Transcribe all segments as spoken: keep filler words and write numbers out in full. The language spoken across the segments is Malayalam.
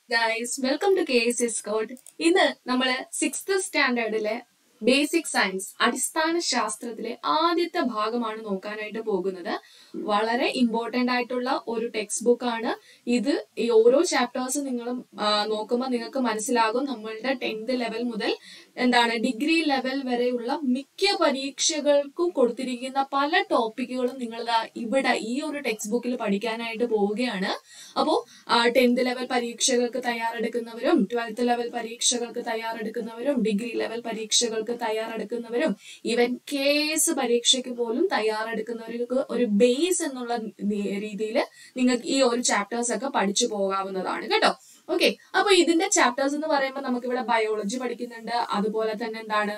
Guys, welcome to K S S Code. ഇന്ന് നമ്മള് സിക്സ്ത് സ്റ്റാൻഡേർഡിലെ ബേസിക് സയൻസ് അടിസ്ഥാന ശാസ്ത്രത്തിലെ ആദ്യത്തെ ഭാഗമാണ് നോക്കാനായിട്ട് പോകുന്നത്. വളരെ ഇമ്പോർട്ടന്റ് ആയിട്ടുള്ള ഒരു ടെക്സ്റ്റ് ബുക്ക് ആണ് ഇത്. ഈ ഓരോ ചാപ്റ്റേഴ്സ് നിങ്ങൾ നോക്കുമ്പോൾ നിങ്ങൾക്ക് മനസ്സിലാകും നമ്മളുടെ ടെൻത്ത് ലെവൽ മുതൽ എന്താണ് ഡിഗ്രി ലെവൽ വരെയുള്ള മിക്ക പരീക്ഷകൾക്കും കൊടുത്തിരിക്കുന്ന പല ടോപ്പിക്കുകളും നിങ്ങൾ ഇവിടെ ഈ ഒരു ടെക്സ്റ്റ് ബുക്കിൽ പഠിക്കാനായിട്ട് പോവുകയാണ്. അപ്പോൾ ടെൻത്ത് ലെവൽ പരീക്ഷകൾക്ക് തയ്യാറെടുക്കുന്നവരും ട്വൽത്ത് ലെവൽ പരീക്ഷകൾക്ക് തയ്യാറെടുക്കുന്നവരും ഡിഗ്രി ലെവൽ പരീക്ഷകൾക്ക് തയ്യാറെടുക്കുന്നവരും ഈവൻ കെ എസ് പരീക്ഷയ്ക്ക് പോലും തയ്യാറെടുക്കുന്നവർക്ക് ഒരു ബേസ് എന്നുള്ള രീതിയിൽ നിങ്ങൾക്ക് ഈ ഒരു ചാപ്റ്റേഴ്സ് ഒക്കെ പഠിച്ചു പോകാവുന്നതാണ് കേട്ടോ. ഓക്കെ, അപ്പൊ ഇതിന്റെ ചാപ്റ്റേഴ്സ് എന്ന് പറയുമ്പോൾ നമുക്ക് ഇവിടെ ബയോളജി പഠിക്കുന്നുണ്ട്, അതുപോലെ തന്നെ എന്താണ്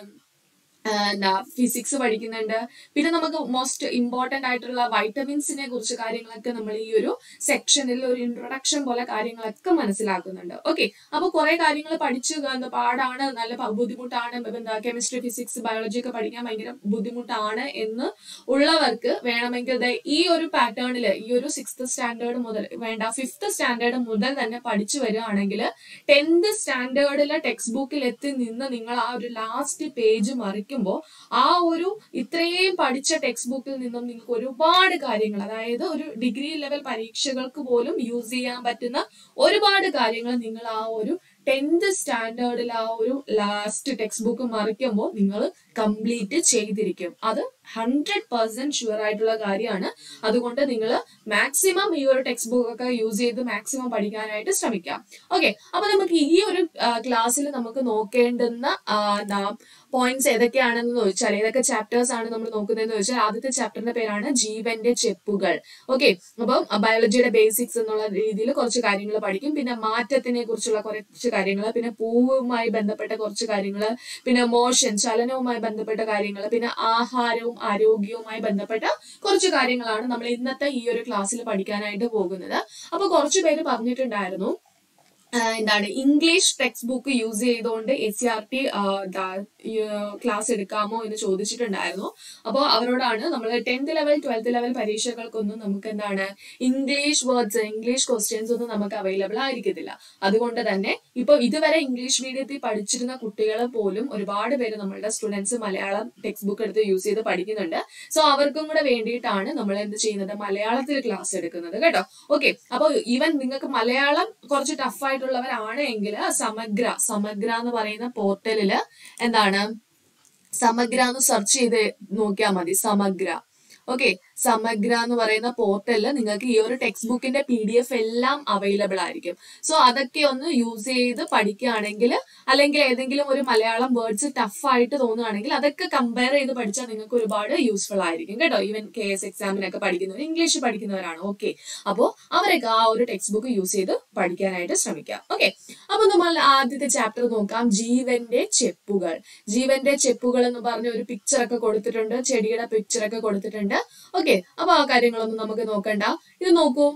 എന്താ ഫിസിക്സ് പഠിക്കുന്നുണ്ട്. പിന്നെ നമുക്ക് മോസ്റ്റ് ഇമ്പോർട്ടന്റ് ആയിട്ടുള്ള വൈറ്റമിൻസിനെ കുറിച്ച് കാര്യങ്ങളൊക്കെ നമ്മൾ ഈ ഒരു സെക്ഷനിൽ ഒരു ഇൻട്രൊഡക്ഷൻ പോലെ കാര്യങ്ങളൊക്കെ മനസ്സിലാക്കുന്നുണ്ട്. ഓക്കെ, അപ്പൊ കുറെ കാര്യങ്ങൾ പഠിച്ചു എന്താ പാടാണ്, നല്ല ബുദ്ധിമുട്ടാണ്, എന്താ കെമിസ്ട്രി ഫിസിക്സ് ബയോളജി ഒക്കെ പഠിക്കാൻ ഭയങ്കര ബുദ്ധിമുട്ടാണ് എന്ന് ഉള്ളവർക്ക് വേണമെങ്കിൽ ഈ ഒരു പാറ്റേണിൽ ഈ ഒരു സിക്സ്ത് സ്റ്റാൻഡേർഡ് മുതൽ വേണ്ട ഫിഫ്ത് സ്റ്റാൻഡേർഡ് മുതൽ തന്നെ പഠിച്ചു വരികയാണെങ്കിൽ ടെൻത്ത് സ്റ്റാൻഡേർഡിലെ ടെക്സ്റ്റ് ബുക്കിൽ എത്തി നിന്ന് നിങ്ങൾ ആ ഒരു ലാസ്റ്റ് പേജ് മറിക്കും ആ ഒരു ഇത്രയും പഠിച്ച ടെക്സ്റ്റ് ബുക്കിൽ നിന്നും നിങ്ങൾക്ക് ഒരുപാട് കാര്യങ്ങൾ, അതായത് ഒരു ഡിഗ്രി ലെവൽ പരീക്ഷകൾക്ക് പോലും യൂസ് ചെയ്യാൻ പറ്റുന്ന ഒരുപാട് കാര്യങ്ങൾ നിങ്ങൾ ആ ഒരു ടെൻത്ത് സ്റ്റാൻഡേർഡിൽ ആ ഒരു ലാസ്റ്റ് ടെക്സ്റ്റ് ബുക്ക് മറിക്കുമ്പോൾ നിങ്ങൾ കംപ്ലീറ്റ് ചെയ്തിരിക്കും. അത് ഹൺഡ്രഡ് പെർസെന്റ് ഷുവർ ആയിട്ടുള്ള കാര്യമാണ്. അതുകൊണ്ട് നിങ്ങൾ മാക്സിമം ഈ ഒരു ടെക്സ്റ്റ് ബുക്ക് ഒക്കെ യൂസ് ചെയ്ത് മാക്സിമം പഠിക്കാനായിട്ട് ശ്രമിക്കാം. ഓക്കെ, അപ്പൊ നമുക്ക് ഈ ഒരു ക്ലാസ്സിൽ നമുക്ക് നോക്കേണ്ടുന്ന പോയിന്റ്സ് ഏതൊക്കെയാണെന്ന് ചോദിച്ചാൽ, ഏതൊക്കെ ചാപ്റ്റേഴ്സ് ആണ് നമ്മൾ നോക്കുന്നതെന്ന് ചോദിച്ചാൽ, ആദ്യത്തെ ചാപ്റ്ററിന്റെ പേരാണ് ജീവന്റെ ചെപ്പുകൾ. ഓക്കെ, അപ്പം ബയോളജിയുടെ ബേസിക്സ് എന്നുള്ള രീതിയിൽ കുറച്ച് കാര്യങ്ങൾ പഠിക്കും. പിന്നെ മാറ്റത്തിനെ കുറിച്ചുള്ള കുറച്ച് കാര്യങ്ങൾ, പിന്നെ പൂവുമായി ബന്ധപ്പെട്ട കുറച്ച് കാര്യങ്ങൾ, പിന്നെ മോഷൻ ചലനവുമായി ബന്ധപ്പെട്ട കാര്യങ്ങൾ, പിന്നെ ആഹാരവും ആരോഗ്യവുമായി ബന്ധപ്പെട്ട കുറച്ച് കാര്യങ്ങളാണ് നമ്മൾ ഇന്നത്തെ ഈ ഒരു ക്ലാസ്സിൽ പഠിക്കാനായിട്ട് പോകുന്നത്. അപ്പൊ കുറച്ചു പേര് പറഞ്ഞിട്ടുണ്ടായിരുന്നു എന്താണ് ഇംഗ്ലീഷ് ടെക്സ്റ്റ് ബുക്ക് യൂസ് ചെയ്തുകൊണ്ട് S C R T class എടുക്കാമോ എന്ന് ചോദിച്ചിട്ടുണ്ടായിരുന്നു. അപ്പോൾ അവരോടാണ് നമ്മൾ ടെൻത്ത് ലെവൽ ട്വൽത്ത് ലെവൽ പരീക്ഷകൾക്കൊന്നും നമുക്ക് എന്താണ് ഇംഗ്ലീഷ് വേർഡ്സ് ഇംഗ്ലീഷ് ക്വസ്റ്റ്യൻസ് ഒന്നും നമുക്ക് അവൈലബിൾ ആയിരിക്കത്തില്ല. അതുകൊണ്ട് തന്നെ ഇപ്പൊ ഇതുവരെ ഇംഗ്ലീഷ് മീഡിയത്തിൽ പഠിച്ചിരുന്ന കുട്ടികൾ പോലും ഒരുപാട് പേര് നമ്മളുടെ സ്റ്റുഡൻസ് മലയാളം ടെക്സ്റ്റ് ബുക്ക് എടുത്ത് യൂസ് ചെയ്ത് പഠിക്കുന്നുണ്ട്. സോ അവർക്കും കൂടെ വേണ്ടിയിട്ടാണ് നമ്മൾ എന്ത് ചെയ്യുന്നത്, മലയാളത്തിൽ ക്ലാസ് എടുക്കുന്നത് കേട്ടോ. ഓക്കെ, അപ്പൊ ഈവൻ നിങ്ങൾക്ക് മലയാളം കുറച്ച് ടഫ് ുള്ളവരാണ് എങ്കിൽ സമഗ്ര സമഗ്ര എന്ന് പറയുന്ന പോർട്ടലില് എന്താണ് സമഗ്ര എന്ന് സെർച്ച് ചെയ്ത് നോക്കിയാൽ മതി. സമഗ്ര ഓക്കെ, സമഗ്ര എന്ന് പറയുന്ന പോർട്ടലിൽ നിങ്ങൾക്ക് ഈ ഒരു ടെക്സ്റ്റ് ബുക്കിന്റെ പി ഡി എഫ് എല്ലാം അവൈലബിൾ ആയിരിക്കും. സോ അതൊക്കെ ഒന്ന് യൂസ് ചെയ്ത് പഠിക്കുകയാണെങ്കിൽ, അല്ലെങ്കിൽ ഏതെങ്കിലും ഒരു മലയാളം വേർഡ്സ് ടഫ് ആയിട്ട് തോന്നുകയാണെങ്കിൽ അതൊക്കെ കമ്പയർ ചെയ്ത് പഠിച്ചാൽ നിങ്ങൾക്ക് ഒരുപാട് യൂസ്ഫുൾ ആയിരിക്കും കേട്ടോ. ഈവൻ കെ എസ് എക്സാമിനൊക്കെ പഠിക്കുന്നവർ ഇംഗ്ലീഷ് പഠിക്കുന്നവരാണ്. ഓക്കെ, അപ്പോൾ അവരൊക്കെ ആ ഒരു ടെക്സ്റ്റ് ബുക്ക് യൂസ് ചെയ്ത് പഠിക്കാനായിട്ട് ശ്രമിക്കാം. ഓക്കെ, അപ്പൊ നമ്മൾ ആദ്യത്തെ ചാപ്റ്റർ നോക്കാം, ജീവന്റെ ചെപ്പുകൾ. ജീവന്റെ ചെപ്പുകൾ എന്ന് പറഞ്ഞ ഒരു പിക്ചർ ഒക്കെ കൊടുത്തിട്ടുണ്ട്, ചെടിയുടെ പിക്ചർ ഒക്കെ കൊടുത്തിട്ടുണ്ട്. ഓക്കെ, അപ്പൊ ആ കാര്യങ്ങളൊന്നും നമുക്ക് നോക്കണ്ട. ഇത് നോക്കൂ,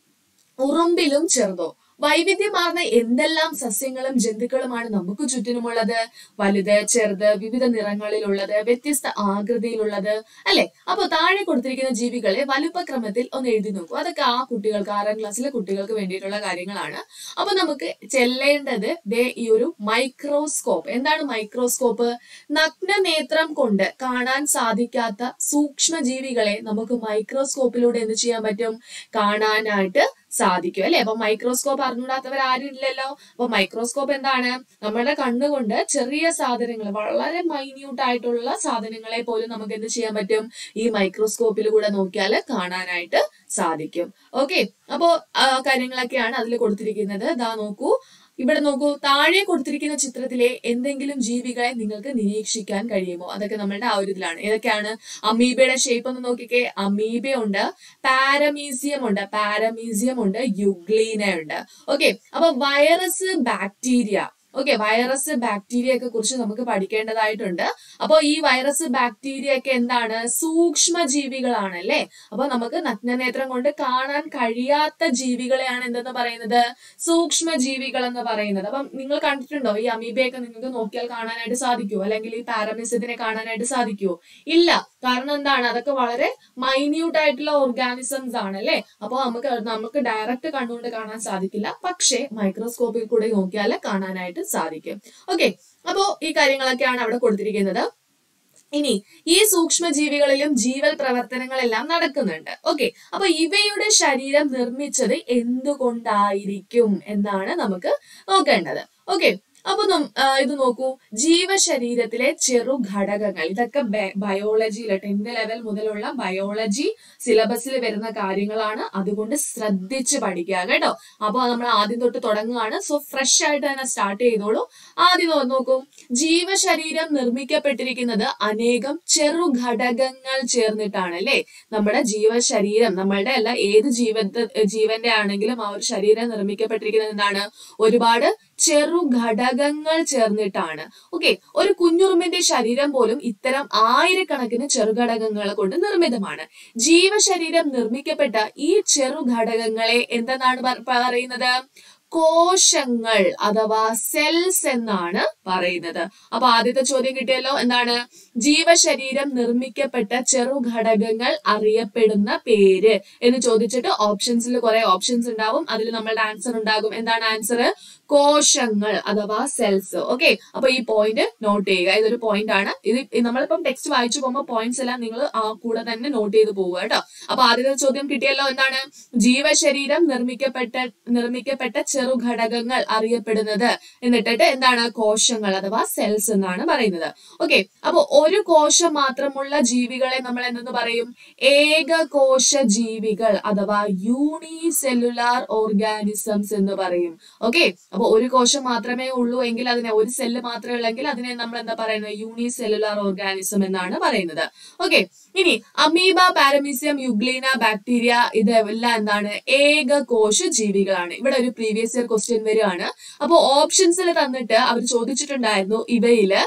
ഉറുമ്പിലും ചെറുതോ വൈവിധ്യമാർന്ന എന്തെല്ലാം സസ്യങ്ങളും ജന്തുക്കളുമാണ് നമുക്ക് ചുറ്റിനുമുള്ളത്. വലുത്, ചെറുത്, വിവിധ നിറങ്ങളിലുള്ളത്, വ്യത്യസ്ത ആകൃതിയിലുള്ളത്, അല്ലെ? അപ്പൊ താഴെ കൊടുത്തിരിക്കുന്ന ജീവികളെ വലുപ്പക്രമത്തിൽ ഒന്ന് എഴുതി നോക്കൂ. അതൊക്കെ ആ കുട്ടികൾക്ക് ആറാം ക്ലാസ്സിലെ കുട്ടികൾക്ക് വേണ്ടിയിട്ടുള്ള കാര്യങ്ങളാണ്. അപ്പൊ നമുക്ക് ചെല്ലേണ്ടത് ദേ ഈ ഒരു മൈക്രോസ്കോപ്പ്. എന്താണ് മൈക്രോസ്കോപ്പ്? നഗ്നനേത്രം കൊണ്ട് കാണാൻ സാധിക്കാത്ത സൂക്ഷ്മജീവികളെ നമുക്ക് മൈക്രോസ്കോപ്പിലൂടെ എന്ത് ചെയ്യാൻ പറ്റും, കാണാനായിട്ട് സാധിക്കും, അല്ലെ? അപ്പൊ മൈക്രോസ്കോപ്പ് അറിഞ്ഞൂടാത്തവർ ആരും ഇല്ലല്ലോ. അപ്പൊ മൈക്രോസ്കോപ്പ് എന്താണ്? നമ്മുടെ കണ്ണുകൊണ്ട് ചെറിയ സാധനങ്ങൾ, വളരെ മൈന്യൂട്ട് ആയിട്ടുള്ള സാധനങ്ങളെ പോലും നമുക്ക് എന്ത് ചെയ്യാൻ പറ്റും, ഈ മൈക്രോസ്കോപ്പിൽ കൂടെ നോക്കിയാൽ കാണാനായിട്ട് സാധിക്കും. ഓക്കെ, അപ്പോ കാര്യങ്ങളൊക്കെയാണ് അതിൽ കൊടുത്തിരിക്കുന്നത്. ദാ നോക്കൂ, ഇവിടെ നോക്കൂ, താഴെ കൊടുത്തിരിക്കുന്ന ചിത്രത്തിലെ എന്തെങ്കിലും ജീവികളെ നിങ്ങൾക്ക് നിരീക്ഷിക്കാൻ കഴിയുമോ? അതൊക്കെ നമ്മളുടെ ആ ഒരു ഇതിലാണ്. ഏതൊക്കെയാണ്? അമീബയുടെ ഷേപ്പ് ഒന്ന് നോക്കിക്കേ. അമീബ ഉണ്ട്, പാരമീസിയം ഉണ്ട്, പാരമീസിയം ഉണ്ട്, യുഗ്ലീന ഉണ്ട്. ഓക്കെ, അപ്പൊ virus, bacteria, okay, virus bacteria ഒക്കെ കുറിച്ച് നമുക്ക് പഠിക്കേണ്ടതായിട്ടുണ്ട്. അപ്പൊ ഈ വൈറസ് ബാക്ടീരിയ ഒക്കെ എന്താണ്? സൂക്ഷ്മ ജീവികളാണ്, അല്ലെ? അപ്പൊ നമുക്ക് നഗ്നനേത്രം കൊണ്ട് കാണാൻ കഴിയാത്ത ജീവികളെയാണ് എന്തെന്ന് പറയുന്നത്, സൂക്ഷ്മ ജീവികൾ എന്ന് പറയുന്നത്. അപ്പം നിങ്ങൾ കണ്ടിട്ടുണ്ടോ ഈ അമീബയൊക്കെ നിങ്ങൾക്ക് നോക്കിയാൽ കാണാനായിട്ട് സാധിക്കുമോ? അല്ലെങ്കിൽ ഈ പാരമീസിയത്തിനെ കാണാനായിട്ട് സാധിക്കുമോ? ഇല്ല. കാരണം എന്താണ്, അതൊക്കെ വളരെ മൈന്യൂട്ട് ആയിട്ടുള്ള ഓർഗാനിസംസ് ആണ് അല്ലെ. അപ്പൊ നമുക്ക് നമുക്ക് ഡയറക്റ്റ് കണ്ണുകൊണ്ട് കാണാൻ സാധിക്കില്ല, പക്ഷെ മൈക്രോസ്കോപ്പിൽ കൂടെ നോക്കിയാൽ കാണാനായിട്ട് സാധിക്കും. ഓക്കെ, അപ്പോ ഈ കാര്യങ്ങളൊക്കെയാണ് അവിടെ കൊടുത്തിരിക്കുന്നത്. ഇനി ഈ സൂക്ഷ്മജീവികളിലും ജീവൽ പ്രവർത്തനങ്ങളെല്ലാം നടക്കുന്നുണ്ട്. ഓക്കെ, അപ്പൊ ഇവയുടെ ശരീരം നിർമ്മിച്ചത് എന്തുകൊണ്ടായിരിക്കും എന്നാണ് നമുക്ക് നോക്കേണ്ടത്. ഓക്കെ, അപ്പൊ ഇത് നോക്കൂ, ജീവശരീരത്തിലെ ചെറു ഘടകങ്ങൾ, ഇതൊക്കെ ബയോളജിയിലെ ടെൻത്ത് ലെവൽ മുതലുള്ള ബയോളജി സിലബസിൽ വരുന്ന കാര്യങ്ങളാണ്, അതുകൊണ്ട് ശ്രദ്ധിച്ച് പഠിക്കുക കേട്ടോ. അപ്പൊ നമ്മൾ ആദ്യം തൊട്ട് തുടങ്ങുകയാണ്, സോ ഫ്രഷ് ആയിട്ട് തന്നെ സ്റ്റാർട്ട് ചെയ്തോളൂ. ആദ്യം നോക്കൂ, ജീവശരീരം നിർമ്മിക്കപ്പെട്ടിരിക്കുന്നത് അനേകം ചെറു ഘടകങ്ങൾ ചേർന്നിട്ടാണ് അല്ലെ. നമ്മുടെ ജീവശരീരം, നമ്മളുടെ അല്ല ഏത് ജീവത്തെ ജീവന്റെ ആണെങ്കിലും ആ ഒരു ശരീരം നിർമ്മിക്കപ്പെട്ടിരിക്കുന്നത് എന്താണ്, ഒരുപാട് ചെറു ഘടകങ്ങൾ ചേർന്നിട്ടാണ്. ഓക്കെ, ഒരു കുഞ്ഞുറുമ്പിന്റെ ശരീരം പോലും ഇത്തരം ആയിരക്കണക്കിന് ചെറുഘടകങ്ങളെ കൊണ്ട് നിർമ്മിതമാണ്. ജീവശരീരം നിർമ്മിക്കപ്പെട്ട ഈ ചെറു ഘടകങ്ങളെ എന്തെന്നാണ് പറയുന്നത്, കോശങ്ങൾ അഥവാ സെൽസ് എന്നാണ് പറയുന്നത്. അപ്പൊ ആദ്യത്തെ ചോദ്യം കിട്ടിയല്ലോ, എന്താണ്, ജീവശരീരം നിർമ്മിക്കപ്പെട്ട ചെറു ഘടകങ്ങൾ അറിയപ്പെടുന്ന പേര് എന്ന് ചോദിച്ചിട്ട് ഓപ്ഷൻസിൽ കുറെ ഓപ്ഷൻസ് ഉണ്ടാവും, അതിൽ നമ്മളുടെ ആൻസർ ഉണ്ടാകും. എന്താണ് ആൻസർ, കോശങ്ങൾ അഥവാ സെൽസ്. ഓക്കെ, അപ്പൊ ഈ പോയിന്റ് നോട്ട് ചെയ്യുക, ഇതൊരു പോയിന്റ് ആണ്. ഇത് നമ്മളിപ്പം ടെക്സ്റ്റ് വായിച്ചു പോകുമ്പോൾ പോയിന്റ്സ് എല്ലാം നിങ്ങൾ ആ കൂടെ തന്നെ നോട്ട് ചെയ്ത് പോവുക കേട്ടോ. അപ്പൊ ആദ്യത്തെ ചോദ്യം കിട്ടിയല്ലോ, എന്താണ്, ജീവശരീരം നിർമ്മിക്കപ്പെട്ട നിർമ്മിക്കപ്പെട്ട ചെറു ഘടകങ്ങൾ അറിയപ്പെടുന്നത് എന്നിട്ടിട്ട് എന്താണ്, കോശങ്ങൾ അഥവാ സെൽസ് എന്നാണ് പറയുന്നത്. ഓക്കെ, അപ്പൊ ഒരു കോശം മാത്രമുള്ള ജീവികളെ നമ്മൾ എന്തെന്ന് പറയും, ഏകകോശ ജീവികൾ അഥവാ യൂണിസെല്ലുലാർ ഓർഗാനിസംസ് എന്ന് പറയും. ഓക്കെ, അപ്പൊ ഒരു കോശം മാത്രമേ ഉള്ളൂ എങ്കിൽ, അതിനെ ഒരു സെല്ല് മാത്രമേ ഉള്ളെങ്കിൽ അതിനെ നമ്മൾ എന്താ പറയുന്നത്, യൂണിസെല്ലുലാർ ഓർഗാനിസം എന്നാണ് പറയുന്നത്. ഓക്കെ, ഇനി അമീബ, പാരമീസിയം, യുഗ്ലീന, ബാക്ടീരിയ ഇതെല്ലാം എന്താണ്, ഏകകോശ ജീവികളാണ്. ഇവിടെ ഒരു പ്രീവിയസ് ഇയർ ക്വസ്റ്റ്യൻ വരികയാണ്. അപ്പൊ ഓപ്ഷൻസിൽ തന്നിട്ട് അവർ ചോദിച്ചിട്ടുണ്ടായിരുന്നു, ഇവയില്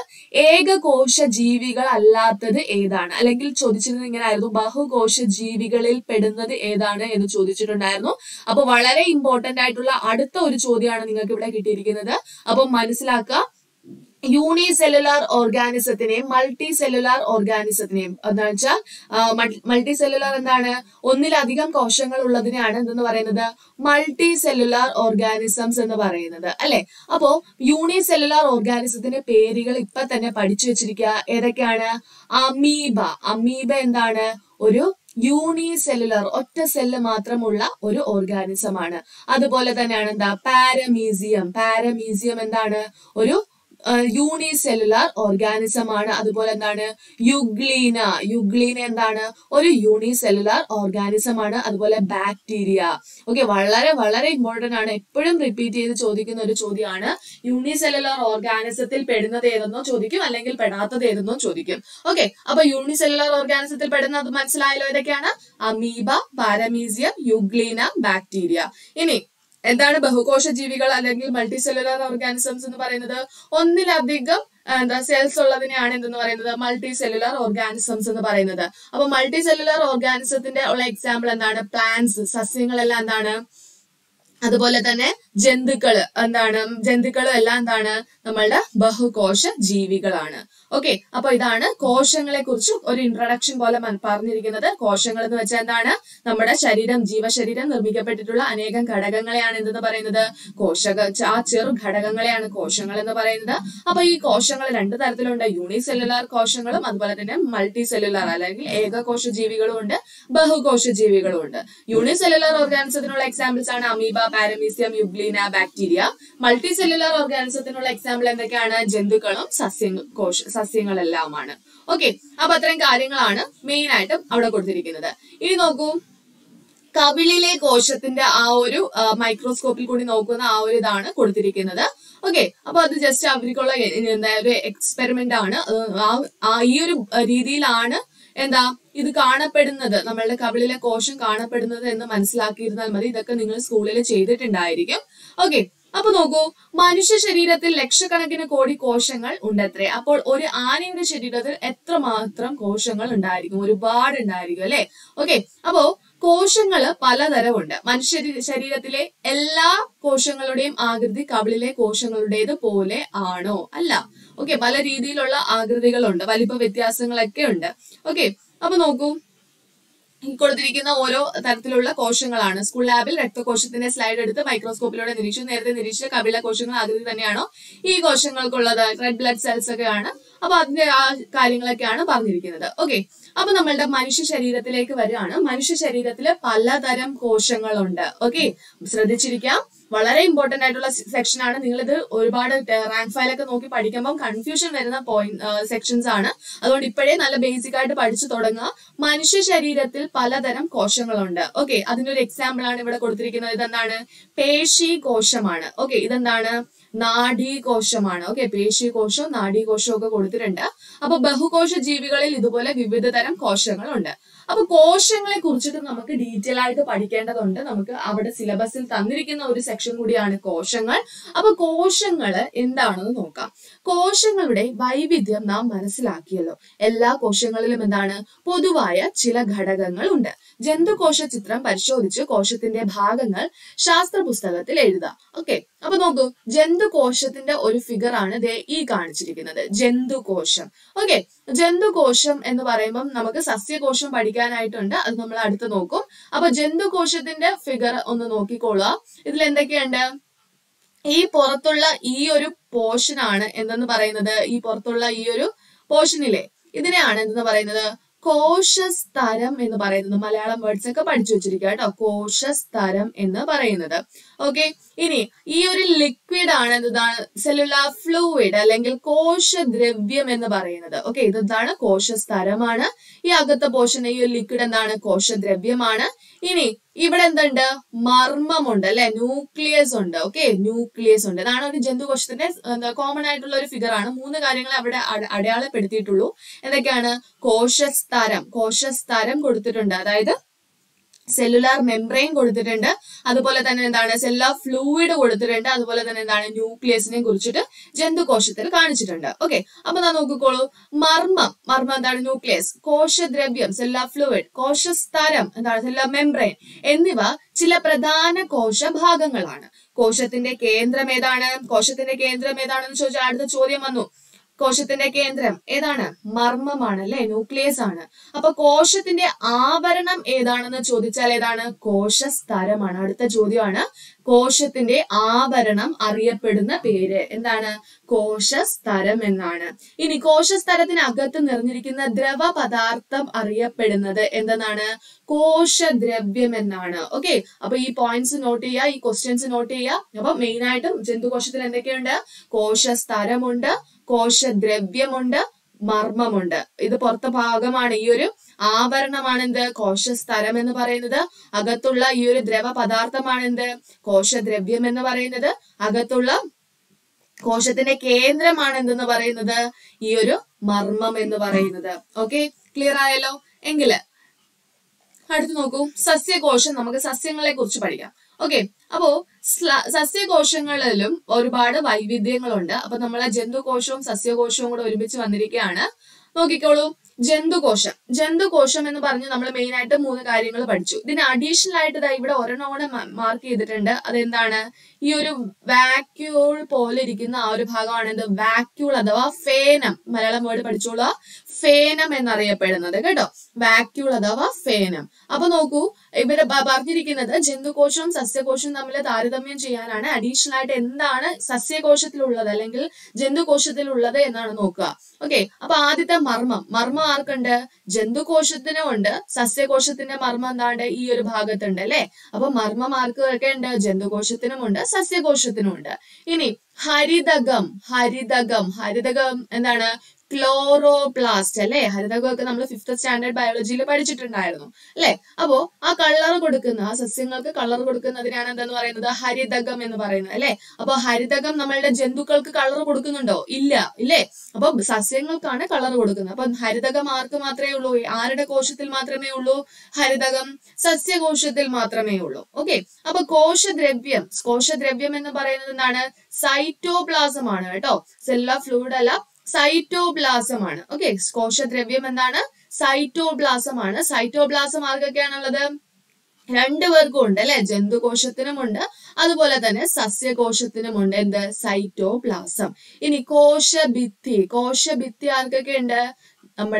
ഏകകോശ ജീവികൾ അല്ലാത്തത് ഏതാണ്, അല്ലെങ്കിൽ ചോദിച്ചിരുന്നത് ഇങ്ങനെ ആയിരുന്നു, ബഹുകോശ ജീവികളിൽ പെടുന്നത് ഏതാണ് എന്ന് ചോദിച്ചിട്ടുണ്ടായിരുന്നു. അപ്പൊ വളരെ ഇമ്പോർട്ടന്റ് ആയിട്ടുള്ള അടുത്ത ഒരു ചോദ്യമാണ് നിങ്ങൾക്ക് ഇവിടെ കിട്ടിയിരിക്കുന്നത്. അപ്പൊ മനസ്സിലാക്കുക, യൂണിസെല്ലുലാർ ഓർഗാനിസത്തിനെയും മൾട്ടി സെല്ലുലാർ ഓർഗാനിസത്തിനെയും എന്താ വെച്ചാൽ, മൾട്ടി സെല്ലുലാർ എന്താണ്, ഒന്നിലധികം കോശങ്ങൾ ഉള്ളതിനെയാണ് എന്തെന്ന് പറയുന്നത്, മൾട്ടി സെല്ലുലാർ ഓർഗാനിസംസ് എന്ന് പറയുന്നത് അല്ലെ. അപ്പോ യൂണിസെല്ലുലാർ ഓർഗാനിസത്തിന്റെ പേരുകൾ ഇപ്പൊ തന്നെ പഠിച്ചു വെച്ചിരിക്കുക. ഏതൊക്കെയാണ്, അമീബ, അമീബ എന്താണ്, ഒരു യൂണിസെല്ലുലാർ ഒറ്റ സെല്ല് മാത്രമുള്ള ഒരു ഓർഗാനിസം ആണ്. അതുപോലെ തന്നെയാണ് എന്താ, പാരമീസിയം, പാരമീസിയം എന്താണ്, ഒരു യൂണിസെല്ലുലാർ ഓർഗാനിസം ആണ്. അതുപോലെ എന്താണ്, യുഗ്ലീന, യുഗ്ലീന എന്താണ്, ഒരു യൂണിസെല്ലുലാർ ഓർഗാനിസം ആണ്. അതുപോലെ ബാക്ടീരിയ. ഓക്കെ, വളരെ വളരെ ഇമ്പോർട്ടന്റ് ആണ്, എപ്പോഴും റിപ്പീറ്റ് ചെയ്ത് ചോദിക്കുന്ന ഒരു ചോദ്യമാണ്. യൂണിസെല്ലുലാർ ഓർഗാനിസത്തിൽ പെടുന്നത് ഏതെന്നോ ചോദിക്കും, അല്ലെങ്കിൽ പെടാത്തത് ഏതെന്നോ ചോദിക്കും. ഓക്കെ, അപ്പൊ യൂണിസെല്ലുലാർ ഓർഗാനിസത്തിൽ പെടുന്നത് മനസ്സിലായല്ലോ, ഏതൊക്കെയാണ്, അമീബ, പാരമീസിയം, യുഗ്ലീന, ബാക്ടീരിയ. ഇനി എന്താണ് ബഹുകോശ ജീവികൾ അല്ലെങ്കിൽ മൾട്ടി സെല്ലുലാർ ഓർഗാനിസംസ് എന്ന് പറയുന്നത്, ഒന്നിലധികം എന്താ സെൽസ് ഉള്ളതിനെയാണ് എന്തെന്ന് പറയുന്നത്, മൾട്ടി സെല്ലുലാർ ഓർഗാനിസംസ് എന്ന് പറയുന്നത്. അപ്പൊ മൾട്ടി സെല്ലുലാർ ഓർഗാനിസത്തിന്റെ ഉള്ള എക്സാമ്പിൾ എന്താണ്, പ്ലാന്റ്സ്, സസ്യങ്ങളെല്ലാം എന്താണ്, അതുപോലെ തന്നെ ജന്തുക്കള് എന്താണ്, ജന്തുക്കളും എല്ലാം എന്താണ്, നമ്മളുടെ ബഹുകോശ ജീവികളാണ്. ഓക്കെ, അപ്പൊ ഇതാണ് കോശങ്ങളെ കുറിച്ച് ഒരു ഇൻട്രൊഡക്ഷൻ പോലെ പറഞ്ഞിരിക്കുന്നത്. കോശങ്ങൾ എന്ന് വെച്ചാൽ എന്താണ്, നമ്മുടെ ശരീരം, ജീവശരീരം നിർമ്മിക്കപ്പെട്ടിട്ടുള്ള അനേകം ഘടകങ്ങളെയാണ് എന്തെന്ന് പറയുന്നത്, കോശക ആ ചെറു ഘടകങ്ങളെയാണ് കോശങ്ങൾ എന്ന് പറയുന്നത്. അപ്പൊ ഈ കോശങ്ങൾ രണ്ട് തരത്തിലുണ്ട്, യൂണിസെല്ലുലാർ കോശങ്ങളും അതുപോലെ തന്നെ മൾട്ടി സെല്ലുലാർ അല്ലെങ്കിൽ ഏകകോശ ജീവികളും ഉണ്ട്, ബഹുകോശ ജീവികളും ഉണ്ട്. യൂണിസെല്ലുലാർ ഓർഗാനിസത്തിനുള്ള എക്സാമ്പിൾസ് ആണ് amoeba, paramecium, euglena, bacteria. Multicellular ഓർഗാനിസത്തിനുള്ള എക്സാമ്പിൾ എന്തൊക്കെയാണ്, ജന്തുക്കളും സസ്യ കോശ സസ്യങ്ങളെല്ലാമാണ്. ഓക്കെ, അപ്പൊ അത്രയും കാര്യങ്ങളാണ് മെയിൻ ആയിട്ടും അവിടെ കൊടുത്തിരിക്കുന്നത്. ഇനി നോക്കൂ, കവിളിലെ കോശത്തിന്റെ ആ ഒരു മൈക്രോസ്കോപ്പിൽ കൂടി നോക്കുന്ന ആ ഒരു ഇതാണ് കൊടുത്തിരിക്കുന്നത്. ഓക്കെ, അപ്പൊ അത് ജസ്റ്റ് അവർക്കുള്ള ഒരു എക്സ്പെരിമെന്റ് ആണ്. ഈ ഒരു രീതിയിലാണ് എന്താ ഇത് കാണപ്പെടുന്നത്, നമ്മളുടെ കവിളിലെ കോശം കാണപ്പെടുന്നത് എന്ന് മനസ്സിലാക്കിയിരുന്നാൽ മതി. ഇതൊക്കെ നിങ്ങൾ സ്കൂളിൽ ചെയ്തിട്ടുണ്ടായിരിക്കും. ഓക്കെ, അപ്പൊ നോക്കൂ, മനുഷ്യ ശരീരത്തിൽ ലക്ഷക്കണക്കിന് കോടി കോശങ്ങൾ ഉണ്ടത്രേ. അപ്പോൾ ഒരു ആനയുടെ ശരീരത്തിൽ എത്രമാത്രം കോശങ്ങൾ ഉണ്ടായിരിക്കും, ഒരുപാട് ഉണ്ടായിരിക്കും അല്ലെ. ഓക്കെ, അപ്പോ കോശങ്ങള് പലതരമുണ്ട്. മനുഷ്യ ശരീരത്തിലെ എല്ലാ കോശങ്ങളുടെയും ആകൃതി കവിളിലെ കോശങ്ങളുടേത് പോലെ ആണോ? അല്ല. ഓക്കെ, പല രീതിയിലുള്ള ആകൃതികളുണ്ട്, വലിപ്പ വ്യത്യാസങ്ങളൊക്കെ ഉണ്ട്. ഓക്കെ, അപ്പൊ നോക്കൂ, കൊടുത്തിരിക്കുന്ന ഓരോ തരത്തിലുള്ള കോശങ്ങളാണ്. സ്കൂൾ ലാബിൽ രക്തകോശത്തിന്റെ സ്ലൈഡ് എടുത്ത് മൈക്രോസ്കോപ്പിലൂടെ നിരീക്ഷിച്ചു. നേരത്തെ നിരീക്ഷിച്ച കപില കോശങ്ങൾ ആകൃതി തന്നെയാണോ ഈ കോശങ്ങൾക്കുള്ളത്? റെഡ് ബ്ലഡ് സെൽസ് ഒക്കെയാണ്. അപ്പൊ അതിന്റെ ആ കാര്യങ്ങളൊക്കെയാണ് പറഞ്ഞിരിക്കുന്നത്. ഓക്കെ, അപ്പൊ നമ്മളുടെ മനുഷ്യ ശരീരത്തിലേക്ക് വരികയാണ്. മനുഷ്യ ശരീരത്തില് പലതരം കോശങ്ങളുണ്ട്. ഓക്കെ, ശ്രദ്ധിച്ചിരിക്കാം, വളരെ ഇമ്പോർട്ടന്റ് ആയിട്ടുള്ള സെക്ഷൻ ആണ്. നിങ്ങൾ ഇത് ഒരുപാട് റാങ്ക് ഫയലൊക്കെ നോക്കി പഠിക്കുമ്പോൾ കൺഫ്യൂഷൻ വരുന്ന പോയിന്റ് സെക്ഷൻസ് ആണ്. അതുകൊണ്ട് ഇപ്പോഴേ നല്ല ബേസിക് ആയിട്ട് പഠിച്ചു തുടങ്ങുക. മനുഷ്യ ശരീരത്തിൽ പലതരം കോശങ്ങളുണ്ട്. ഓക്കെ, അതിന്റെ ഒരു എക്സാമ്പിൾ ആണ് ഇവിടെ കൊടുത്തിരിക്കുന്നത്. ഇതെന്താണ്? പേശി കോശമാണ്. ഓക്കെ, ഇതെന്താണ്? നാഡീകോശമാണ്. ഓക്കെ, പേശി കോശം നാഡീകോശവും ഒക്കെ കൊടുത്തിട്ടുണ്ട്. അപ്പൊ ബഹുകോശ ജീവികളിൽ ഇതുപോലെ വിവിധ തരം കോശങ്ങളുണ്ട്. അപ്പൊ കോശങ്ങളെ കുറിച്ചിട്ട് നമുക്ക് ഡീറ്റെയിൽ ആയിട്ട് പഠിക്കേണ്ടതുണ്ട്. നമുക്ക് അവിടെ സിലബസിൽ തന്നിരിക്കുന്ന ഒരു സെക്ഷൻ കൂടിയാണ് കോശങ്ങൾ. അപ്പൊ കോശങ്ങള് എന്താണെന്ന് നോക്കാം. കോശങ്ങളുടെ വൈവിധ്യം നാം മനസ്സിലാക്കിയല്ലോ. എല്ലാ കോശങ്ങളിലും എന്താണ്? പൊതുവായ ചില ഘടകങ്ങൾ ഉണ്ട്. ജന്തുകോശ ചിത്രം പരിശോധിച്ച് കോശത്തിന്റെ ഭാഗങ്ങൾ ശാസ്ത്ര പുസ്തകത്തിൽ എഴുതാം. ഓക്കെ, അപ്പൊ നോക്കൂ, ജന്തുകോശത്തിന്റെ ഒരു ഫിഗർ ആണ് ദേ ഈ കാണിച്ചിരിക്കുന്നത്. ജന്തുകോശം. ഓക്കെ, ജന്തുകോശം എന്ന് പറയുമ്പോൾ നമുക്ക് സസ്യകോശം പഠിക്കാനായിട്ടുണ്ട്. അത് നമ്മൾ അടുത്ത് നോക്കും. അപ്പൊ ജന്തുകോശത്തിന്റെ ഫിഗർ ഒന്ന് നോക്കിക്കോളുക. ഇതിൽ എന്തൊക്കെയുണ്ട്? ഈ പുറത്തുള്ള ഈ ഒരു പോർഷൻ ആണ് എന്തെന്ന് പറയുന്നത്? ഈ പുറത്തുള്ള ഈ ഒരു പോർഷനിലെ ഇതിനെയാണ് എന്തെന്ന് പറയുന്നത്? കോശസ്തരം എന്ന് പറയുന്നത്. മലയാളം വേർഡ്സ് ഒക്കെ പഠിച്ചു വെച്ചിരിക്കുക കേട്ടോ. കോശസ്തരം എന്ന് പറയുന്നത്. ഓക്കെ, ഇനി ഈ ഒരു ലിക്വിഡ് ആണ് എന്താണ്? സെല്ലുലാർ ഫ്ലൂയിഡ് അല്ലെങ്കിൽ കോശദ്രവ്യം എന്ന് പറയുന്നത്. ഓക്കെ, ഇതെന്താണ്? കോശസ്തരമാണ്. ഈ അകത്തെ പോർഷൻ ഈ ഒരു ലിക്വിഡ് എന്താണ്? കോശദ്രവ്യമാണ്. ഇനി ഇവിടെ എന്തുണ്ട്? മർമ്മമുണ്ട് അല്ലെ, ന്യൂക്ലിയസ് ഉണ്ട്. ഓക്കെ, ന്യൂക്ലിയസ് ഉണ്ട്. ഇതാണ് ഒരു ജന്തുകോശത്തിന്റെ കോമൺ ആയിട്ടുള്ള ഒരു ഫിഗർ ആണ്. മൂന്ന് കാര്യങ്ങൾ അവിടെ അടയാളപ്പെടുത്തിയിട്ടുള്ളൂ. എന്തൊക്കെയാണ്? കോശസ്തരം, കോശസ്തരം കൊടുത്തിട്ടുണ്ട്. അതായത് സെല്ലുലാർ മെംബ്രെയിൻ കൊടുത്തിട്ടുണ്ട്. അതുപോലെ തന്നെ എന്താണ്? സെല്ലുലാർ ഫ്ലൂയിഡ് കൊടുത്തിട്ടുണ്ട്. അതുപോലെ തന്നെ എന്താണ്? ന്യൂക്ലിയസിനെ കുറിച്ചിട്ട് ജന്തുകോശത്തിൽ കാണിച്ചിട്ടുണ്ട്. ഓക്കെ, അപ്പൊ നാ നോക്കിക്കോളൂ. മർമ്മം, മർമ്മം എന്താണ്? ന്യൂക്ലിയസ്. കോശദ്രവ്യം സെല്ലുലാർ ഫ്ലൂയിഡ്. കോശസ്തരം എന്താണ്? സെല്ലുലാർ മെംബ്രെയിൻ എന്നിവ ചില പ്രധാന കോശഭാഗങ്ങളാണ്. കോശത്തിന്റെ കേന്ദ്രം ഏതാണ്? കോശത്തിന്റെ കേന്ദ്രം ഏതാണെന്ന് ചോദിച്ചാൽ അടുത്ത ചോദ്യം വന്നു. കോശത്തിന്റെ കേന്ദ്രം ഏതാണ്? മർമ്മമാണ് അല്ലെ, ന്യൂക്ലിയസ് ആണ്. അപ്പൊ കോശത്തിന്റെ ആവരണം ഏതാണെന്ന് ചോദിച്ചാൽ ഏതാണ്? കോശസ്തരമാണ്. അടുത്ത ചോദ്യമാണ്. കോശത്തിന്റെ ആവരണം അറിയപ്പെടുന്ന പേര് എന്താണ്? കോശസ്തരം എന്നാണ്. ഇനി കോശസ്തരത്തിനകത്ത് നിറഞ്ഞിരിക്കുന്ന ദ്രവ പദാർത്ഥം അറിയപ്പെടുന്നത് എന്തെന്നാണ്? കോശദ്രവ്യം എന്നാണ്. ഓക്കെ, അപ്പൊ ഈ പോയിന്റ്സ് നോട്ട് ചെയ്യുക, ഈ ക്വസ്റ്റ്യൻസ് നോട്ട് ചെയ്യുക. അപ്പൊ മെയിൻ ആയിട്ടും ജന്തുകോശത്തിൽ എന്തൊക്കെയുണ്ട്? കോശസ്തരമുണ്ട്, കോശദ്രവ്യമുണ്ട്, മർമ്മമുണ്ട്. ഇത് പുറത്തെ ഭാഗമാണ്. ഈ ഒരു ആവരണമാണ് എന്ത്? കോശസ്തരം എന്ന് പറയുന്നത്. അകത്തുള്ള ഈ ഒരു ദ്രവ പദാർത്ഥമാണ് എന്ത്? കോശദ്രവ്യം എന്ന് പറയുന്നത്. അകത്തുള്ള കോശത്തിന്റെ കേന്ദ്രമാണ് എന്തെന്ന് പറയുന്നത്? ഈ ഒരു മർമ്മം എന്ന് പറയുന്നത്. ഓക്കെ, ക്ലിയർ ആയല്ലോ? എങ്കില് അടുത്ത് നോക്കൂ, സസ്യകോശം. നമുക്ക് സസ്യങ്ങളെ കുറിച്ച് പഠിക്കാം. ഓക്കെ, അപ്പോ സസ്യകോശങ്ങളിലും ഒരുപാട് വൈവിധ്യങ്ങളുണ്ട്. അപ്പൊ നമ്മളെ ജന്തുകോശവും സസ്യകോശവും കൂടെ ഒരുമിച്ച് വന്നിരിക്കുകയാണ്. നോക്കിക്കോളൂ, ജന്തുകോശം. ജന്തുകോശം എന്ന് പറഞ്ഞ് നമ്മൾ മെയിൻ ആയിട്ട് മൂന്ന് കാര്യങ്ങൾ പഠിച്ചു. ഇതിന് അഡീഷണൽ ആയിട്ട് ഇതാ ഇവിടെ ഒരെണ്ണം കൂടെ മാർക്ക് ചെയ്തിട്ടുണ്ട്. അതെന്താണ്? ഈ ഒരു വാക്യൂൾ പോലെ ഇരിക്കുന്ന ആ ഒരു ഭാഗമാണ് എന്ത്? വാക്യൂൾ അഥവാ ഫേനം. മലയാളം വേർഡ് പഠിച്ചോളൂ, ഫേനം എന്നറിയപ്പെടുന്നത് കേട്ടോ. വാക്യൂൾ അഥവാ ഫേനം. അപ്പൊ നോക്കൂ, ഇവിടെ പറഞ്ഞിരിക്കുന്നത് ജന്തുകോശവും സസ്യകോശവും തമ്മിൽ താരതമ്യം ചെയ്യാനാണ്. അഡീഷണൽ ആയിട്ട് എന്താണ് സസ്യകോശത്തിലുള്ളത് അല്ലെങ്കിൽ ജന്തുകോശത്തിലുള്ളത് എന്നാണ് നോക്കുക. ഓക്കെ, അപ്പൊ ആദ്യത്തെ മർമ്മം. മർമ്മം ആർക്കുണ്ട്? ജന്തുകോശത്തിനും ഉണ്ട്. സസ്യകോശത്തിന്റെ മർമ്മം എന്താണ്ട് ഈ ഒരു ഭാഗത്തുണ്ട് അല്ലെ. അപ്പൊ മർമ്മം ആർക്കൊക്കെ ഉണ്ട്? ജന്തുകോശത്തിനും ഉണ്ട്, സസ്യകോശത്തിനും ഉണ്ട്. ഇനി ഹരിതകം. ഹരിതകം ഹരിതകം എന്താണ്? ക്ലോറോപ്ലാസ്റ്റ് അല്ലെ. ഹരിതകമൊക്കെ നമ്മൾ ഫിഫ്ത്ത് സ്റ്റാൻഡേർഡ് ബയോളജിയിൽ പഠിച്ചിട്ടുണ്ടായിരുന്നു അല്ലെ. അപ്പോ ആ കളർ കൊടുക്കുന്ന, ആ സസ്യങ്ങൾക്ക് കളർ കൊടുക്കുന്നതിനാണ് എന്താന്ന് പറയുന്നത്? ഹരിതകം എന്ന് പറയുന്നത് അല്ലെ. അപ്പൊ ഹരിതകം നമ്മളുടെ ജന്തുക്കൾക്ക് കളർ കൊടുക്കുന്നുണ്ടോ? ഇല്ല, ഇല്ലേ. അപ്പൊ സസ്യങ്ങൾക്കാണ് കളർ കൊടുക്കുന്നത്. അപ്പൊ ഹരിതകം ആർക്ക് മാത്രമേ ഉള്ളൂ? ആരുടെ കോശത്തിൽ മാത്രമേ ഉള്ളൂ ഹരിതകം? സസ്യകോശത്തിൽ മാത്രമേ ഉള്ളൂ. ഓക്കെ, അപ്പൊ കോശദ്രവ്യം. കോശദ്രവ്യം എന്ന് പറയുന്നത് എന്താണ്? സൈറ്റോപ്ലാസം ആണ് കേട്ടോ. സെല്ലുലാർ ഫ്ലൂയിഡ് അല്ല, സൈറ്റോപ്ലാസം ആണ്. ഓക്കെ, കോശദ്രവ്യം എന്താണ്? സൈറ്റോപ്ലാസം ആണ്. സൈറ്റോപ്ലാസം ആർക്കൊക്കെയാണുള്ളത്? രണ്ടു പേർക്കും ഉണ്ട് അല്ലെ. ജന്തുകോശത്തിനുമുണ്ട്, അതുപോലെ തന്നെ സസ്യകോശത്തിനുമുണ്ട് എന്ത്? സൈറ്റോപ്ലാസം. ഇനി കോശഭിത്തി. കോശഭിത്തി ആർക്കൊക്കെ ഉണ്ട്? നമ്മുടെ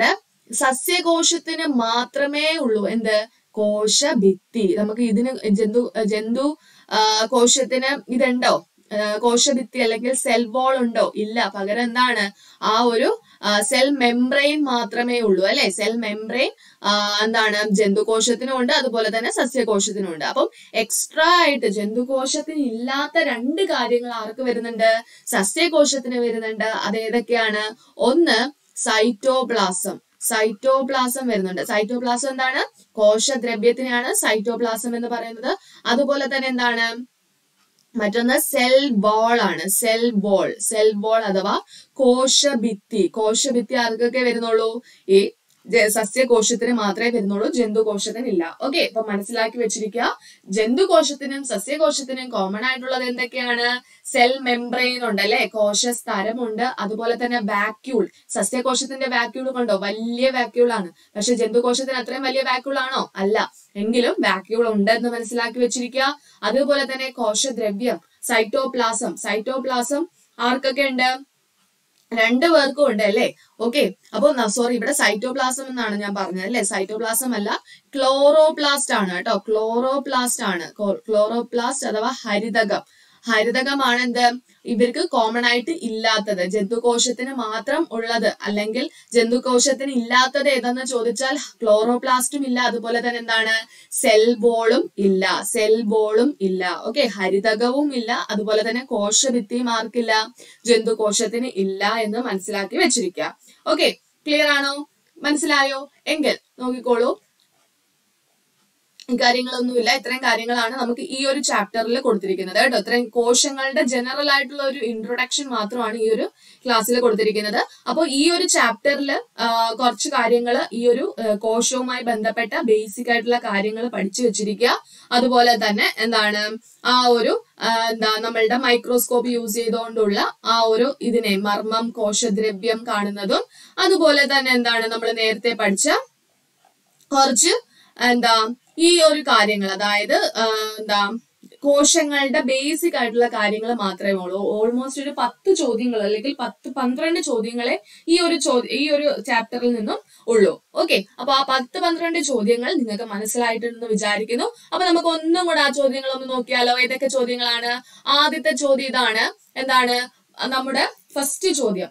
സസ്യകോശത്തിന് മാത്രമേ ഉള്ളൂ എന്ത്? കോശഭിത്തി. നമുക്ക് ഇതിന് ജന്തു ജന്തു കോശത്തിന് ഇതുണ്ടോ? കോശഭിത്തി അല്ലെങ്കിൽ സെൽ വോൾ ഉണ്ടോ? ഇല്ല. പകരം എന്താണ്? ആ ഒരു സെൽ മെംബ്രെയിൻ മാത്രമേ ഉള്ളൂ അല്ലെ? സെൽ മെംബ്രെയിൻ എന്താണ്? ജന്തുകോശത്തിനും ഉണ്ട്, അതുപോലെ തന്നെ സസ്യകോശത്തിനും ഉണ്ട്. അപ്പം എക്സ്ട്രാ ആയിട്ട് ജന്തുകോശത്തിന് ഇല്ലാത്ത രണ്ട് കാര്യങ്ങൾ ആർക്ക് വരുന്നുണ്ട്? സസ്യകോശത്തിന് വരുന്നുണ്ട്. അത് ഏതൊക്കെയാണ്? ഒന്ന് സൈറ്റോപ്ലാസം. സൈറ്റോപ്ലാസം വരുന്നുണ്ട്. സൈറ്റോപ്ലാസം എന്താണ്? കോശദ്രവ്യത്തിനെയാണ് സൈറ്റോപ്ലാസം എന്ന് പറയുന്നത്. അതുപോലെ തന്നെ എന്താണ്? മറ്റൊന്ന് സെൽ ബോൾ ആണ്. Cell wall. സെൽ ബോൾ അഥവാ കോശഭിത്തി. കോശഭിത്തി ആർക്കൊക്കെ വരുന്നുള്ളൂ? ഈ സസ്യകോശത്തിന് മാത്രമേ വരുന്നുള്ളൂ, ജന്തുകോശത്തിന് ഇല്ല. ഓക്കെ, അപ്പൊ മനസ്സിലാക്കി വെച്ചിരിക്കുക. ജന്തുകോശത്തിനും സസ്യകോശത്തിനും കോമൺ ആയിട്ടുള്ളത് എന്തൊക്കെയാണ്? സെൽ മെംബ്രെയിൻ ഉണ്ട് അല്ലെ? കോശസ്തരമുണ്ട്, അതുപോലെ തന്നെ വാക്യൂൾ. സസ്യകോശത്തിന്റെ വാക്യൂൾ കണ്ടോ? വലിയ വാക്യൂൾ ആണ്. പക്ഷെ ജന്തുകോശത്തിന് അത്രയും വലിയ വാക്യൂൾ ആണോ? അല്ല. എങ്കിലും വാക്യൂൾ ഉണ്ട് എന്ന് മനസ്സിലാക്കി വെച്ചിരിക്കുക. അതുപോലെ തന്നെ കോശദ്രവ്യം സൈറ്റോപ്ലാസം. സൈറ്റോപ്ലാസം ആർക്കൊക്കെ ഉണ്ട്? രണ്ടു പേർക്കും ഉണ്ട് അല്ലെ? ഓക്കെ, അപ്പൊ സോറി, ഇവിടെ സൈറ്റോപ്ലാസം എന്നാണ് ഞാൻ പറഞ്ഞത് അല്ലെ? സൈറ്റോപ്ലാസം അല്ല, ക്ലോറോപ്ലാസ്റ്റ് ആണ് കേട്ടോ. ക്ലോറോപ്ലാസ്റ്റ് ആണ്. ക്ലോറോപ്ലാസ്റ്റ് അഥവാ ഹരിതകം. ഹരിതകമാണ് എന്ത്? ഇവർക്ക് കോമൺ ആയിട്ട് ഇല്ലാത്തത്, ജന്തുകോശത്തിന് മാത്രം ഉള്ളത്. അല്ലെങ്കിൽ ജന്തുകോശത്തിന് ഇല്ലാത്തത് ഏതെന്ന് ചോദിച്ചാൽ ക്ലോറോപ്ലാസ്റ്റും ഇല്ല, അതുപോലെ തന്നെ എന്താണ്? സെൽ ബോളും ഇല്ല. സെൽ ബോളും ഇല്ല. ഓക്കെ, ഹരിതകവും ഇല്ല, അതുപോലെ തന്നെ കോശഭിത്തിയും ആർക്കില്ല? ജന്തുകോശത്തിന് ഇല്ല എന്ന് മനസ്സിലാക്കി വെച്ചിരിക്കുക. ഓക്കെ, ക്ലിയർ ആണോ? മനസ്സിലായോ? എങ്കിൽ നോക്കിക്കോളൂ, കാര്യങ്ങളൊന്നുമില്ല. ഇത്രയും കാര്യങ്ങളാണ് നമുക്ക് ഈ ഒരു ചാപ്റ്ററിൽ കൊടുത്തിരിക്കുന്നത് കേട്ടോ. ഇത്രയും കോശങ്ങളുടെ ജനറൽ ആയിട്ടുള്ള ഒരു ഇൻട്രൊഡക്ഷൻ മാത്രമാണ് ഈ ഒരു ക്ലാസ്സിൽ കൊടുത്തിരിക്കുന്നത്. അപ്പോൾ ഈ ഒരു ചാപ്റ്ററിൽ കുറച്ച് കാര്യങ്ങൾ, ഈ ഒരു കോശവുമായി ബന്ധപ്പെട്ട ബേസിക് ആയിട്ടുള്ള കാര്യങ്ങൾ പഠിച്ചു വെച്ചിരിക്കുക. അതുപോലെ തന്നെ എന്താണ്? ആ ഒരു എന്താ നമ്മളുടെ മൈക്രോസ്കോപ്പ് യൂസ് ചെയ്തുകൊണ്ടുള്ള ആ ഒരു ഇതിനെ മർമ്മം, കോശദ്രവ്യം കാണുന്നതും, അതുപോലെ തന്നെ എന്താണ് നമ്മൾ നേരത്തെ പഠിച്ച കുറച്ച് എന്താ ഈ ഒരു കാര്യങ്ങൾ, അതായത് എന്താ കോശങ്ങളുടെ ബേസിക് ആയിട്ടുള്ള കാര്യങ്ങൾ മാത്രമേ ഉള്ളൂ. ഓൾമോസ്റ്റ് ഒരു പത്ത് ചോദ്യങ്ങൾ അല്ലെങ്കിൽ പത്ത് പന്ത്രണ്ട് ചോദ്യങ്ങളെ ഈ ഒരു ചോദ്യ ഈ ഒരു ചാപ്റ്ററിൽ നിന്നും ഉള്ളൂ. ഓക്കെ, അപ്പൊ ആ പത്ത് പന്ത്രണ്ട് ചോദ്യങ്ങൾ നിങ്ങൾക്ക് മനസ്സിലായിട്ടുണ്ടെന്ന് വിചാരിക്കുന്നു. അപ്പൊ നമുക്ക് ഒന്നും കൂടെ ആ ചോദ്യങ്ങൾ ഒന്ന് നോക്കിയാലോ? ഏതൊക്കെ ചോദ്യങ്ങളാണ്? ആദ്യത്തെ ചോദ്യം ഇതാണ്. എന്താണ് നമ്മുടെ ഫസ്റ്റ് ചോദ്യം?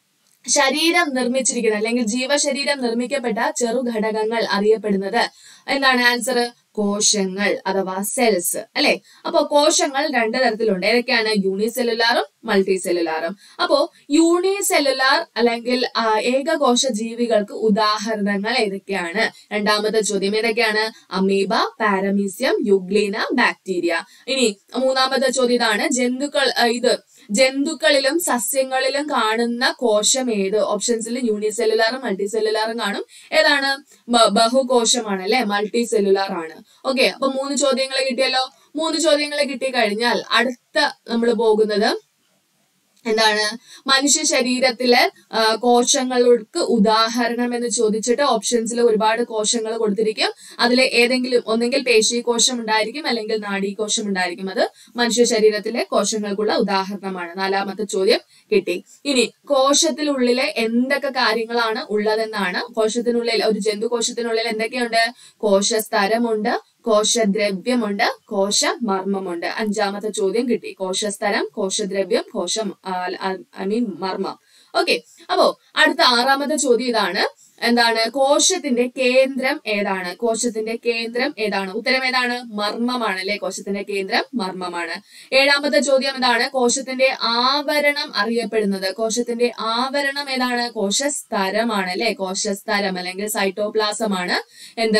ശരീരം നിർമ്മിച്ചിരിക്കുന്ന അല്ലെങ്കിൽ ജീവശരീരം നിർമ്മിക്കപ്പെട്ട ചെറുഘടകങ്ങൾ അറിയപ്പെടുന്നത് എന്താണ്? ആൻസർ കോശങ്ങൾ അഥവാ സെൽസ് അല്ലെ? അപ്പോ കോശങ്ങൾ രണ്ടു തരത്തിലുണ്ട്. ഏതൊക്കെയാണ്? യൂണിസെല്ലുലാറും മൾട്ടി സെല്ലുലാറും. അപ്പോ യൂണിസെല്ലുലാർ അല്ലെങ്കിൽ ഏകകോശ ജീവികൾക്ക് ഉദാഹരണങ്ങൾ ഏതൊക്കെയാണ്? രണ്ടാമത്തെ ചോദ്യം ഏതൊക്കെയാണ്? Amoeba, paramecium, euglena, bacteria. ഇനി മൂന്നാമത്തെ ചോദ്യം ഇതാണ്. ജന്തുക്കൾ ഇത് ജന്തുക്കളിലും സസ്യങ്ങളിലും കാണുന്ന കോശം ഏത്? ഓപ്ഷൻസിൽ യൂണിസെല്ലുലാറും മൾട്ടി സെല്ലുലാറും കാണും. ഏതാണ്? ബഹുകോശമാണ് അല്ലെ? മൾട്ടി സെല്ലുലാർ ആണ്. ഓക്കെ, അപ്പൊ മൂന്ന് ചോദ്യങ്ങൾ കിട്ടിയല്ലോ. മൂന്ന് ചോദ്യങ്ങൾ കിട്ടി കഴിഞ്ഞാൽ അടുത്ത നമ്മൾ പോകുന്നത് എന്താണ്? മനുഷ്യ ശരീരത്തിലെ കോശങ്ങൾക്ക് ഉദാഹരണം എന്ന് ചോദിച്ചിട്ട് ഓപ്ഷൻസിൽ ഒരുപാട് കോശങ്ങൾ കൊടുത്തിരിക്കും. അതിലെ ഏതെങ്കിലും ഒന്നെങ്കിൽ പേശി കോശം ഉണ്ടായിരിക്കും, അല്ലെങ്കിൽ നാഡീകോശം ഉണ്ടായിരിക്കും. അത് മനുഷ്യ ശരീരത്തിലെ കോശങ്ങൾക്കുള്ള ഉദാഹരണമാണ്. നാലാമത്തെ ചോദ്യം കിട്ടി. ഇനി കോശത്തിനുള്ളിലെ എന്തൊക്കെ കാര്യങ്ങളാണ് ഉള്ളതെന്നാണ്. കോശത്തിനുള്ളിൽ, ഒരു ജന്തുകോശത്തിനുള്ളിൽ എന്തൊക്കെയുണ്ട്? കോശസ്തരമുണ്ട്, കോശദ്രവ്യമുണ്ട്, കോശമർമ്മമുണ്ട്. അഞ്ചാമത്തെ ചോദ്യം കിട്ടി. കോശസ്തരം, കോശദ്രവ്യം, കോശം ഐ മീൻ മർമ്മം. ഓക്കെ, അപ്പോ അടുത്ത ആറാമത്തെ ചോദ്യം ഇതാണ്. എന്താണ്? കോശത്തിന്റെ കേന്ദ്രം ഏതാണ്? കോശത്തിന്റെ കേന്ദ്രം ഏതാണ്? ഉത്തരം ഏതാണ്? മർമ്മമാണ് അല്ലെ? കോശത്തിന്റെ കേന്ദ്രം മർമ്മമാണ്. ഏഴാമത്തെ ചോദ്യം എന്താണ്? കോശത്തിന്റെ ആവരണം അറിയപ്പെടുന്നത്. കോശത്തിന്റെ ആവരണം ഏതാണ്? കോശസ്തരമാണ് അല്ലെ? കോശസ്തരം അല്ലെങ്കിൽ സൈറ്റോപ്ലാസം ആണ് എന്ത്?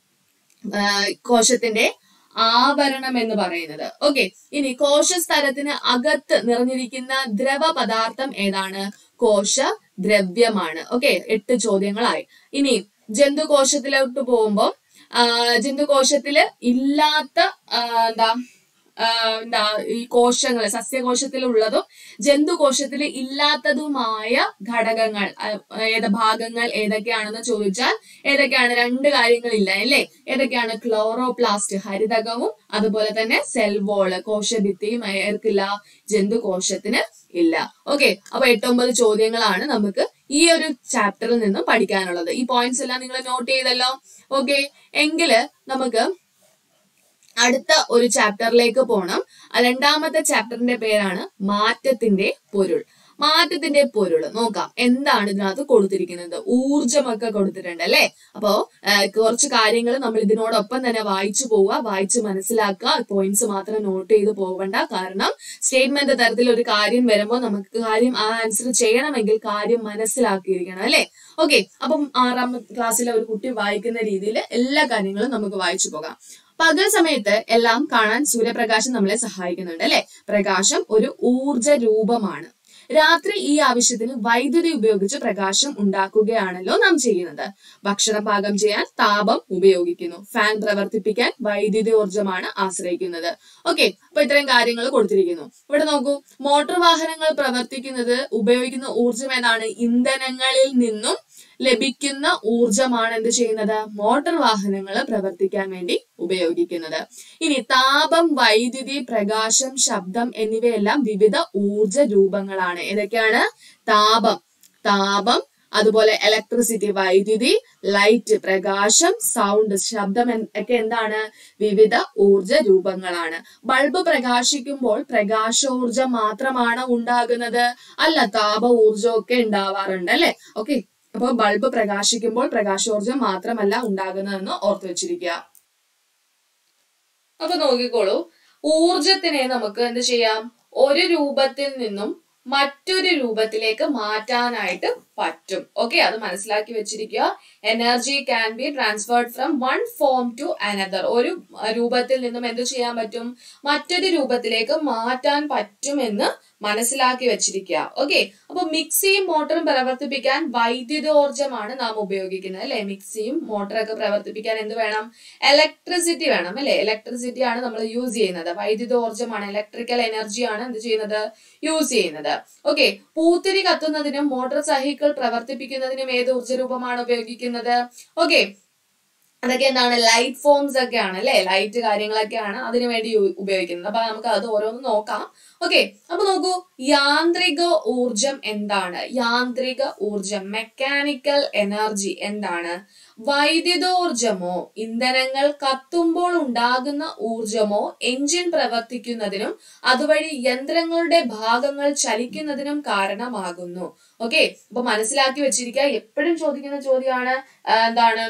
കോശത്തിന്റെ ആവരണം എന്ന് പറയുന്നത്. ഓക്കെ, ഇനി കോശസ്തരത്തിന് അകത്ത് നിറഞ്ഞിരിക്കുന്ന ദ്രവ പദാർത്ഥം ഏതാണ്? കോശദ്രവ്യമാണ്. ഓക്കെ, എട്ട് ചോദ്യങ്ങളായി. ഇനി ജന്തുകോശത്തിലോട്ട് പോകുമ്പോ ജന്തുകോശത്തില് ഇല്ലാത്ത എന്താ എന്താ ഈ കോശങ്ങൾ, സസ്യകോശത്തിലുള്ളതും ജന്തുകോശത്തിൽ ഇല്ലാത്തതുമായ ഘടകങ്ങൾ ഏത് ഭാഗങ്ങൾ ഏതൊക്കെയാണെന്ന് ചോദിച്ചാൽ ഏതൊക്കെയാണ്? രണ്ട് കാര്യങ്ങളില്ല അല്ലേ? ഏതൊക്കെയാണ്? ക്ലോറോപ്ലാസ്റ്റ് ഹരിതകവും, അതുപോലെ തന്നെ സെൽ വോള് കോശഭിത്തിയും ഏർക്കില്ല? ജന്തുകോശത്തിന് ഇല്ല. ഓക്കെ, അപ്പൊ എട്ടൊമ്പത് ചോദ്യങ്ങളാണ് നമുക്ക് ഈ ഒരു ചാപ്റ്ററിൽ നിന്നും പഠിക്കാനുള്ളത്. ഈ പോയിന്റ്സ് എല്ലാം നിങ്ങൾ നോട്ട് ചെയ്തല്ലോ. ഓക്കെ, എങ്കില് നമുക്ക് അടുത്ത ഒരു ചാപ്റ്ററിലേക്ക് പോകണം. രണ്ടാമത്തെ ചാപ്റ്ററിന്റെ പേരാണ് മാറ്റത്തിന്റെ പൊരുൾ. മാറ്റത്തിന്റെ പൊരുൾ നോക്കാം. എന്താണ് ഇതിനകത്ത് കൊടുത്തിരിക്കുന്നത്? ഊർജമൊക്കെ കൊടുത്തിട്ടുണ്ട് അല്ലെ. അപ്പോ കുറച്ച് കാര്യങ്ങൾ നമ്മൾ ഇതിനോടൊപ്പം തന്നെ വായിച്ചു പോവുക, വായിച്ച് മനസ്സിലാക്കുക. പോയിന്റ്സ് മാത്രം നോട്ട് ചെയ്ത് പോകണ്ട. കാരണം സ്റ്റേറ്റ്മെന്റ് തരത്തിൽ ഒരു കാര്യം വരുമ്പോൾ നമുക്ക് കാര്യം ആ ആൻസർ ചെയ്യണമെങ്കിൽ കാര്യം മനസ്സിലാക്കിയിരിക്കണം അല്ലെ. ഓക്കെ, അപ്പം ആറാം ക്ലാസ്സിലെ ഒരു കുട്ടി വായിക്കുന്ന രീതിയിൽ എല്ലാ കാര്യങ്ങളും നമുക്ക് വായിച്ചു പോകാം. പകൽ സമയത്ത് എല്ലാം കാണാൻ സൂര്യപ്രകാശം നമ്മളെ സഹായിക്കുന്നുണ്ട് അല്ലെ. പ്രകാശം ഒരു ഊർജ രൂപമാണ്. രാത്രി ഈ ആവശ്യത്തിന് വൈദ്യുതി ഉപയോഗിച്ച് പ്രകാശം ഉണ്ടാക്കുകയാണല്ലോ നാം ചെയ്യുന്നത്. ഭക്ഷണം പാകം ചെയ്യാൻ താപം ഉപയോഗിക്കുന്നു. ഫാൻ പ്രവർത്തിപ്പിക്കാൻ വൈദ്യുതി ഊർജമാണ് ആശ്രയിക്കുന്നത്. ഓക്കെ, അപ്പൊ ഇത്രയും കാര്യങ്ങൾ കൊടുത്തിരിക്കുന്നു. ഇവിടെ നോക്കൂ, മോട്ടോർ വാഹനങ്ങൾ പ്രവർത്തിക്കുന്നത് ഉപയോഗിക്കുന്ന ഊർജം ഏതാണ്? ഇന്ധനങ്ങളിൽ നിന്നും ലഭിക്കുന്ന ഊർജമാണ് എന്ത് ചെയ്യുന്നത്? മോട്ടോർ വാഹനങ്ങൾ പ്രവർത്തിക്കാൻ വേണ്ടി ഉപയോഗിക്കുന്നത്. ഇനി താപം, വൈദ്യുതി, പ്രകാശം, ശബ്ദം എന്നിവയെല്ലാം വിവിധ ഊർജ രൂപങ്ങളാണ്. ഏതൊക്കെയാണ്? താപം താപം അതുപോലെ ഇലക്ട്രിസിറ്റി വൈദ്യുതി, ലൈറ്റ് പ്രകാശം, സൗണ്ട് ശബ്ദം ഒക്കെ എന്താണ്? വിവിധ ഊർജ രൂപങ്ങളാണ്. ബൾബ് പ്രകാശിക്കുമ്പോൾ പ്രകാശോർജം മാത്രമാണ് ഉണ്ടാകുന്നത്? അല്ല, താപ ഊർജം ഒക്കെ ഉണ്ടാവാറുണ്ട് അല്ലെ. ഓക്കെ, അപ്പൊ ബൾബ് പ്രകാശിക്കുമ്പോൾ പ്രകാശോർജം മാത്രമല്ല ഉണ്ടാകുന്നതെന്ന് ഓർത്തു വെച്ചിരിക്കുക. അപ്പൊ നോക്കിക്കോളൂ, ഊർജത്തിനെ നമുക്ക് എന്ത് ചെയ്യാം? ഒരു രൂപത്തിൽ നിന്നും മറ്റൊരു രൂപത്തിലേക്ക് മാറ്റാനായിട്ട് പറ്റും. ഓക്കെ, അത് മനസ്സിലാക്കി വെച്ചിരിക്കുക. Energy can be transferred from one form to another. ഒരു രൂപത്തിൽ നിന്നും എന്ത് ചെയ്യാൻ പറ്റും? മറ്റൊരു രൂപത്തിലേക്ക് മാറ്റാൻ പറ്റുമെന്ന് മനസ്സിലാക്കി വെച്ചിരിക്കുക. ഓക്കെ, അപ്പൊ മിക്സിയും മോട്ടറും പ്രവർത്തിപ്പിക്കാൻ വൈദ്യുതോർജ്ജമാണ് നാം ഉപയോഗിക്കുന്നത് അല്ലെ. മിക്സിയും മോട്ടറൊക്കെ പ്രവർത്തിപ്പിക്കാൻ എന്ത് വേണം? ഇലക്ട്രിസിറ്റി വേണം അല്ലെ. ഇലക്ട്രിസിറ്റി ആണ് നമ്മൾ യൂസ് ചെയ്യുന്നത്. വൈദ്യുതോർജ്ജമാണ്, ഇലക്ട്രിക്കൽ എനർജിയാണ് എന്ത് ചെയ്യുന്നത്? യൂസ് ചെയ്യുന്നത്. ഓക്കെ, പൂത്തിരി കത്തുന്നതിനും മോട്ടോർ സൈക്കിൾ പ്രവർത്തിപ്പിക്കുന്നതിനും ഏത് ഊർജ്ജരൂപമാണ് ഉപയോഗിക്കുന്നത്? ഓക്കെ, അതൊക്കെ എന്താണ്? ലൈറ്റ് ഫോംസ് ഒക്കെയാണ് അല്ലെ. ലൈറ്റ് കാര്യങ്ങളൊക്കെയാണ് അതിനു വേണ്ടി ഉപയോഗിക്കുന്നത്. അപ്പൊ നമുക്ക് അത് ഓരോന്ന് നോക്കാം. ഓക്കെ, അപ്പൊ നോക്കൂ, യാന്ത്രിക ഊർജം എന്താണ്? യാന്ത്രിക ഊർജം, മെക്കാനിക്കൽ എനർജി എന്താണ്? വൈദ്യുതോർജമോ ഇന്ധനങ്ങൾ കത്തുമ്പോൾ ഉണ്ടാകുന്ന ഊർജമോ എഞ്ചിൻ പ്രവർത്തിക്കുന്നതിനും അതുവഴി യന്ത്രങ്ങളുടെ ഭാഗങ്ങൾ ചലിക്കുന്നതിനും കാരണമാകുന്നു. ഓക്കെ, അപ്പൊ മനസ്സിലാക്കി വെച്ചിരിക്കുക. എപ്പോഴും ചോദിക്കുന്ന ചോദ്യമാണ് എന്താണ്?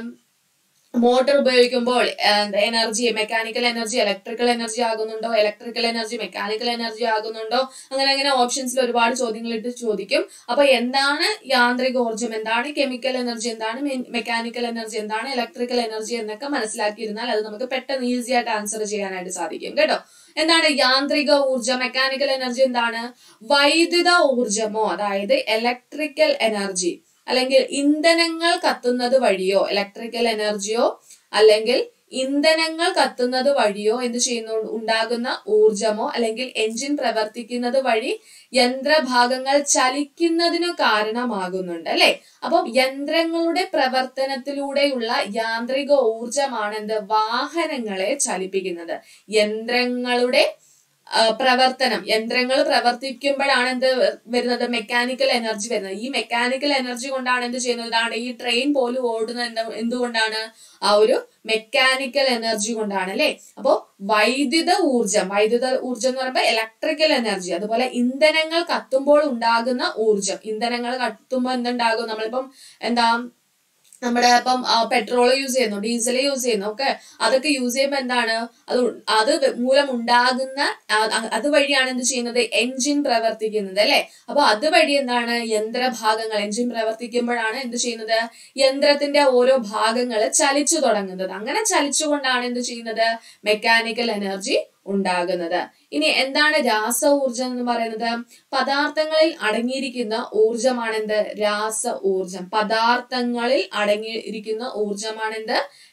മോട്ടോർ ഉപയോഗിക്കുമ്പോൾ energy mechanical energy electrical energy ആകുന്നുണ്ടോ? ഇലക്ട്രിക്കൽ എനർജി മെക്കാനിക്കൽ എനർജി ആകുന്നുണ്ടോ? അങ്ങനെ അങ്ങനെ ഓപ്ഷൻസിൽ ഒരുപാട് ചോദ്യങ്ങൾ ഇട്ട് ചോദിക്കും. അപ്പൊ എന്താണ് യാന്ത്രിക ഊർജം, എന്താണ് കെമിക്കൽ എനർജി, എന്താണ് മെക്കാനിക്കൽ എനർജി, എന്താണ് ഇലക്ട്രിക്കൽ എനർജി എന്നൊക്കെ മനസ്സിലാക്കിയിരുന്നാൽ അത് നമുക്ക് പെട്ടെന്ന് ഈസി ആയിട്ട് ആൻസർ ചെയ്യാനായിട്ട് സാധിക്കും കേട്ടോ. എന്താണ് യാന്ത്രിക ഊർജം? മെക്കാനിക്കൽ എനർജി എന്താണ്? വൈദ്യുത ഊർജമോ അതായത് ഇലക്ട്രിക്കൽ എനർജി അല്ലെങ്കിൽ ഇന്ധനങ്ങൾ കത്തുന്നത് വഴിയോ, ഇലക്ട്രിക്കൽ എനർജിയോ അല്ലെങ്കിൽ ഇന്ധനങ്ങൾ കത്തുന്നത് വഴിയോ എന്ത് ചെയ്യുന്നു? ഉണ്ടാകുന്ന ഊർജമോ അല്ലെങ്കിൽ എഞ്ചിൻ പ്രവർത്തിക്കുന്നത് വഴി യന്ത്രഭാഗങ്ങൾ ചലിക്കുന്നതിനു കാരണമാകുന്നുണ്ട് അല്ലെ. അപ്പം യന്ത്രങ്ങളുടെ പ്രവർത്തനത്തിലൂടെയുള്ള യാന്ത്രിക ഊർജമാണ് എന്ത്? വാഹനങ്ങളെ ചലിപ്പിക്കുന്നത്. യന്ത്രങ്ങളുടെ പ്രവർത്തനം, യന്ത്രങ്ങൾ പ്രവർത്തിക്കുമ്പോഴാണ് എന്ത് വരുന്നത്? മെക്കാനിക്കൽ എനർജി വരുന്നത്. ഈ മെക്കാനിക്കൽ എനർജി കൊണ്ടാണ് എന്ത് ചെയ്യുന്നത്? ഈ ട്രെയിൻ പോലും ഓടുന്നത് എന്തുകൊണ്ടാണ്? ആ ഒരു മെക്കാനിക്കൽ എനർജി കൊണ്ടാണ് അല്ലെ. അപ്പോ വൈദ്യുത ഊർജം, വൈദ്യുത ഊർജം എന്ന് പറയുമ്പോൾ ഇലക്ട്രിക്കൽ എനർജി. അതുപോലെ ഇന്ധനങ്ങൾ കത്തുമ്പോൾ ഉണ്ടാകുന്ന ഊർജം, ഇന്ധനങ്ങൾ കത്തുമ്പോൾ എന്തുണ്ടാകും? നമ്മളിപ്പം എന്താ നമ്മുടെ ഇപ്പം പെട്രോൾ യൂസ് ചെയ്യുന്നു, ഡീസൽ യൂസ് ചെയ്യുന്നു, ഒക്കെ അതൊക്കെ യൂസ് ചെയ്യുമ്പോൾ എന്താണ്? അത് അത് മൂലം ഉണ്ടാകുന്ന അതുവഴിയാണ് എന്ത് ചെയ്യുന്നത്? എഞ്ചിൻ പ്രവർത്തിക്കുന്നത് അല്ലെ. അപ്പൊ അതുവഴി എന്താണ്? യന്ത്രഭാഗങ്ങൾ, എഞ്ചിൻ പ്രവർത്തിക്കുമ്പോഴാണ് എന്ത് ചെയ്യുന്നത്? യന്ത്രത്തിന്റെ ഓരോ ഭാഗങ്ങൾ ചലിച്ചു തുടങ്ങുന്നത്. അങ്ങനെ ചലിച്ചുകൊണ്ടാണ് എന്ത് ചെയ്യുന്നത്? മെക്കാനിക്കൽ എനർജി ഉണ്ടാകുന്നത്. ഇനി എന്താണ് രാസ ഊർജം എന്ന് പറയുന്നത്? പദാർത്ഥങ്ങളിൽ അടങ്ങിയിരിക്കുന്ന ഊർജമാണെന്ത്? രാസ ഊർജം. പദാർത്ഥങ്ങളിൽ അടങ്ങിയിരിക്കുന്ന ഊർജമാണെന്ത്?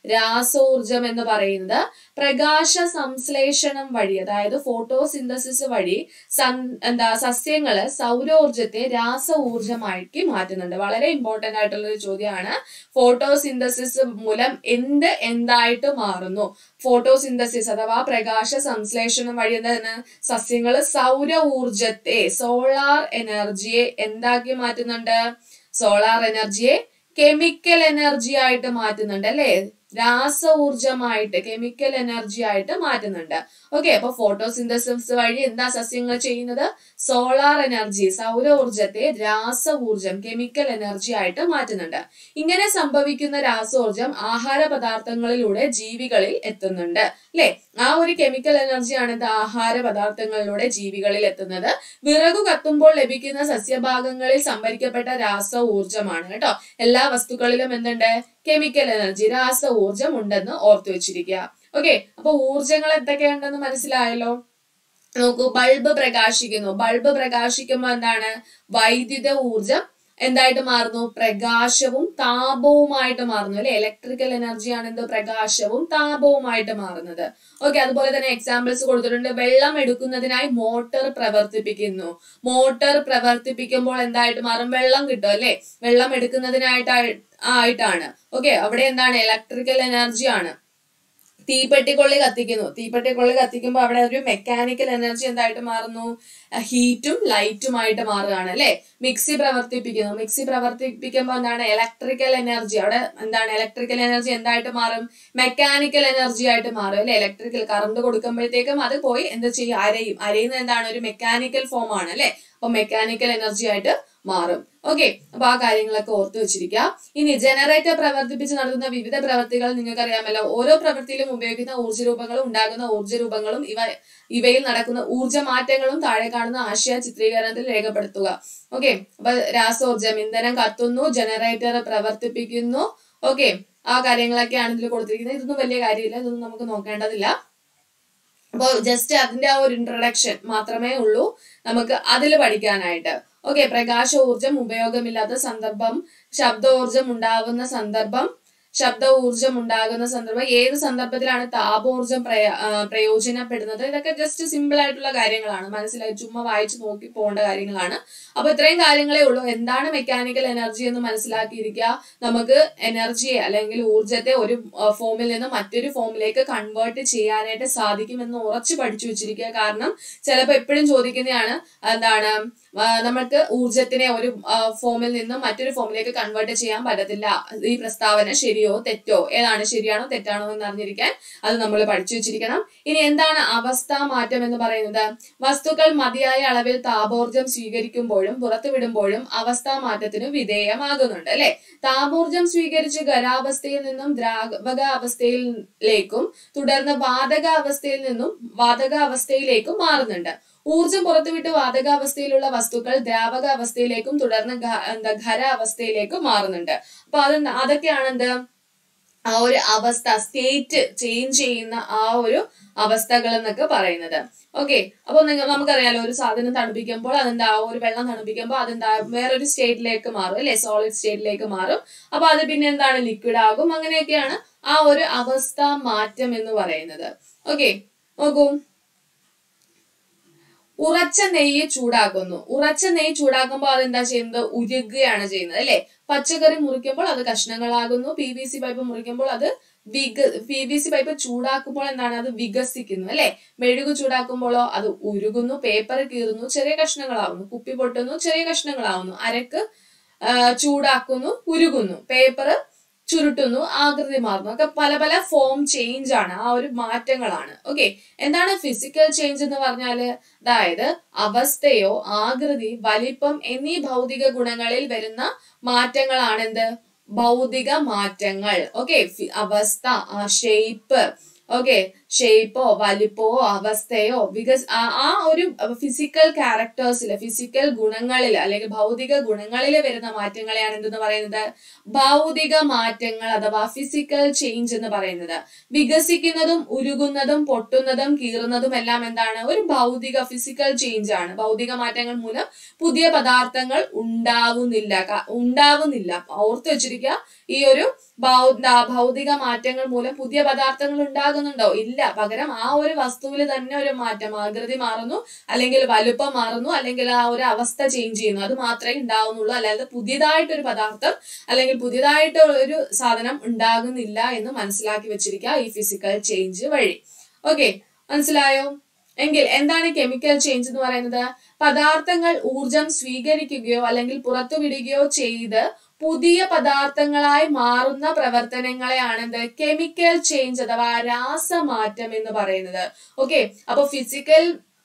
രാസോർജം എന്ന് പറയുന്നത്. പ്രകാശ സംശ്ലേഷണം വഴി അതായത് ഫോട്ടോസിന്തസിസ് വഴി എന്താ സസ്യങ്ങള് സൗരോർജത്തെ രാസ ഊർജമാക്കി മാറ്റുന്നുണ്ട്. വളരെ ഇമ്പോർട്ടന്റ് ആയിട്ടുള്ള ഒരു ചോദ്യമാണ്. ഫോട്ടോസിന്തസിസ് മൂലം എന്ത് എന്തായിട്ട് മാറുന്നു? ഫോട്ടോസിന്തസിസ് അഥവാ പ്രകാശ സംശ്ലേഷണം വഴി എന്താണ്? സസ്യങ്ങള് സൗര ഊർജത്തെ, സോളാർ എനർജിയെ എന്താക്കി മാറ്റുന്നുണ്ട്? സോളാർ എനർജിയെ കെമിക്കൽ എനർജി ആയിട്ട് മാറ്റുന്നുണ്ട് അല്ലെ, രാസ ഊർജമായിട്ട് കെമിക്കൽ എനർജി ആയിട്ട് മാറ്റുന്നുണ്ട്. ഓക്കെ, അപ്പൊ ഫോട്ടോസിന്തസിസ് വഴി എന്താ സസ്യങ്ങൾ ചെയ്യുന്നത്? സോളാർ എനർജി സൗര ഊർജത്തെ രാസ ഊർജം കെമിക്കൽ എനർജി ആയിട്ട് മാറ്റുന്നുണ്ട്. ഇങ്ങനെ സംഭവിക്കുന്ന രാസോർജം ആഹാര പദാർത്ഥങ്ങളിലൂടെ ജീവികളിൽ എത്തുന്നുണ്ട് അല്ലെ. ആ ഒരു കെമിക്കൽ എനർജിയാണ് ഇത് ആഹാര പദാർത്ഥങ്ങളിലൂടെ ജീവികളിൽ എത്തുന്നത്. വിറകു കത്തുമ്പോൾ ലഭിക്കുന്ന സസ്യഭാഗങ്ങളിൽ സംഭരിക്കപ്പെട്ട രാസ ഊർജമാണ് കേട്ടോ. എല്ലാ വസ്തുക്കളിലും എന്തുണ്ട്? കെമിക്കൽ എനർജി രാസ ഊർജം ഉണ്ടെന്ന് ഓർത്തു വെച്ചിരിക്കുക. ഓക്കെ, അപ്പൊ ഊർജങ്ങൾ എന്തൊക്കെയുണ്ടെന്ന് മനസ്സിലായല്ലോ. നോക്കൂ, ബൾബ് പ്രകാശിക്കുന്നു. ബൾബ് പ്രകാശിക്കുമ്പോ എന്താണ്? വൈദ്യുത ഊർജം എന്തായിട്ട് മാറുന്നു? പ്രകാശവും താപവുമായിട്ട് മാറുന്നു അല്ലെ. ഇലക്ട്രിക്കൽ എനർജിയാണ് എന്ത്? പ്രകാശവും താപവുമായിട്ട് മാറുന്നത്. ഓക്കെ, അതുപോലെ തന്നെ എക്സാമ്പിൾസ് കൊടുത്തിട്ടുണ്ട്. വെള്ളം എടുക്കുന്നതിനായി മോട്ടോർ പ്രവർത്തിപ്പിക്കുന്നു. മോട്ടോർ പ്രവർത്തിപ്പിക്കുമ്പോൾ എന്തായിട്ട് മാറും? വെള്ളം കിട്ടും അല്ലെ. വെള്ളം എടുക്കുന്നതിനായിട്ട് ആയിട്ടാണ്. ഓക്കെ, അവിടെ എന്താണ്? ഇലക്ട്രിക്കൽ എനർജി ആണ്. തീപ്പെട്ടിക്കൊള്ളി കത്തിക്കുന്നു. തീപ്പെട്ടിക്കൊള്ളി കത്തിക്കുമ്പോൾ അവിടെ ഒരു മെക്കാനിക്കൽ എനർജി എന്തായിട്ട് മാറുന്നു? ഹീറ്റും ലൈറ്റുമായിട്ട് മാറുകയാണ് അല്ലെ. മിക്സി പ്രവർത്തിപ്പിക്കുന്നു. മിക്സി പ്രവർത്തിപ്പിക്കുമ്പോൾ എന്താണ്? Electrical energy. അവിടെ എന്താണ്? ഇലക്ട്രിക്കൽ എനർജി എന്തായിട്ട് മാറും? മെക്കാനിക്കൽ എനർജി ആയിട്ട് മാറും അല്ലെ. ഇലക്ട്രിക്കൽ കറണ്ട് കൊടുക്കുമ്പോഴത്തേക്കും അത് പോയി എന്താ ചെയ്യും? അരയും. അരയുന്നത് എന്താണ്? ഒരു മെക്കാനിക്കൽ ഫോം ആണ് അല്ലെ. അപ്പൊ മെക്കാനിക്കൽ എനർജി ആയിട്ട് മാറും. ഓക്കെ, അപ്പൊ ആ കാര്യങ്ങളൊക്കെ ഓർത്തു വെച്ചിരിക്കുക. ഇനി ജനറേറ്റർ പ്രവർത്തിപ്പിച്ച് നടത്തുന്ന വിവിധ പ്രവൃത്തികൾ നിങ്ങൾക്ക് അറിയാമല്ലോ. ഓരോ പ്രവൃത്തിയിലും ഉപയോഗിക്കുന്ന ഊർജ്ജരൂപങ്ങളും ഉണ്ടാകുന്ന ഊർജ്ജരൂപങ്ങളും ഇവ ഇവയിൽ നടക്കുന്ന ഊർജ്ജ മാറ്റങ്ങളും താഴെ കാണുന്ന ആശയ ചിത്രീകരണത്തിൽ രേഖപ്പെടുത്തുക. ഓക്കെ, അപ്പൊ രാസോർജം, ഇന്ധനം കത്തുന്നു, ജനറേറ്റർ പ്രവർത്തിപ്പിക്കുന്നു. ഓക്കെ, ആ കാര്യങ്ങളൊക്കെയാണ് ഇതിൽ കൊടുത്തിരിക്കുന്നത്. ഇതൊന്നും വലിയ കാര്യമില്ല, ഇതൊന്നും നമുക്ക് നോക്കേണ്ടതില്ല. അപ്പൊ ജസ്റ്റ് അതിന്റെ ആ ഒരു ഇൻട്രൊഡക്ഷൻ മാത്രമേ ഉള്ളൂ നമുക്ക് അതിൽ പഠിക്കാനായിട്ട്. ഓക്കെ, പ്രകാശ ഊർജം ഉപയോഗമില്ലാത്ത സന്ദർഭം, ശബ്ദോർജം ഉണ്ടാവുന്ന സന്ദർഭം, ശബ്ദ ഊർജം ഉണ്ടാകുന്ന സന്ദർഭം, ഏത് സന്ദർഭത്തിലാണ് താപോർജം പ്രയ പ്രയോജനപ്പെടുന്നത്, ഇതൊക്കെ ജസ്റ്റ് സിമ്പിൾ ആയിട്ടുള്ള കാര്യങ്ങളാണ്. മനസ്സിലായി, ചുമ്മാ വായിച്ചു നോക്കി പോകേണ്ട കാര്യങ്ങളാണ്. അപ്പൊ ഇത്രയും കാര്യങ്ങളേ ഉള്ളൂ. എന്താണ് മെക്കാനിക്കൽ എനർജി എന്ന് മനസ്സിലാക്കിയിരിക്കുക. നമുക്ക് എനർജിയെ അല്ലെങ്കിൽ ഊർജത്തെ ഒരു ഫോമിൽ നിന്ന് മറ്റൊരു ഫോമിലേക്ക് കൺവേർട്ട് ചെയ്യാനായിട്ട് സാധിക്കുമെന്ന് ഉറച്ചു പഠിച്ചു വെച്ചിരിക്കുക. കാരണം ചിലപ്പോൾ എപ്പോഴും ചോദിക്കുന്നതാണ് എന്താണ്, നമ്മൾക്ക് ഊർജത്തിനെ ഒരു ഫോമിൽ നിന്നും മറ്റൊരു ഫോമിലേക്ക് കൺവേർട്ട് ചെയ്യാൻ പറ്റത്തില്ല. ഈ പ്രസ്താവന ശരിയോ തെറ്റോ, ഏതാണ് ശരിയാണോ തെറ്റാണോ എന്ന് അറിഞ്ഞിരിക്കാൻ അത് നമ്മൾ പഠിച്ചു വെച്ചിരിക്കണം. ഇനി എന്താണ് അവസ്ഥാ മാറ്റം എന്ന് പറയുന്നത്? വസ്തുക്കൾ മതിയായ അളവിൽ താപോർജം സ്വീകരിക്കുമ്പോഴും പുറത്തുവിടുമ്പോഴും അവസ്ഥാ മാറ്റത്തിന് വിധേയമാകുന്നുണ്ട് അല്ലെ. താപോർജം സ്വീകരിച്ച് ഖരാവസ്ഥയിൽ നിന്നും ദ്രാവക അവസ്ഥയിലേക്കും തുടർന്ന് വാതക അവസ്ഥയിൽ നിന്നും വാതക അവസ്ഥയിലേക്കും മാറുന്നുണ്ട്. ഊർജം പുറത്തുവിട്ട് വാതകാവസ്ഥയിലുള്ള വസ്തുക്കൾ ദ്രാവക അവസ്ഥയിലേക്കും തുടർന്ന് എന്താ ഖര അവസ്ഥയിലേക്കും മാറുന്നുണ്ട്. അപ്പൊ അത് അതൊക്കെയാണ് എന്ത്? ആ ഒരു അവസ്ഥ, സ്റ്റേറ്റ് ചേഞ്ച് ചെയ്യുന്ന ആ ഒരു അവസ്ഥകൾ എന്നൊക്കെ പറയുന്നത്. ഓക്കെ, അപ്പൊ നിങ്ങൾ നമുക്കറിയാലോ, ഒരു സാധനം തണുപ്പിക്കുമ്പോൾ അതെന്താ, ഒരു വെള്ളം തണുപ്പിക്കുമ്പോൾ അതെന്താ വേറൊരു സ്റ്റേറ്റിലേക്ക് മാറും അല്ലെ, സോളിഡ് സ്റ്റേറ്റിലേക്ക് മാറും. അപ്പൊ അത് പിന്നെ എന്താണ്? ലിക്വിഡ് ആകും. അങ്ങനെയൊക്കെയാണ് ആ ഒരു അവസ്ഥ മാറ്റം എന്ന് പറയുന്നത്. ഓക്കെ, നോക്കൂ, ഉറച്ച നെയ്യ് ചൂടാക്കുന്നു. ഉറച്ച നെയ്യ് ചൂടാക്കുമ്പോൾ അതെന്താ ചെയ്യുന്നത്? ഉരുകുകയാണ് ചെയ്യുന്നത് അല്ലെ. പച്ചക്കറി മുറിക്കുമ്പോൾ അത് കഷ്ണങ്ങളാകുന്നു. പി വി സി പൈപ്പ് മുറിക്കുമ്പോൾ അത് വിക പി വി സി പൈപ്പ് ചൂടാക്കുമ്പോൾ എന്താണ്? അത് വികസിക്കുന്നു അല്ലെ. മെഴുകു ചൂടാക്കുമ്പോഴോ അത് ഉരുകുന്നു. പേപ്പർ കീറുന്നു, ചെറിയ കഷ്ണങ്ങളാവുന്നു. കുപ്പി പൊട്ടുന്നു, ചെറിയ കഷ്ണങ്ങളാവുന്നു. അരക്ക് ചൂടാക്കുന്നു, ഉരുകുന്നു. പേപ്പർ ചുരുട്ടുന്നു, ആകൃതി മാറുന്നു. ഒക്കെ പല പല ഫോം ചേഞ്ച് ആണ്, ആ ഒരു മാറ്റങ്ങളാണ്. ഓക്കെ, എന്താണ് ഫിസിക്കൽ ചേഞ്ച് എന്ന് പറഞ്ഞാല്? അതായത് അവസ്ഥയോ ആകൃതി, വലിപ്പം എന്നീ ഭൗതിക ഗുണങ്ങളിൽ വരുന്ന മാറ്റങ്ങളാണ് എന്ത്? ഭൗതിക മാറ്റങ്ങൾ. ഓക്കെ, അവസ്ഥ, ഷേപ്പ്, ഓക്കെ, ഷേപ്പോ വലിപ്പോ അവസ്ഥയോ വികസ് ആ ഒരു ഫിസിക്കൽ ക്യാരക്ടേഴ്സില്, ഫിസിക്കൽ ഗുണങ്ങളിൽ അല്ലെങ്കിൽ ഭൗതിക ഗുണങ്ങളിൽ വരുന്ന മാറ്റങ്ങളെയാണ് എന്തെന്ന് പറയുന്നത്? ഭൗതിക മാറ്റങ്ങൾ അഥവാ ഫിസിക്കൽ ചേഞ്ച് എന്ന് പറയുന്നത്. വികസിക്കുന്നതും ഉരുകുന്നതും പൊട്ടുന്നതും കീറുന്നതും എല്ലാം എന്താണ്? ഒരു ഭൗതിക ഫിസിക്കൽ ചേഞ്ച് ആണ്. ഭൗതിക മാറ്റങ്ങൾ മൂലം പുതിയ പദാർത്ഥങ്ങൾ ഉണ്ടാവുന്നില്ല ഉണ്ടാവുന്നില്ല ഓർത്തു വെച്ചിരിക്കുക. ഈ ഒരു ഭൗതിക മാറ്റങ്ങൾ മൂലം പുതിയ പദാർത്ഥങ്ങൾ ഉണ്ടാകുന്നുണ്ടോ? ഇല്ല. പകരം ആ ഒരു വസ്തുവിൽ തന്നെ ഒരു മാറ്റം, ആകൃതി മാറുന്നു, അല്ലെങ്കിൽ വലുപ്പം മാറുന്നു, അല്ലെങ്കിൽ ആ ഒരു അവസ്ഥ ചേഞ്ച് ചെയ്യുന്നു. അത് മാത്രമേ ഉണ്ടാവുന്നുള്ളൂ. അല്ലാതെ പുതിയതായിട്ടൊരു പദാർത്ഥം അല്ലെങ്കിൽ പുതിയതായിട്ട് ഒരു സാധനം ഉണ്ടാകുന്നില്ല എന്ന് മനസ്സിലാക്കി വെച്ചിരിക്കുക ഈ ഫിസിക്കൽ ചേഞ്ച് വഴി. ഓക്കെ, മനസ്സിലായോ? എങ്കിൽ എന്താണ് കെമിക്കൽ ചേഞ്ച് എന്ന് പറയുന്നത്? പദാർത്ഥങ്ങൾ ഊർജം സ്വീകരിക്കുകയോ അല്ലെങ്കിൽ പുറത്തുവിടുകയോ ചെയ്ത് പുതിയ പദാർത്ഥങ്ങളായി മാറുന്ന പ്രവർത്തനങ്ങളെയാണ് എന്ത് കെമിക്കൽ ചേഞ്ച് അഥവാ രാസമാറ്റം എന്ന് പറയുന്നത്. ഓക്കെ, അപ്പൊ ഫിസിക്കൽ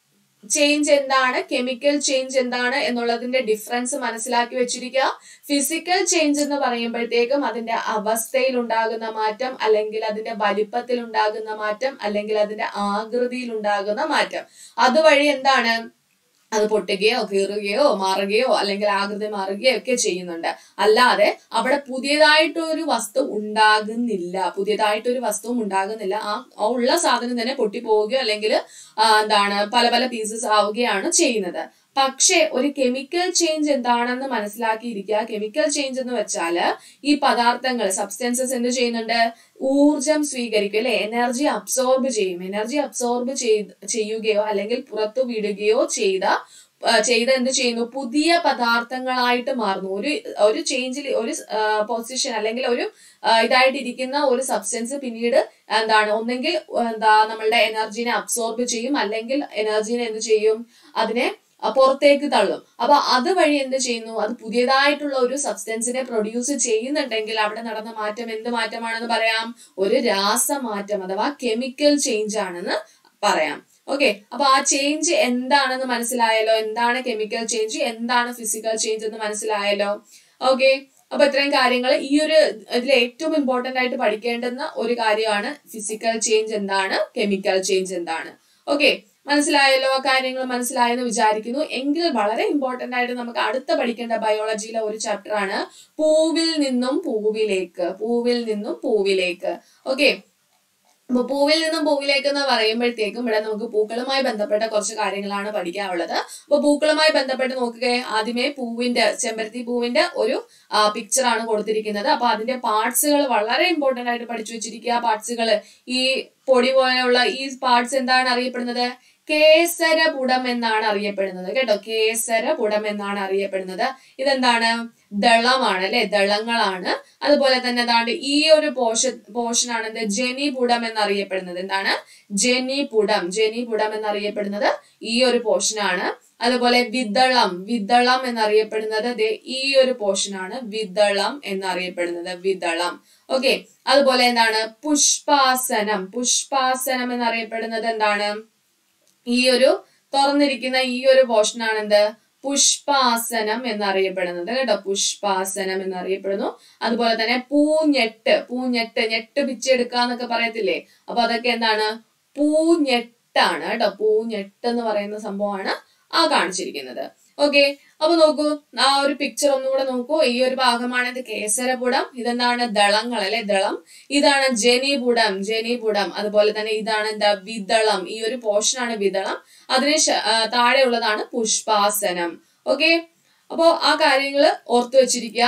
ചേഞ്ച് എന്താണ്, കെമിക്കൽ ചേഞ്ച് എന്താണ് എന്നുള്ളതിന്റെ ഡിഫറൻസ് മനസ്സിലാക്കി വെച്ചിരിക്കുക. ഫിസിക്കൽ ചേഞ്ച് എന്ന് പറയുമ്പോഴത്തേക്കും അതിന്റെ അവസ്ഥയിൽ ഉണ്ടാകുന്ന മാറ്റം, അല്ലെങ്കിൽ അതിന്റെ വലിപ്പത്തിൽ ഉണ്ടാകുന്ന മാറ്റം, അല്ലെങ്കിൽ അതിന്റെ ആകൃതിയിൽ ഉണ്ടാകുന്ന മാറ്റം. അതുവഴി എന്താണ് അത് പൊട്ടുകയോ കീറുകയോ മാറുകയോ അല്ലെങ്കിൽ ആകൃതി മാറുകയോ ഒക്കെ ചെയ്യുന്നുണ്ട്. അല്ലാതെ അവിടെ പുതിയതായിട്ടൊരു വസ്തു ഉണ്ടാകുന്നില്ല, പുതിയതായിട്ടൊരു വസ്തുവും ഉണ്ടാകുന്നില്ല. ആ ഉള്ള സാധനം തന്നെ പൊട്ടിപ്പോവുകയോ അല്ലെങ്കിൽ എന്താണ് പല പല പീസസ് ആവുകയാണ് ചെയ്യുന്നത്. പക്ഷെ ഒരു കെമിക്കൽ ചേഞ്ച് എന്താണെന്ന് മനസ്സിലാക്കിയിരിക്കുക. കെമിക്കൽ ചേഞ്ച് എന്ന് വെച്ചാല് ഈ പദാർത്ഥങ്ങൾ സബ്സ്റ്റൻസസ് എന്ത് ചെയ്യുന്നുണ്ട്, ഊർജം സ്വീകരിക്കും അല്ലെ, എനർജി അബ്സോർബ് ചെയ്യും. എനർജി അബ്സോർബ് ചെയ്യുകയോ അല്ലെങ്കിൽ പുറത്തു വിടുകയോ ചെയ്ത ചെയ്ത എന്ത് ചെയ്യുന്നു, പുതിയ പദാർത്ഥങ്ങളായിട്ട് മാറുന്നു. ഒരു ഒരു ചേഞ്ചിൽ ഒരു പൊസിഷൻ അല്ലെങ്കിൽ ഒരു ഇതായിട്ടിരിക്കുന്ന ഒരു സബ്സ്റ്റൻസ് പിന്നീട് എന്താണ് ഒന്നെങ്കിൽ എന്താ നമ്മളുടെ എനർജിനെ അബ്സോർബ് ചെയ്യും, അല്ലെങ്കിൽ എനർജിനെ എന്ത് ചെയ്യും, അതിനെ പുറത്തേക്ക് തള്ളും. അപ്പൊ അതുവഴി എന്ത് ചെയ്യുന്നു, അത് പുതിയതായിട്ടുള്ള ഒരു സബ്സ്റ്റൻസിനെ പ്രൊഡ്യൂസ് ചെയ്യുന്നുണ്ടെങ്കിൽ അവിടെ നടന്ന മാറ്റം എന്ത് മാറ്റമാണെന്ന് പറയാം, ഒരു രാസമാറ്റം അഥവാ കെമിക്കൽ ചേഞ്ച് ആണെന്ന് പറയാം. ഓക്കെ, അപ്പൊ ആ ചേഞ്ച് എന്താണെന്ന് മനസ്സിലായല്ലോ. എന്താണ് കെമിക്കൽ ചേഞ്ച്, എന്താണ് ഫിസിക്കൽ ചേഞ്ച് എന്ന് മനസ്സിലായല്ലോ. ഓക്കെ, അപ്പൊ ഇത്രയും കാര്യങ്ങൾ ഈ ഒരു ഇതിൽ ഏറ്റവും ഇമ്പോർട്ടന്റ് ആയിട്ട് പഠിക്കേണ്ടുന്ന ഒരു കാര്യമാണ് ഫിസിക്കൽ ചേഞ്ച് എന്താണ്, കെമിക്കൽ ചേഞ്ച് എന്താണ്. ഓക്കെ, മനസ്സിലായല്ലോ, ആ കാര്യങ്ങൾ മനസ്സിലായെന്ന് വിചാരിക്കുന്നു. എങ്കിൽ വളരെ ഇമ്പോർട്ടന്റ് ആയിട്ട് നമുക്ക് അടുത്ത പഠിക്കേണ്ട ബയോളജിയിലെ ഒരു ചാപ്റ്റർ ആണ് പൂവിൽ നിന്നും പൂവിലേക്ക്. പൂവിൽ നിന്നും പൂവിലേക്ക്. ഓക്കെ, അപ്പൊ പൂവിൽ നിന്നും പൂവിലേക്ക് എന്ന് പറയുമ്പോഴത്തേക്കും ഇവിടെ നമുക്ക് പൂക്കളുമായി ബന്ധപ്പെട്ട കുറച്ച് കാര്യങ്ങളാണ് പഠിക്കാനുള്ളത്. അപ്പൊ പൂക്കളുമായി ബന്ധപ്പെട്ട് നോക്കുക, ആദ്യമേ പൂവിന്റെ ചെമ്പരത്തി പൂവിന്റെ ഒരു പിക്ചർ ആണ് കൊടുത്തിരിക്കുന്നത്. അപ്പൊ അതിന്റെ പാർട്സുകൾ വളരെ ഇമ്പോർട്ടന്റ് ആയിട്ട് പഠിച്ചു വെച്ചിരിക്കുക. പാർട്സുകൾ ഈ പൊടി പോലെയുള്ള ഈ പാർട്സ് എന്താണ് അറിയപ്പെടുന്നത്, കേസരപുടം എന്നാണ് അറിയപ്പെടുന്നത് കേട്ടോ. കേസരപുടം എന്നാണ് അറിയപ്പെടുന്നത്. ഇതെന്താണ്, ദളമാണ് അല്ലെ, ദളങ്ങളാണ്. അതുപോലെ തന്നെ എന്താണ് ഈ ഒരു പോഷൻ പോഷനാണ് എന്ത് ജനിപുടം എന്നറിയപ്പെടുന്നത്. എന്താണ് ജനിപുടം, ജനിപുടം എന്നറിയപ്പെടുന്നത് ഈ ഒരു പോഷനാണ്. അതുപോലെ വിദളം, വിദളം എന്നറിയപ്പെടുന്നത് ഈ ഒരു പോഷനാണ്, വിദളം എന്നറിയപ്പെടുന്നത്, വിദളം. ഓക്കെ, അതുപോലെ എന്താണ് പുഷ്പാസനം, പുഷ്പാസനം എന്നറിയപ്പെടുന്നത് എന്താണ്, ഈ ഒരു തുറന്നിരിക്കുന്ന ഈ ഒരു പോർഷനാണ് എന്ത് പുഷ്പാസനം എന്നറിയപ്പെടുന്നത് കേട്ടോ. പുഷ്പാസനം എന്നറിയപ്പെടുന്നു. അതുപോലെ തന്നെ പൂഞ്ഞെട്ട്, പൂഞ്ഞെട്ട് ഞെട്ട് പിച്ചെടുക്കുക എന്നൊക്കെ പറയത്തില്ലേ, അപ്പൊ അതൊക്കെ എന്താണ് പൂഞ്ഞെട്ടാണ് കേട്ടോ. പൂഞ്ഞെട്ട് എന്ന് പറയുന്ന സംഭവമാണ് ആ കാണിച്ചിരിക്കുന്നത്. ഓക്കെ, അപ്പൊ നോക്കൂ, ആ ഒരു പിക്ചർ ഒന്നുകൂടെ നോക്കൂ. ഈ ഒരു ഭാഗമാണ് ഇത് കേസരപുടം, ഇതെന്താണ് ദളങ്ങൾ അല്ലെ, ദളം. ഇതാണ് ജനിപുടം, ജനിപുടം. അതുപോലെ തന്നെ ഇതാണ് എന്താ വിദളം, ഈ ഒരു പോർഷനാണ് വിദളം. അതിന് താഴെയുള്ളതാണ് പുഷ്പാസനം. ഓക്കെ, അപ്പോ ആ കാര്യങ്ങൾ ഓർത്തു വെച്ചിരിക്കുക.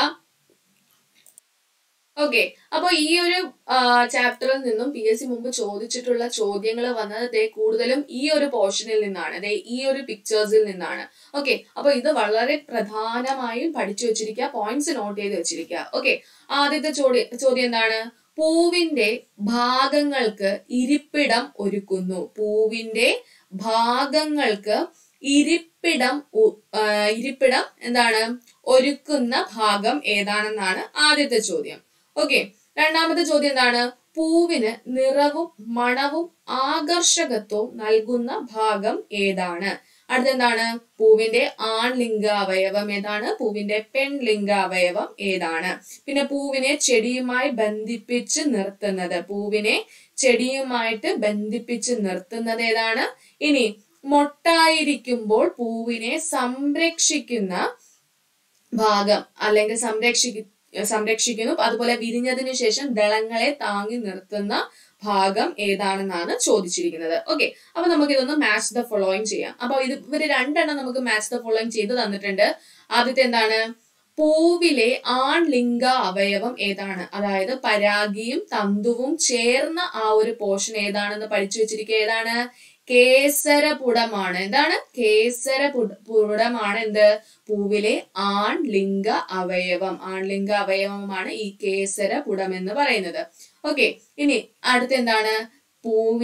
ഓക്കെ, അപ്പൊ ഈ ഒരു ചാപ്റ്ററിൽ നിന്നും പി എസ് സി മുമ്പ് ചോദിച്ചിട്ടുള്ള ചോദ്യങ്ങൾ വന്നത് ദേ കൂടുതലും ഈ ഒരു പോർഷനിൽ നിന്നാണ്, ദേ ഈ ഒരു പിക്ചേഴ്സിൽ നിന്നാണ്. ഓക്കെ, അപ്പൊ ഇത് വളരെ പ്രധാനമായും പഠിച്ചു വെച്ചിരിക്കുക, പോയിന്റ്സ് നോട്ട് ചെയ്ത് വെച്ചിരിക്കുക. ഓക്കെ, ആദ്യത്തെ ചോദ്യം ചോദ്യം എന്താണ്, പൂവിന്റെ ഭാഗങ്ങൾക്ക് ഇരിപ്പിടം ഒരുക്കുന്നു. പൂവിന്റെ ഭാഗങ്ങൾക്ക് ഇരിപ്പിടം ഇരിപ്പിടം എന്താണ് ഒരുക്കുന്ന ഭാഗം ഏതാണെന്നാണ് ആദ്യത്തെ ചോദ്യം. ഓക്കെ, രണ്ടാമത്തെ ചോദ്യം എന്താണ്, പൂവിന് നിറവും മണവും ആകർഷകത്വവും നൽകുന്ന ഭാഗം ഏതാണ്. അടുത്തെന്താണ്, പൂവിന്റെ ആൺലിംഗ അവയവം ഏതാണ്, പൂവിന്റെ പെൺലിംഗ അവയവം ഏതാണ്. പിന്നെ പൂവിനെ ചെടിയുമായി ബന്ധിപ്പിച്ച് നിർത്തുന്നത്, പൂവിനെ ചെടിയുമായിട്ട് ബന്ധിപ്പിച്ച് നിർത്തുന്നത് ഏതാണ്. ഇനി മൊട്ടായിരിക്കുമ്പോൾ പൂവിനെ സംരക്ഷിക്കുന്ന ഭാഗം അല്ലെങ്കിൽ സംരക്ഷിക്ക സംരക്ഷിക്കുന്നു അതുപോലെ വിരിഞ്ഞതിനു ശേഷം ദളങ്ങളെ താങ്ങി നിർത്തുന്ന ഭാഗം ഏതാണെന്നാണ് ചോദിച്ചിരിക്കുന്നത്. ഓക്കെ, അപ്പൊ നമുക്ക് ഇതൊന്ന് മാച്ച് ദ ഫോളോയിങ് ചെയ്യാം. അപ്പൊ ഇത് ഇവര് രണ്ടെണ്ണം നമുക്ക് മാച്ച് ദ ഫോളോയിങ് ചെയ്ത് തന്നിട്ടുണ്ട്. ആദ്യത്തെ എന്താണ്, പൂവിലെ ആൺലിംഗ അവയവം ഏതാണ്, അതായത് പരാഗിയും തന്തുവും ചേർന്ന ആ ഒരു പോർഷൻ ഏതാണെന്ന് പഠിച്ചു വെച്ചിരിക്കുക. ഏതാണ്, കേസരപുടമാണ്. എന്താണ്, കേസരപുടമാണ് എന്ത് പൂവിലെ ആൺലിംഗ അവയവം. ആൺലിംഗ അവയവമാണ് ഈ കേസരപുടം എന്ന് പറയുന്നത്. ഓക്കെ, ഇനി അടുത്ത എന്താണ്, പൂവിലെ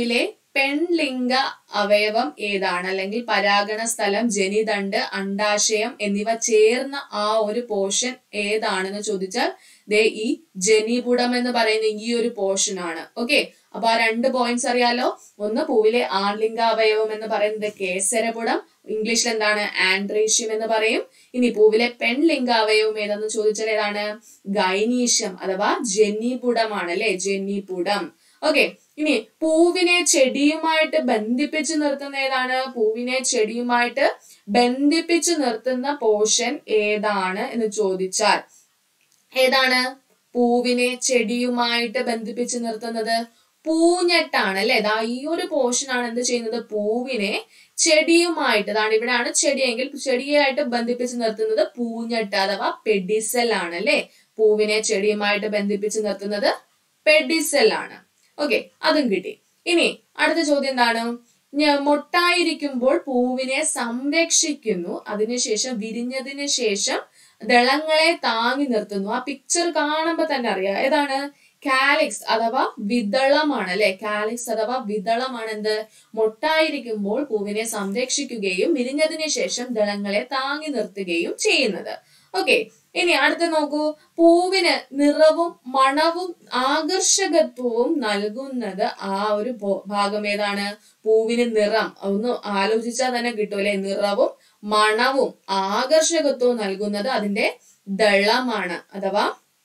പെൺലിംഗ അവയവം ഏതാണ്? അല്ലെങ്കിൽ പരാഗണ സ്ഥലം, ജനിതണ്ട്, അണ്ഡാശയം എന്നിവ ചേർന്ന ആ ഒരു പോർഷൻ ഏതാണെന്ന് ചോദിച്ചാൽ ദേ ഈ ജനിപുടം എന്ന് പറയുന്ന ഈ ഒരു പോർഷൻ ആണ്. ഓക്കെ, അപ്പൊ ആ രണ്ട് പോയിന്റ്സ് അറിയാലോ. ഒന്ന് പൂവിലെ ആൺലിംഗ അവയവം എന്ന് പറയുന്നത് കേസരപുടം, ഇംഗ്ലീഷിൽ എന്താണ്? ആൻഡ്രീഷ്യം എന്ന് പറയും. ഇനി പൂവിലെ പെൺലിംഗ അവയവം ഏതെന്ന് ചോദിച്ചാൽ ഏതാണ്? ഗൈനീഷ്യം അഥവാ ജനിപുടമാണ് അല്ലെ, ജനിപുടം. ഓക്കെ, ഇനി പൂവിനെ ചെടിയുമായിട്ട് ബന്ധിപ്പിച്ചു നിർത്തുന്ന ഏതാണ്? പൂവിനെ ചെടിയുമായിട്ട് ബന്ധിപ്പിച്ചു നിർത്തുന്ന പോർഷൻ ഏതാണ് എന്ന് ചോദിച്ചാൽ ഏതാണ്? പൂവിനെ ചെടിയുമായിട്ട് ബന്ധിപ്പിച്ചു നിർത്തുന്നത് പൂഞ്ഞെട്ടാണ് അല്ലെ. ദാ ഈ ഒരു പോർഷൻ ആണ് എന്ത് ചെയ്യുന്നത്? പൂവിനെ ചെടിയുമായിട്ട്, അതാണ് ഇവിടെയാണ് ചെടിയെങ്കിൽ ചെടിയായിട്ട് ബന്ധിപ്പിച്ച് നിർത്തുന്നത് പൂഞ്ഞെട്ട് അഥവാ പെഡിസൽ ആണ് അല്ലെ. പൂവിനെ ചെടിയുമായിട്ട് ബന്ധിപ്പിച്ച് നിർത്തുന്നത് പെഡിസൽ ആണ്. ഓക്കെ, അതും കിട്ടി. ഇനി അടുത്ത ചോദ്യം എന്താണ്? മൊട്ടായിരിക്കുമ്പോൾ പൂവിനെ സംരക്ഷിക്കുന്നു, അതിനുശേഷം വിരിഞ്ഞതിന് ശേഷം ദളങ്ങളെ താങ്ങി നിർത്തുന്നു. ആ പിക്ചർ കാണുമ്പോ തന്നെ അറിയാം ഏതാണ്? കാലിക്സ് അഥവാ വിതളമാണ് അല്ലെ. കാലിക്സ് അഥവാ വിതളമാണ് എന്ത്? മൊട്ടായിരിക്കുമ്പോൾ പൂവിനെ സംരക്ഷിക്കുകയും വിരിഞ്ഞതിന് ശേഷം ദളങ്ങളെ താങ്ങി നിർത്തുകയും ചെയ്യുന്നത്. ഓക്കെ, ഇനി അടുത്ത നോക്കൂ. പൂവിന് നിറവും മണവും ആകർഷകത്വവും നൽകുന്നത് ആ ഒരു ഭാഗം ഏതാണ്? പൂവിന് നിറം ഒന്ന് ആലോചിച്ചാൽ തന്നെ കിട്ടും അല്ലെ. നിറവും മണവും ആകർഷകത്വവും നൽകുന്നത് അതിന്റെ ദളമാണ് അഥവാ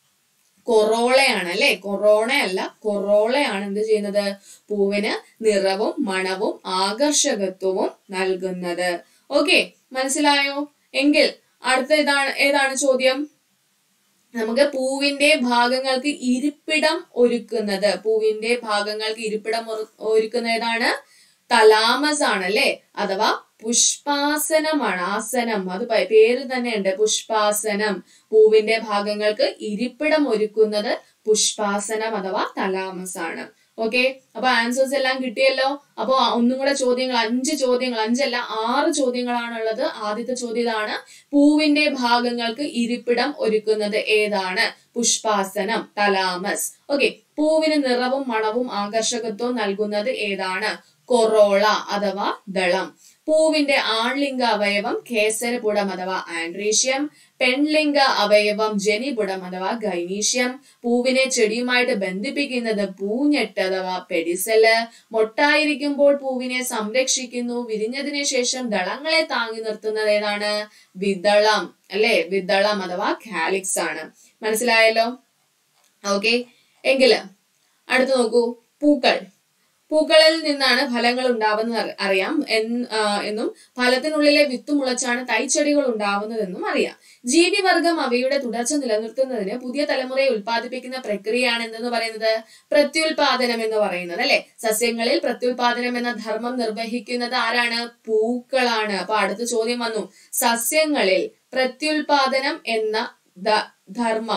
കൊറോളയാണ് അല്ലെ. കൊറോണയല്ല, കൊറോളയാണ് എന്ത് ചെയ്യുന്നത്? പൂവിന് നിറവും മണവും ആകർഷകത്വവും നൽകുന്നത്. ഓക്കെ, മനസ്സിലായോ? എങ്കിൽ അടുത്ത ഇതാണ് ഏതാണ് ചോദ്യം? നമുക്ക് പൂവിന്റെ ഭാഗങ്ങൾക്ക് ഇരിപ്പിടം ഒരുക്കുന്നത്, പൂവിന്റെ ഭാഗങ്ങൾക്ക് ഇരിപ്പിടം ഒരുക്കുന്ന ഏതാണ്? തലാമസ് ആണ് അല്ലെ, അഥവാ പുഷ്പാസനമാണ്. ആസനം, അത് പേര് തന്നെ ഉണ്ട്, പുഷ്പാസനം. പൂവിന്റെ ഭാഗങ്ങൾക്ക് ഇരിപ്പിടം ഒരുക്കുന്നത് പുഷ്പാസനം അഥവാ തലാമസ് ആണ്. ഓക്കെ, അപ്പൊ ആൻസേഴ്സ് എല്ലാം കിട്ടിയല്ലോ. അപ്പൊ ഒന്നും കൂടെ ചോദ്യങ്ങൾ, അഞ്ച് ചോദ്യങ്ങൾ, അഞ്ചല്ല ആറ് ചോദ്യങ്ങളാണുള്ളത്. ആദ്യത്തെ ചോദ്യം ഇതാണ്: പൂവിന്റെ ഭാഗങ്ങൾക്ക് ഇരിപ്പിടം ഒരുക്കുന്നത് ഏതാണ്? പുഷ്പാസനം, തലാമസ്. ഓക്കെ, പൂവിന് നിറവും മണവും ആകർഷകത്വവും നൽകുന്നത് ഏതാണ്? കൊറോള അഥവാ ദളം. പൂവിന്റെ ആൺലിംഗ അവയവം കേസരപുടം അഥവാ ആൻഡ്രീഷ്യം, പെൺലിംഗ അവയവം ജനിപുടം അഥവാ ഗൈനീഷ്യം, പൂവിനെ ചെടിയുമായിട്ട് ബന്ധിപ്പിക്കുന്നത് പൂഞ്ഞെട്ട് അഥവാ പെഡിസല്, മൊട്ടായിരിക്കുമ്പോൾ പൂവിനെ സംരക്ഷിക്കുന്നു, വിരിഞ്ഞതിന് ശേഷം ദളങ്ങളെ താങ്ങി നിർത്തുന്നത് ഏതാണ്? വിതളം അല്ലെ, വിതളം അഥവാ കാലിക്സ് ആണ്. മനസ്സിലായല്ലോ? ഓക്കെ, എങ്കില് അടുത്ത് നോക്കൂ. പൂക്കൾ, പൂക്കളിൽ നിന്നാണ് ഫലങ്ങൾ ഉണ്ടാവുന്നത് അറിയാം എന്നും ഫലത്തിനുള്ളിലെ വിത്ത് മുളച്ചാണ് തൈച്ചെടികൾ ഉണ്ടാവുന്നതെന്നും അറിയാം. ജീവിവർഗം അവയുടെ തുടർച്ച നിലനിർത്തുന്നതിന് പുതിയ തലമുറയെ ഉൽപ്പാദിപ്പിക്കുന്ന പ്രക്രിയയാണ് എന്തെന്ന് പറയുന്നത്? പ്രത്യുൽപാദനം എന്ന് പറയുന്നത് അല്ലെ. സസ്യങ്ങളിൽ പ്രത്യുൽപാദനം എന്ന ധർമ്മം നിർവഹിക്കുന്നത് ആരാണ്? പൂക്കളാണ്. അപ്പൊ അടുത്ത ചോദ്യം വന്നു, സസ്യങ്ങളിൽ പ്രത്യുൽപാദനം എന്ന ധർമ്മം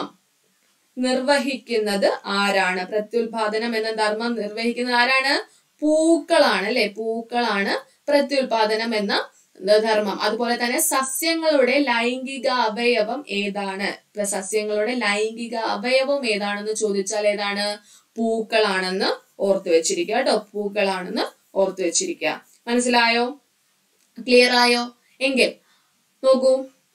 നിർവഹിക്കുന്നത് ആരാണ്? പ്രത്യുൽപാദനം എന്ന ധർമ്മം നിർവഹിക്കുന്നത് ആരാണ്? പൂക്കളാണ് അല്ലെ. പൂക്കളാണ് പ്രത്യുൽപാദനം എന്ന ധർമ്മം. അതുപോലെ തന്നെ സസ്യങ്ങളുടെ ലൈംഗിക അവയവം ഏതാണ്? സസ്യങ്ങളുടെ ലൈംഗിക അവയവം ഏതാണെന്ന് ചോദിച്ചാൽ ഏതാണ്? പൂക്കളാണെന്ന് ഓർത്തു വെച്ചിരിക്കുക കേട്ടോ. പൂക്കളാണെന്ന് ഓർത്തു വെച്ചിരിക്കുക. മനസ്സിലായോ? ക്ലിയർ ആയോ? എങ്കിൽ നോക്കൂ,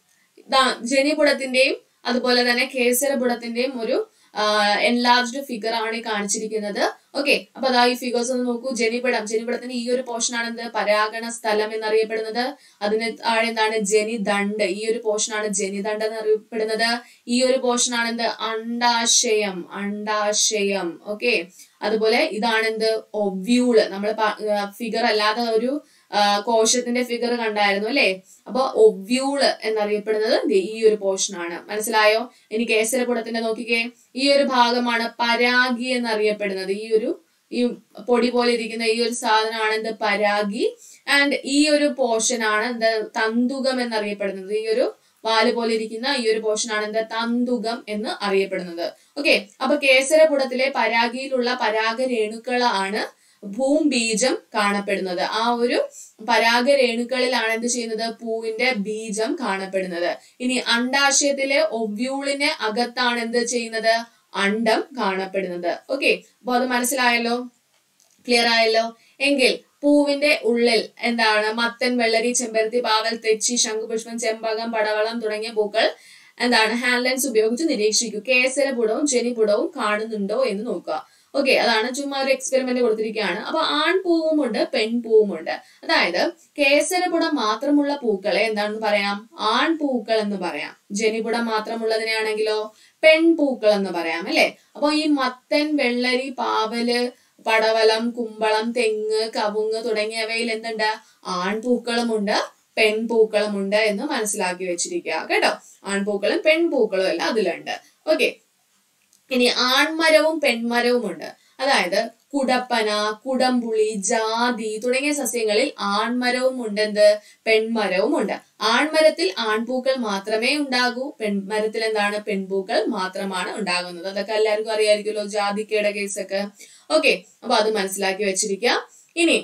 ജനിപുടത്തിന്റെയും അതുപോലെ തന്നെ കേസരപുടത്തിന്റെയും ഒരു എൻലാർജ്ഡ് ഫിഗർ ആണ് കാണിച്ചിരിക്കുന്നത്. ഓക്കെ, അപ്പൊ അതാ ഈ ഫിഗേഴ്സ് ഒന്ന് നോക്കൂ. ജനിപുടം, ജനിപുടത്തിന്റെ ഈ ഒരു പോർഷൻ ആണ് എന്ത്? പരാഗണ സ്ഥലം എന്നറിയപ്പെടുന്നത്. അതിന് താഴെ എന്താണ്? ജനിദണ്ഡ്. ഈ ഒരു പോർഷൻ ആണ് ജനിദണ്ഡ് എന്നറിയപ്പെടുന്നത്. ഈ ഒരു പോർഷൻ ആണ് എന്ത്? അണ്ഡാശയം, അണ്ഡാശയം. ഓക്കെ, അതുപോലെ ഇതാണ് എന്ത്? ഒവ്യൂള്. നമ്മൾ ഫിഗർ അല്ലാതെ ഒരു കോശത്തിന്റെ ഫിഗർ കണ്ടായിരുന്നു അല്ലെ. അപ്പൊ ഒവ്യൂള് എന്നറിയപ്പെടുന്നത് ഈ ഒരു പോർഷൻ ആണ്. മനസ്സിലായോ? ഇനി കേസരപുടത്തിന്റെ നോക്കിക്കേ, ഈ ഒരു ഭാഗമാണ് പരാഗി എന്നറിയപ്പെടുന്നത്. ഈ ഒരു ഈ പൊടി പോലെ ഇരിക്കുന്ന ഈ ഒരു സാധനമാണ് എന്ത്? പരാഗി. ആൻഡ് ഈ ഒരു പോർഷൻ ആണ് എന്ത്? തന്തുകം എന്നറിയപ്പെടുന്നത്. ഈ ഒരു വാല് പോലെ ഇരിക്കുന്ന ഈ ഒരു പോർഷൻ ആണ് എന്ത്? തന്തുകം എന്ന് അറിയപ്പെടുന്നത്. ഓക്കെ, അപ്പൊ കേസരപുടത്തിലെ പരാഗിയിലുള്ള പരാഗരേണുക്കളാണ് ഭൂംബീജം കാണപ്പെടുന്നത്. ആ ഒരു പരാഗരേണുക്കളിലാണ് എന്ത് ചെയ്യുന്നത്? പൂവിന്റെ ബീജം കാണപ്പെടുന്നത്. ഇനി അണ്ഡാശയത്തിലെ ഒവ്യൂളിന് അകത്താണ് എന്ത് ചെയ്യുന്നത്? അണ്ഡം കാണപ്പെടുന്നത്. ഓക്കെ, അപ്പൊ അത് മനസ്സിലായല്ലോ? ക്ലിയർ ആയല്ലോ? എങ്കിൽ പൂവിന്റെ ഉള്ളിൽ എന്താണ് മത്തൻ, വെള്ളരി, ചെമ്പരത്തി, പാവൽ, തെച്ചി, ശംഖുപുഷ്പം, ചെമ്പകം, പടവളം തുടങ്ങിയ പൂക്കൾ എന്താണ് ഹാൻഡ് ലെൻസ് ഉപയോഗിച്ച് നിരീക്ഷിക്കൂ. കേസരപുടവും ജനിപുടവും കാണുന്നുണ്ടോ എന്ന് നോക്കുക. ഓക്കെ, അതാണ് ചുമ്മാ ഒരു എക്സ്പെരിമെന്റ് കൊടുത്തിരിക്കുകയാണ്. അപ്പൊ ആൺപൂവുമുണ്ട് പെൺപൂവുമുണ്ട്. അതായത് കേസരപുടം മാത്രമുള്ള പൂക്കളെ എന്താണെന്ന് പറയാം? ആൺപൂക്കൾ എന്ന് പറയാം. ജനിപുടം മാത്രമുള്ളതിനാണെങ്കിലോ പെൺപൂക്കൾ എന്ന് പറയാം അല്ലെ. അപ്പൊ ഈ മത്തൻ, വെള്ളരി, പാവല്, പടവലം, കുമ്പളം, തെങ്ങ്, കവുങ്ങ് തുടങ്ങിയവയിൽ എന്തുണ്ട്? ആൺപൂക്കളുമുണ്ട് പെൺപൂക്കളുമുണ്ട് എന്ന് മനസ്സിലാക്കി വെച്ചിരിക്കുക കേട്ടോ. ആൺപൂക്കളും പെൺപൂക്കളും എല്ലാം അതിലുണ്ട്. ഓക്കെ, ഇനി ആൺമരവും പെൺമരവും ഉണ്ട്. അതായത് കുടപ്പന, കുടംപുളി, ജാതി തുടങ്ങിയ സസ്യങ്ങളിൽ ആൺമരവും ഉണ്ടെന്ത് പെൺമരവും ഉണ്ട്. ആൺമരത്തിൽ ആൺപൂക്കൾ മാത്രമേ ഉണ്ടാകൂ, പെൺമരത്തിൽ എന്താണ് പെൺപൂക്കൾ മാത്രമാണ് ഉണ്ടാകുന്നത്. അതൊക്കെ എല്ലാവർക്കും അറിയാമായിരിക്കുമല്ലോ, ജാതിക്കയുടെ കേസൊക്കെ. ഓക്കെ, അപ്പൊ അത് മനസ്സിലാക്കി വെച്ചിരിക്കുക. ഇനി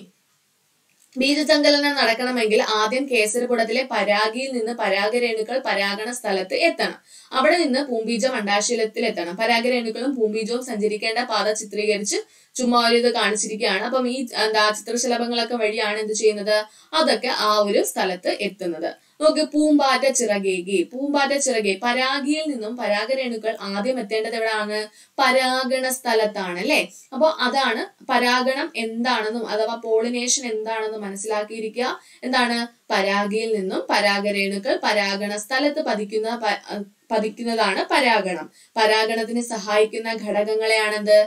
ബീജസങ്കലനം നടക്കണമെങ്കിൽ ആദ്യം കേസരപുടത്തിലെ പരാഗിയിൽ നിന്ന് പരാഗരേണുക്കൾ പരാഗണ സ്ഥലത്ത് എത്തണം. അവിടെ നിന്ന് പൂമ്പീജം അണ്ഡാശയത്തിൽ എത്തണം. പരാഗരേണുക്കളും പൂമ്പീജവും സഞ്ചരിക്കേണ്ട പാത ചിത്രീകരിച്ച് ചുമ്മാ ഒരു ഇത് കാണിച്ചിരിക്കുകയാണ്. അപ്പം ഈ എന്താ ചിത്രശലഭങ്ങളൊക്കെ വഴിയാണ് എന്ത് ചെയ്യുന്നത്? അതൊക്കെ ആ ഒരു സ്ഥലത്ത് എത്തുന്നത്. നോക്ക്, പൂമ്പാറ്റ ചിറകേകി. പൂമ്പാറ്റ ചിറകേ പരാഗിയിൽ നിന്നും പരാഗരേണുക്കൾ ആദ്യം എത്തേണ്ടത് എവിടെയാണ്? പരാഗണ സ്ഥലത്താണ് അല്ലെ. അപ്പൊ അതാണ് പരാഗണം എന്താണെന്നും അഥവാ പോളിനേഷൻ എന്താണെന്നും മനസ്സിലാക്കിയിരിക്കുക. എന്താണ്? പരാഗിയിൽ നിന്നും പരാഗരേണുക്കൾ പരാഗണ സ്ഥലത്ത് പതിക്കുന്ന പതിക്കുന്നതാണ് പരാഗണം. പരാഗണത്തിന് സഹായിക്കുന്ന ഘടകങ്ങളെയാണെന്ത്?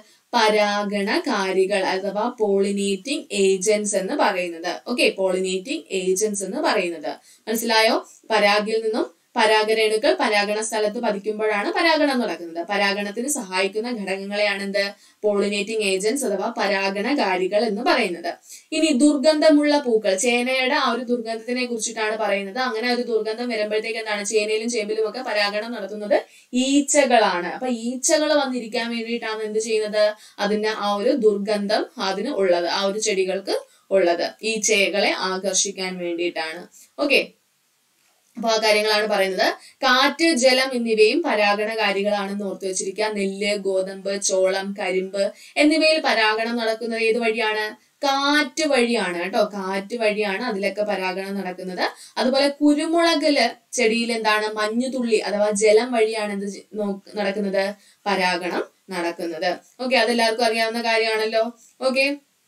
പരാഗണകാരികൾ അഥവാ പോളിനേറ്റിംഗ് ഏജന്റ്സ് എന്ന് പറയുന്നത്. ഓക്കെ, പോളിനേറ്റിംഗ് ഏജന്റ്സ് എന്ന് പറയുന്നത് മനസ്സിലായോ? പരാഗിയിൽ നിന്നും പരാഗരേണുക്കൾ പരാഗണ സ്ഥലത്ത് പതിക്കുമ്പോഴാണ് പരാഗണം നടക്കുന്നത്. പരാഗണത്തിന് സഹായിക്കുന്ന ഘടകങ്ങളെയാണ് എന്ത്? പോളിനേറ്റിംഗ് ഏജന്റ്സ് അഥവാ പരാഗണകാരികൾ എന്ന് പറയുന്നത്. ഇനി ദുർഗന്ധമുള്ള പൂക്കൾ, ചേനയുടെ ആ ഒരു ദുർഗന്ധത്തിനെ കുറിച്ചിട്ടാണ് പറയുന്നത്. അങ്ങനെ ഒരു ദുർഗന്ധം വരുമ്പോഴത്തേക്ക് എന്താണ്? ചേനയിലും ചേമ്പിലും ഒക്കെ പരാഗണം നടത്തുന്നത് ഈച്ചകളാണ്. അപ്പൊ ഈച്ചകൾ വന്നിരിക്കാൻ വേണ്ടിയിട്ടാണ് എന്ത് ചെയ്യുന്നത്? അതിന് ആ ഒരു ദുർഗന്ധം അതിന് ഉള്ളത്, ആ ഒരു ചെടികൾക്ക് ഉള്ളത് ഈച്ചകളെ ആകർഷിക്കാൻ വേണ്ടിയിട്ടാണ്. ഓക്കെ, അപ്പൊ ആ കാര്യങ്ങളാണ് പറയുന്നത്. കാറ്റ്, ജലം എന്നിവയും പരാഗണകാരികളാണെന്ന് ഓർത്തു വെച്ചിരിക്കുക. നെല്ല്, ഗോതമ്പ്, ചോളം, കരിമ്പ് എന്നിവയിൽ പരാഗണം നടക്കുന്നത് ഏത് വഴിയാണ്? കാറ്റ് വഴിയാണ് കേട്ടോ. കാറ്റ് വഴിയാണ് അതിലൊക്കെ പരാഗണം നടക്കുന്നത്. അതുപോലെ കുരുമുളകില് ചെടിയിൽ എന്താണ്? മഞ്ഞുതുള്ളി അഥവാ ജലം വഴിയാണ് എന്ത് നടക്കുന്നത്? പരാഗണം നടക്കുന്നത്. ഓക്കെ, അതെല്ലാവർക്കും അറിയാവുന്ന കാര്യമാണല്ലോ. ഓക്കെ,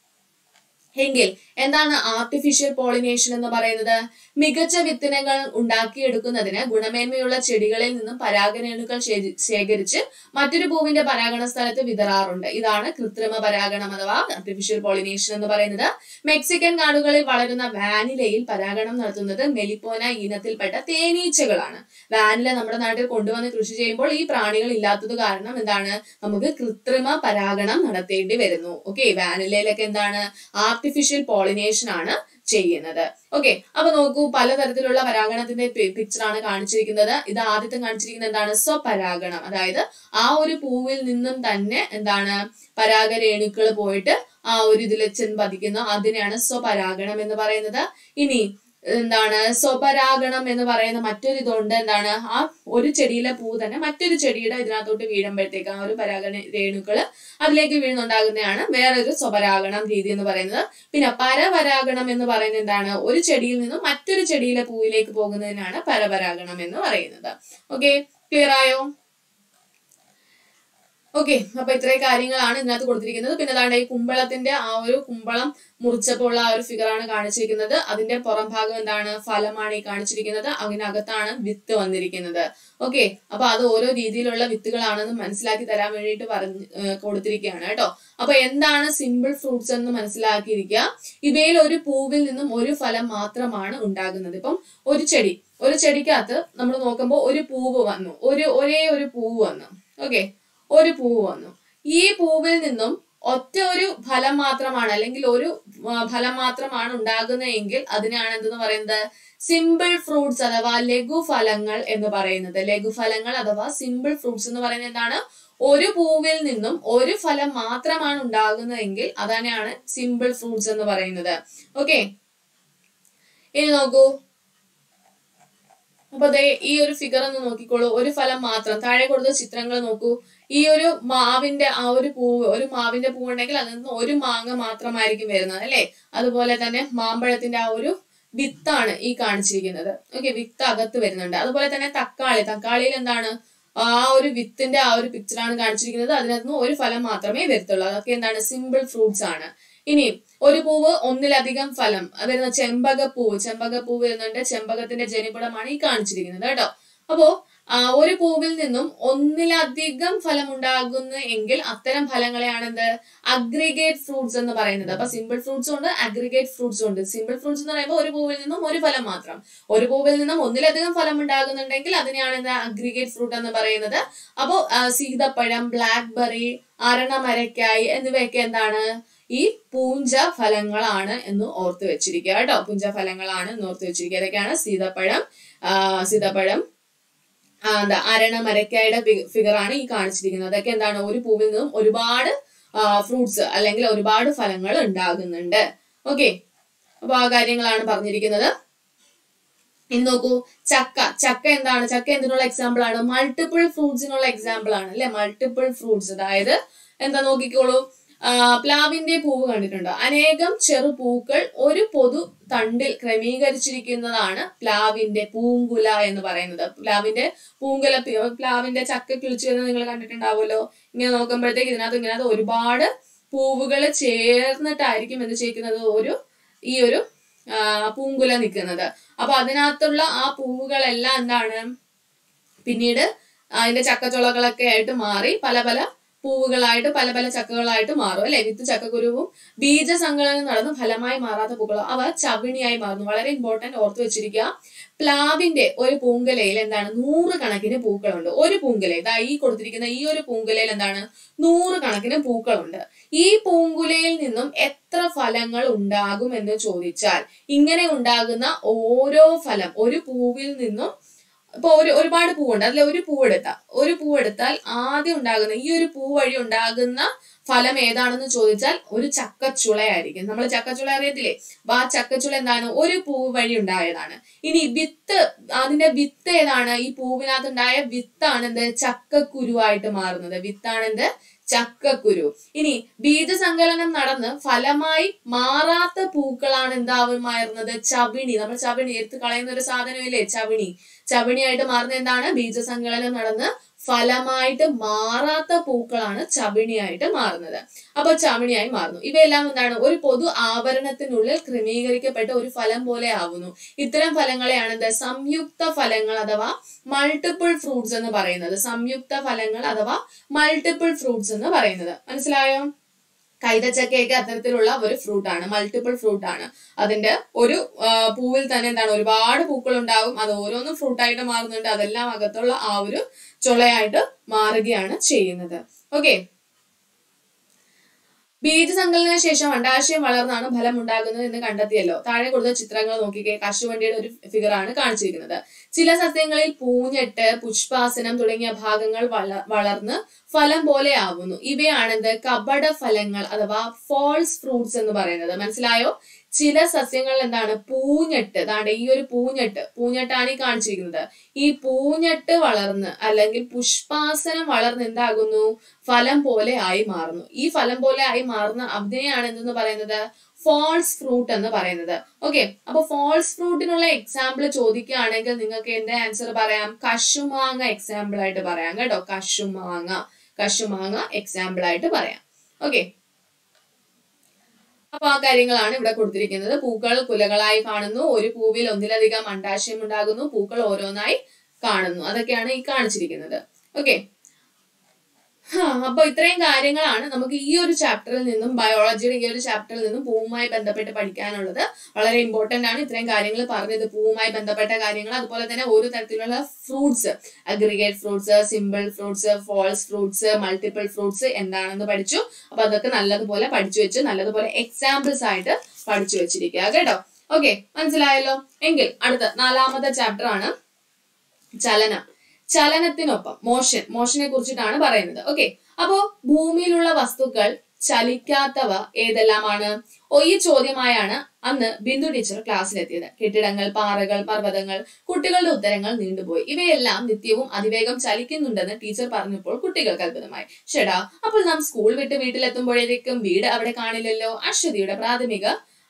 എങ്കിൽ എന്താണ് ആർട്ടിഫിഷ്യൽ പോളിനേഷൻ എന്ന് പറയുന്നത്? മികച്ച വിത്തിനങ്ങൾ ഉണ്ടാക്കിയെടുക്കുന്നതിന് ഗുണമേന്മയുള്ള ചെടികളിൽ നിന്നും പരാഗരേണുക്കൾ ശേഖരിച്ച് മറ്റൊരു പൂവിന്റെ പരാഗണ സ്ഥലത്ത് വിതറാറുണ്ട്. ഇതാണ് കൃത്രിമ പരാഗണം അഥവാ ആർട്ടിഫിഷ്യൽ പോളിനേഷൻ എന്ന് പറയുന്നത്. മെക്സിക്കൻ കാടുകളിൽ വളരുന്ന വാനിലയിൽ പരാഗണം നടത്തുന്നത് മെലിപ്പോന ഇനത്തിൽപ്പെട്ട തേനീച്ചകളാണ്. വാനില നമ്മുടെ നാട്ടിൽ കൊണ്ടുവന്ന് കൃഷി ചെയ്യുമ്പോൾ ഈ പ്രാണികൾ ഇല്ലാത്തത് കാരണം എന്താണ്? നമുക്ക് കൃത്രിമ പരാഗണം നടത്തേണ്ടി വരുന്നു. ഓക്കെ, വാനിലയിലൊക്കെ എന്താണ്? ആർട്ടിഫിഷ്യൽ പോളിനേഷൻ ആണ് ചെയ്യുന്നത്. ഓക്കെ, അപ്പൊ നോക്കൂ, പലതരത്തിലുള്ള പരാഗണത്തിന്റെ പിക്ചർ ആണ് കാണിച്ചിരിക്കുന്നത്. ഇത് ആദ്യത്തെ കാണിച്ചിരിക്കുന്നത് എന്താണ്? സ്വപരാഗണം. അതായത് ആ ഒരു പൂവിൽ നിന്നും തന്നെ എന്താണ് പരാഗരേണുക്കൾ പോയിട്ട് ആ ഒരു ഇതിൽ ചെന്ന് പതിക്കുന്ന അതിനെയാണ് സ്വപരാഗണം എന്ന് പറയുന്നത്. ഇനി എന്താണ് സ്വപരാഗണം എന്ന് പറയുന്ന മറ്റൊരു ഇതുണ്ട്. എന്താണ്? ആ ഒരു ചെടിയിലെ പൂ തന്നെ മറ്റൊരു ചെടിയുടെ ഇതിനകത്തോട്ട് വീഴുമ്പോഴത്തേക്ക് ആ ഒരു പരാഗണ രേണുക്കള് അതിലേക്ക് വീഴുന്നുണ്ടാകുന്നതാണ് വേറൊരു സ്വപരാഗണം രീതി എന്ന് പറയുന്നത്. പിന്നെ പരപരാഗണം എന്ന് പറയുന്നത് എന്താണ്? ഒരു ചെടിയിൽ നിന്നും മറ്റൊരു ചെടിയിലെ പൂവിലേക്ക് പോകുന്നതിനാണ് പരപരാഗണം എന്ന് പറയുന്നത്. ഓക്കെ, ക്ലിയർ ആയോ? ഓക്കെ, അപ്പൊ ഇത്രയും കാര്യങ്ങളാണ് ഇതിനകത്ത് കൊടുത്തിരിക്കുന്നത്. പിന്നെ അതാണ് ഈ കുമ്പളത്തിന്റെ ആ ഒരു കുമ്പളം മുറിച്ചപ്പോൾ ഉള്ള ആ ഒരു ഫിഗർ ആണ് കാണിച്ചിരിക്കുന്നത്. അതിന്റെ പുറം ഭാഗം എന്താണ്? ഫലമാണ് ഈ കാണിച്ചിരിക്കുന്നത്. അതിനകത്താണ് വിത്ത് വന്നിരിക്കുന്നത്. ഓക്കെ, അപ്പൊ അത് ഓരോ രീതിയിലുള്ള വിത്തുകളാണെന്ന് മനസ്സിലാക്കി തരാൻ വേണ്ടിയിട്ട് പറഞ്ഞ് കൊടുത്തിരിക്കുകയാണ് കേട്ടോ. അപ്പൊ എന്താണ് സിമ്പിൾ ഫ്രൂട്ട്സ് എന്ന് മനസ്സിലാക്കിയിരിക്കുക. ഇവയിൽ ഒരു പൂവിൽ നിന്നും ഒരു ഫലം മാത്രമാണ് ഉണ്ടാകുന്നത്. ഇപ്പം ഒരു ചെടി ഒരു ചെടിക്കകത്ത് നമ്മൾ നോക്കുമ്പോൾ ഒരു പൂവ് വന്നു, ഒരു ഒരേ ഒരു പൂവ് വന്നു. ഓക്കെ, ഒരു പൂവ് വന്നു. ഈ പൂവിൽ നിന്നും ഒറ്റ ഒരു ഫലം മാത്രമാണ് അല്ലെങ്കിൽ ഒരു ഫലം മാത്രമാണ് ഉണ്ടാകുന്നതെങ്കിൽ അതിനാണ് എന്തെന്ന് പറയുന്നത്? സിമ്പിൾ ഫ്രൂട്ട്സ് അഥവാ ലഘുഫലങ്ങൾ എന്ന് പറയുന്നത്. ലഘുഫലങ്ങൾ അഥവാ സിമ്പിൾ ഫ്രൂട്ട്സ് എന്ന് പറയുന്നത് എന്താണ്? ഒരു പൂവിൽ നിന്നും ഒരു ഫലം മാത്രമാണ് ഉണ്ടാകുന്നതെങ്കിൽ അതന്നെയാണ് സിമ്പിൾ ഫ്രൂട്ട്സ് എന്ന് പറയുന്നത്. ഓക്കെ, ഇനി നോക്കൂ, അപ്പൊ അതെ ഈ ഒരു ഫിഗർ ഒന്ന് നോക്കിക്കോളൂ. ഒരു ഫലം മാത്രം. താഴെ കൊടുത്ത ചിത്രങ്ങൾ നോക്കൂ. ഈ ഒരു മാവിന്റെ ആ ഒരു പൂവ്, ഒരു മാവിന്റെ പൂവ് ഉണ്ടെങ്കിൽ അതിൽ നിന്ന് ഒരു മാങ്ങ മാത്രമായിരിക്കും വരുന്നത് അല്ലെ. അതുപോലെ തന്നെ മാമ്പഴത്തിന്റെ ആ ഒരു വിത്താണ് ഈ കാണിച്ചിരിക്കുന്നത്. ഓക്കെ, വിത്ത് അകത്ത് വരുന്നുണ്ട്. അതുപോലെ തന്നെ തക്കാളി, തക്കാളിയിൽ എന്താണ് ആ ഒരു വിത്തിന്റെ ആ ഒരു പിക്ചറാണ് കാണിച്ചിരിക്കുന്നത്. അതിനകത്ത് നിന്ന് ഒരു ഫലം മാത്രമേ വരത്തുള്ളൂ. അതൊക്കെ എന്താണ് സിമ്പിൾ ഫ്രൂട്ട്സ് ആണ്. ഇനി ഒരു പൂവ് ഒന്നിലധികം ഫലം വരുന്ന ചെമ്പകപ്പൂവ്, ചെമ്പകപ്പൂവ് വരുന്നുണ്ട്. ചെമ്പകത്തിന്റെ ജനിപടമാണ് ഈ കാണിച്ചിരിക്കുന്നത് കേട്ടോ. അപ്പോ ഒരു പൂവിൽ നിന്നും ഒന്നിലധികം ഫലം ഉണ്ടാകുന്നു എങ്കിൽ അത്തരം ഫലങ്ങളെയാണ് എന്ത് അഗ്രിഗേറ്റ് ഫ്രൂട്ട്സ് എന്ന് പറയുന്നത്. അപ്പൊ സിമ്പിൾ ഫ്രൂട്ട്സും ഉണ്ട്, അഗ്രിഗേറ്റ് ഫ്രൂട്ട്സും ഉണ്ട്. സിമ്പിൾ ഫ്രൂട്ട്സ് എന്ന് പറയുമ്പോൾ ഒരു പൂവിൽ നിന്നും ഒരു ഫലം മാത്രം. ഒരു പൂവിൽ നിന്നും ഒന്നിലധികം ഫലം ഉണ്ടാകുന്നുണ്ടെങ്കിൽ അതിനെയാണ് എന്താ അഗ്രിഗേറ്റ് ഫ്രൂട്ട് എന്ന് പറയുന്നത്. അപ്പോ സീതപ്പഴം, ബ്ലാക്ക്ബെറി, അരണമരക്കായി എന്നിവയൊക്കെ എന്താണ് ഈ പൂഞ്ച ഫലങ്ങളാണ് എന്ന് ഓർത്തു വെച്ചിരിക്കുക കേട്ടോ. പൂഞ്ച ഫലങ്ങളാണ് എന്ന് ഓർത്തു വെച്ചിരിക്കുക. ഇതൊക്കെയാണ് സീതപ്പഴം, സീതപ്പഴം എന്താ അരണമരക്കായുടെ ഫിഗർ ആണ് ഈ കാണിച്ചിരിക്കുന്നത്. അതൊക്കെ എന്താണ് ഒരു പൂവിൽ നിന്നും ഒരുപാട് ഫ്രൂട്ട്സ് അല്ലെങ്കിൽ ഒരുപാട് ഫലങ്ങൾ ഉണ്ടാകുന്നുണ്ട്. ഓക്കെ, അപ്പൊ ആ കാര്യങ്ങളാണ് പറഞ്ഞിരിക്കുന്നത്. ഇനി നോക്കൂ, ചക്ക. ചക്ക എന്താണ്? ചക്ക എന്തിനുള്ള എക്സാമ്പിൾ ആണ്? മൾട്ടിപ്പിൾ ഫ്രൂട്ട്സിനുള്ള എക്സാമ്പിൾ ആണ് അല്ലെ. മൾട്ടിപ്പിൾ ഫ്രൂട്ട്സ്, അതായത് എന്താ നോക്കിക്കോളൂ, പ്ലാവിന്റെ പൂവ് കണ്ടിട്ടുണ്ടോ? അനേകം ചെറു പൂക്കൾ ഒരു പൊതു തണ്ടിൽ ക്രമീകരിച്ചിരിക്കുന്നതാണ് പ്ലാവിന്റെ പൂങ്കുല എന്ന് പറയുന്നത്. പ്ലാവിന്റെ പൂങ്കുല, പ്ലാവിന്റെ ചക്ക കിളിച്ചു എന്ന് നിങ്ങൾ കണ്ടിട്ടുണ്ടാവുമല്ലോ. ഇങ്ങനെ നോക്കുമ്പോഴത്തേക്ക് ഇതിനകത്ത് ഇങ്ങനകത്ത് ഒരുപാട് പൂവുകൾ ചേർന്നിട്ടായിരിക്കും എന്ത് ചെയ്യുന്നത്, ഒരു ഈ ഒരു പൂങ്കുല നിൽക്കുന്നത്. അപ്പൊ അതിനകത്തുള്ള ആ പൂവുകളെല്ലാം എന്താണ് പിന്നീട് അതിന്റെ ചക്കച്ചുളകളൊക്കെ ആയിട്ട് മാറി പല പല പൂവുകളായിട്ട് പല പല ചക്കകളായിട്ട് മാറും അല്ലെ. വിത്ത് ചക്കക്കുരുവും ബീജസങ്കലനം നടന്ന് ഫലമായി മാറാത്ത പൂക്കൾ അവ ചവിണിയായി മാറുന്നു. വളരെ ഇമ്പോർട്ടന്റ്, ഓർത്തു വെച്ചിരിക്കുക. പ്ലാവിന്റെ ഒരു പൂങ്കുലയിൽ എന്താണ് നൂറ് കണക്കിന് പൂക്കളുണ്ട്. ഒരു പൂങ്കുല, ഇതാ ഈ കൊടുത്തിരിക്കുന്ന ഈ ഒരു പൂങ്കുലയിൽ എന്താണ് നൂറ് കണക്കിന് പൂക്കളുണ്ട്. ഈ പൂങ്കുലയിൽ നിന്നും എത്ര ഫലങ്ങൾ ഉണ്ടാകും എന്ന് ചോദിച്ചാൽ ഇങ്ങനെ ഉണ്ടാകുന്ന ഓരോ ഫലം ഒരു പൂവിൽ നിന്നും ഇപ്പൊ ഒരു ഒരുപാട് പൂവുണ്ട്, അതിൽ ഒരു പൂവെടുത്താൽ ഒരു പൂവെടുത്താൽ ആദ്യം ഉണ്ടാകുന്ന ഈ ഒരു പൂ വഴി ഉണ്ടാകുന്ന ഫലം ഏതാണെന്ന് ചോദിച്ചാൽ ഒരു ചക്കച്ചുളയായിരിക്കും. നമ്മൾ ചക്കച്ചുള അറിയത്തില്ലേ? അപ്പൊ ആ ചക്കച്ചുള എന്താണ് ഒരു പൂവ് വഴി ഉണ്ടായതാണ്. ഇനി വിത്ത്, അതിന്റെ വിത്ത് ഏതാണ്? ഈ പൂവിനകത്ത് ഉണ്ടായ വിത്താണ് എന്ത് ചക്കക്കുരുവായിട്ട് മാറുന്നത്. വിത്താണ് എന്ത് ചക്കക്കുരു. ഇനി ബീജസങ്കലനം നടന്ന് ഫലമായി മാറാത്ത പൂക്കളാണ് എന്താവുമായിരുന്നത് ചവിണി. നമ്മൾ ചവിണി എടുത്ത് കളയുന്ന ഒരു സാധനമില്ലേ ചവിണി. ചവിണിയായിട്ട് മാറുന്ന എന്താണ് ബീജസങ്കലനം നടന്ന് ഫലമായിട്ട് മാറാത്ത പൂക്കളാണ് ചവിണിയായിട്ട് മാറുന്നത്. അപ്പൊ ചവിണിയായി മാറുന്നു. ഇവയെല്ലാം എന്താണ് ഒരു പൊതു ആവരണത്തിനുള്ളിൽ ക്രമീകരിക്കപ്പെട്ട ഒരു ഫലം പോലെ ആവുന്നു. ഇത്തരം ഫലങ്ങളെയാണ് എന്താ സംയുക്ത ഫലങ്ങൾ അഥവാ മൾട്ടിപ്പിൾ ഫ്രൂട്ട്സ് എന്ന് പറയുന്നത്. സംയുക്ത ഫലങ്ങൾ അഥവാ മൾട്ടിപ്പിൾ ഫ്രൂട്ട്സ് എന്ന് പറയുന്നത്. മനസ്സിലായോ? കൈതച്ചക്കയൊക്കെ അത്തരത്തിലുള്ള ഒരു ഫ്രൂട്ട് ആണ്, മൾട്ടിപ്പിൾ ഫ്രൂട്ട് ആണ്. അതിന്റെ ഒരു പൂവിൽ തന്നെ എന്താണ് ഒരുപാട് പൂക്കൾ ഉണ്ടാവും. അത് ഓരോന്നും ഫ്രൂട്ടായിട്ട് മാറുന്നുണ്ട്. അതെല്ലാം അകത്തുള്ള ആ ഒരു ചുളയായിട്ട് മാറുകയാണ് ചെയ്യുന്നത്. ഓക്കെ, ബീജസങ്കലന ശേഷം അണ്ഡാശയം വളർന്നാണ് ഫലം ഉണ്ടാകുന്നത് എന്ന് കണ്ടെത്തിയല്ലോ. താഴെ കൊടുത്ത ചിത്രങ്ങൾ നോക്കിക്കേ. കശുവണ്ടിയുടെ ഒരു ഫിഗർ ആണ് കാണിച്ചിരിക്കുന്നത്. ചില സസ്യങ്ങളിൽ പൂഞ്ഞെട്ട്, പുഷ്പാസനം തുടങ്ങിയ ഭാഗങ്ങൾ വള വളർന്ന് ഫലം പോലെ ആവുന്നു. ഇവയാണെന്ത് കപട ഫലങ്ങൾ അഥവാ ഫോൾസ് ഫ്രൂട്ട്സ് എന്ന് പറയുന്നത്. മനസ്സിലായോ? ചില സസ്യങ്ങളിൽ എന്താണ് പൂഞ്ഞെട്ട്, അതാണ്ട് ഈ ഒരു പൂഞ്ഞെട്ട് പൂഞ്ഞെട്ടാണ് ഈ കാണിച്ചിരിക്കുന്നത്. ഈ പൂഞ്ഞെട്ട് വളർന്ന് അല്ലെങ്കിൽ പുഷ്പാസനം വളർന്ന് എന്താകുന്നു ഫലം പോലെ ആയി മാറുന്നു. ഈ ഫലം പോലെ ആയി മാറുന്ന അതിനെയാണ് എന്തെന്ന് പറയുന്നത് ഫോൾസ് ഫ്രൂട്ട് എന്ന് പറയുന്നത്. ഓക്കെ, അപ്പൊ ഫോൾസ് ഫ്രൂട്ടിനുള്ള എക്സാമ്പിൾ ചോദിക്കുകയാണെങ്കിൽ നിങ്ങൾക്ക് എന്റെ ആൻസർ പറയാം കശുമാങ്ങ എക്സാമ്പിൾ ആയിട്ട് പറയാം കേട്ടോ. കശുമാങ്ങ കശുമാങ്ങ എക്സാമ്പിൾ ആയിട്ട് പറയാം. ഓക്കെ, അപ്പൊ ആ കാര്യങ്ങളാണ് ഇവിടെ കൊടുത്തിരിക്കുന്നത്. പൂക്കൾ കുലകളായി കാണുന്നു. ഒരു പൂവിൽ ഒന്നിലധികം അണ്ഡാശയം ഉണ്ടാകുന്നു. പൂക്കൾ ഓരോന്നായി കാണുന്നു. അതൊക്കെയാണ് ഈ കാണിച്ചിരിക്കുന്നത്. ഓക്കെ, അപ്പൊ ഇത്രയും കാര്യങ്ങളാണ് നമുക്ക് ഈ ഒരു ചാപ്റ്ററിൽ നിന്നും ബയോളജിയുടെ ഈ ഒരു ചാപ്റ്ററിൽ നിന്നും പൂവുമായി ബന്ധപ്പെട്ട് പഠിക്കാനുള്ളത്. വളരെ ഇമ്പോർട്ടന്റ് ആണ് ഇത്രയും കാര്യങ്ങൾ പറഞ്ഞത്. പൂവുമായി ബന്ധപ്പെട്ട കാര്യങ്ങൾ, അതുപോലെ തന്നെ ഓരോ തരത്തിലുള്ള fruits, aggregate fruits, simple fruits, false fruits, multiple fruits എന്താണെന്ന് പഠിച്ചു. അപ്പൊ അതൊക്കെ നല്ലതുപോലെ പഠിച്ചു വെച്ച് നല്ലതുപോലെ എക്സാമ്പിൾസ് ആയിട്ട് പഠിച്ചു വെച്ചിരിക്കുക കേട്ടോ. ഓക്കെ, മനസ്സിലായല്ലോ? എങ്കിൽ അടുത്ത നാലാമത്തെ ചാപ്റ്റർ ആണ് ചലനം. ചലനത്തിനൊപ്പം മോഷൻ മോഷനെ കുറിച്ചിട്ടാണ് പറയുന്നത്. ഓക്കെ, അപ്പോ ഭൂമിയിലുള്ള വസ്തുക്കൾ ചലിക്കാത്തവ ഏതെല്ലാമാണ്? ഓ ഈ ചോദ്യമായാണ് അന്ന് ബിന്ദു ടീച്ചർ ക്ലാസ്സിലെത്തിയത്. കെട്ടിടങ്ങൾ, പാറകൾ, പർവ്വതങ്ങൾ. കുട്ടികളുടെ ഉത്തരങ്ങൾ നീണ്ടുപോയി. ഇവയെല്ലാം നിത്യവും അതിവേഗം ചലിക്കുന്നുണ്ടെന്ന് ടീച്ചർ പറഞ്ഞപ്പോൾ കുട്ടികൾക്ക് അത്ഭുതമായി. ഷെടാ, അപ്പോൾ നാം സ്കൂൾ വിട്ട് വീട്ടിലെത്തുമ്പോഴേക്കും വീട് അവിടെ കാണില്ലല്ലോ. അശ്വതിയുടെ പ്രാഥമിക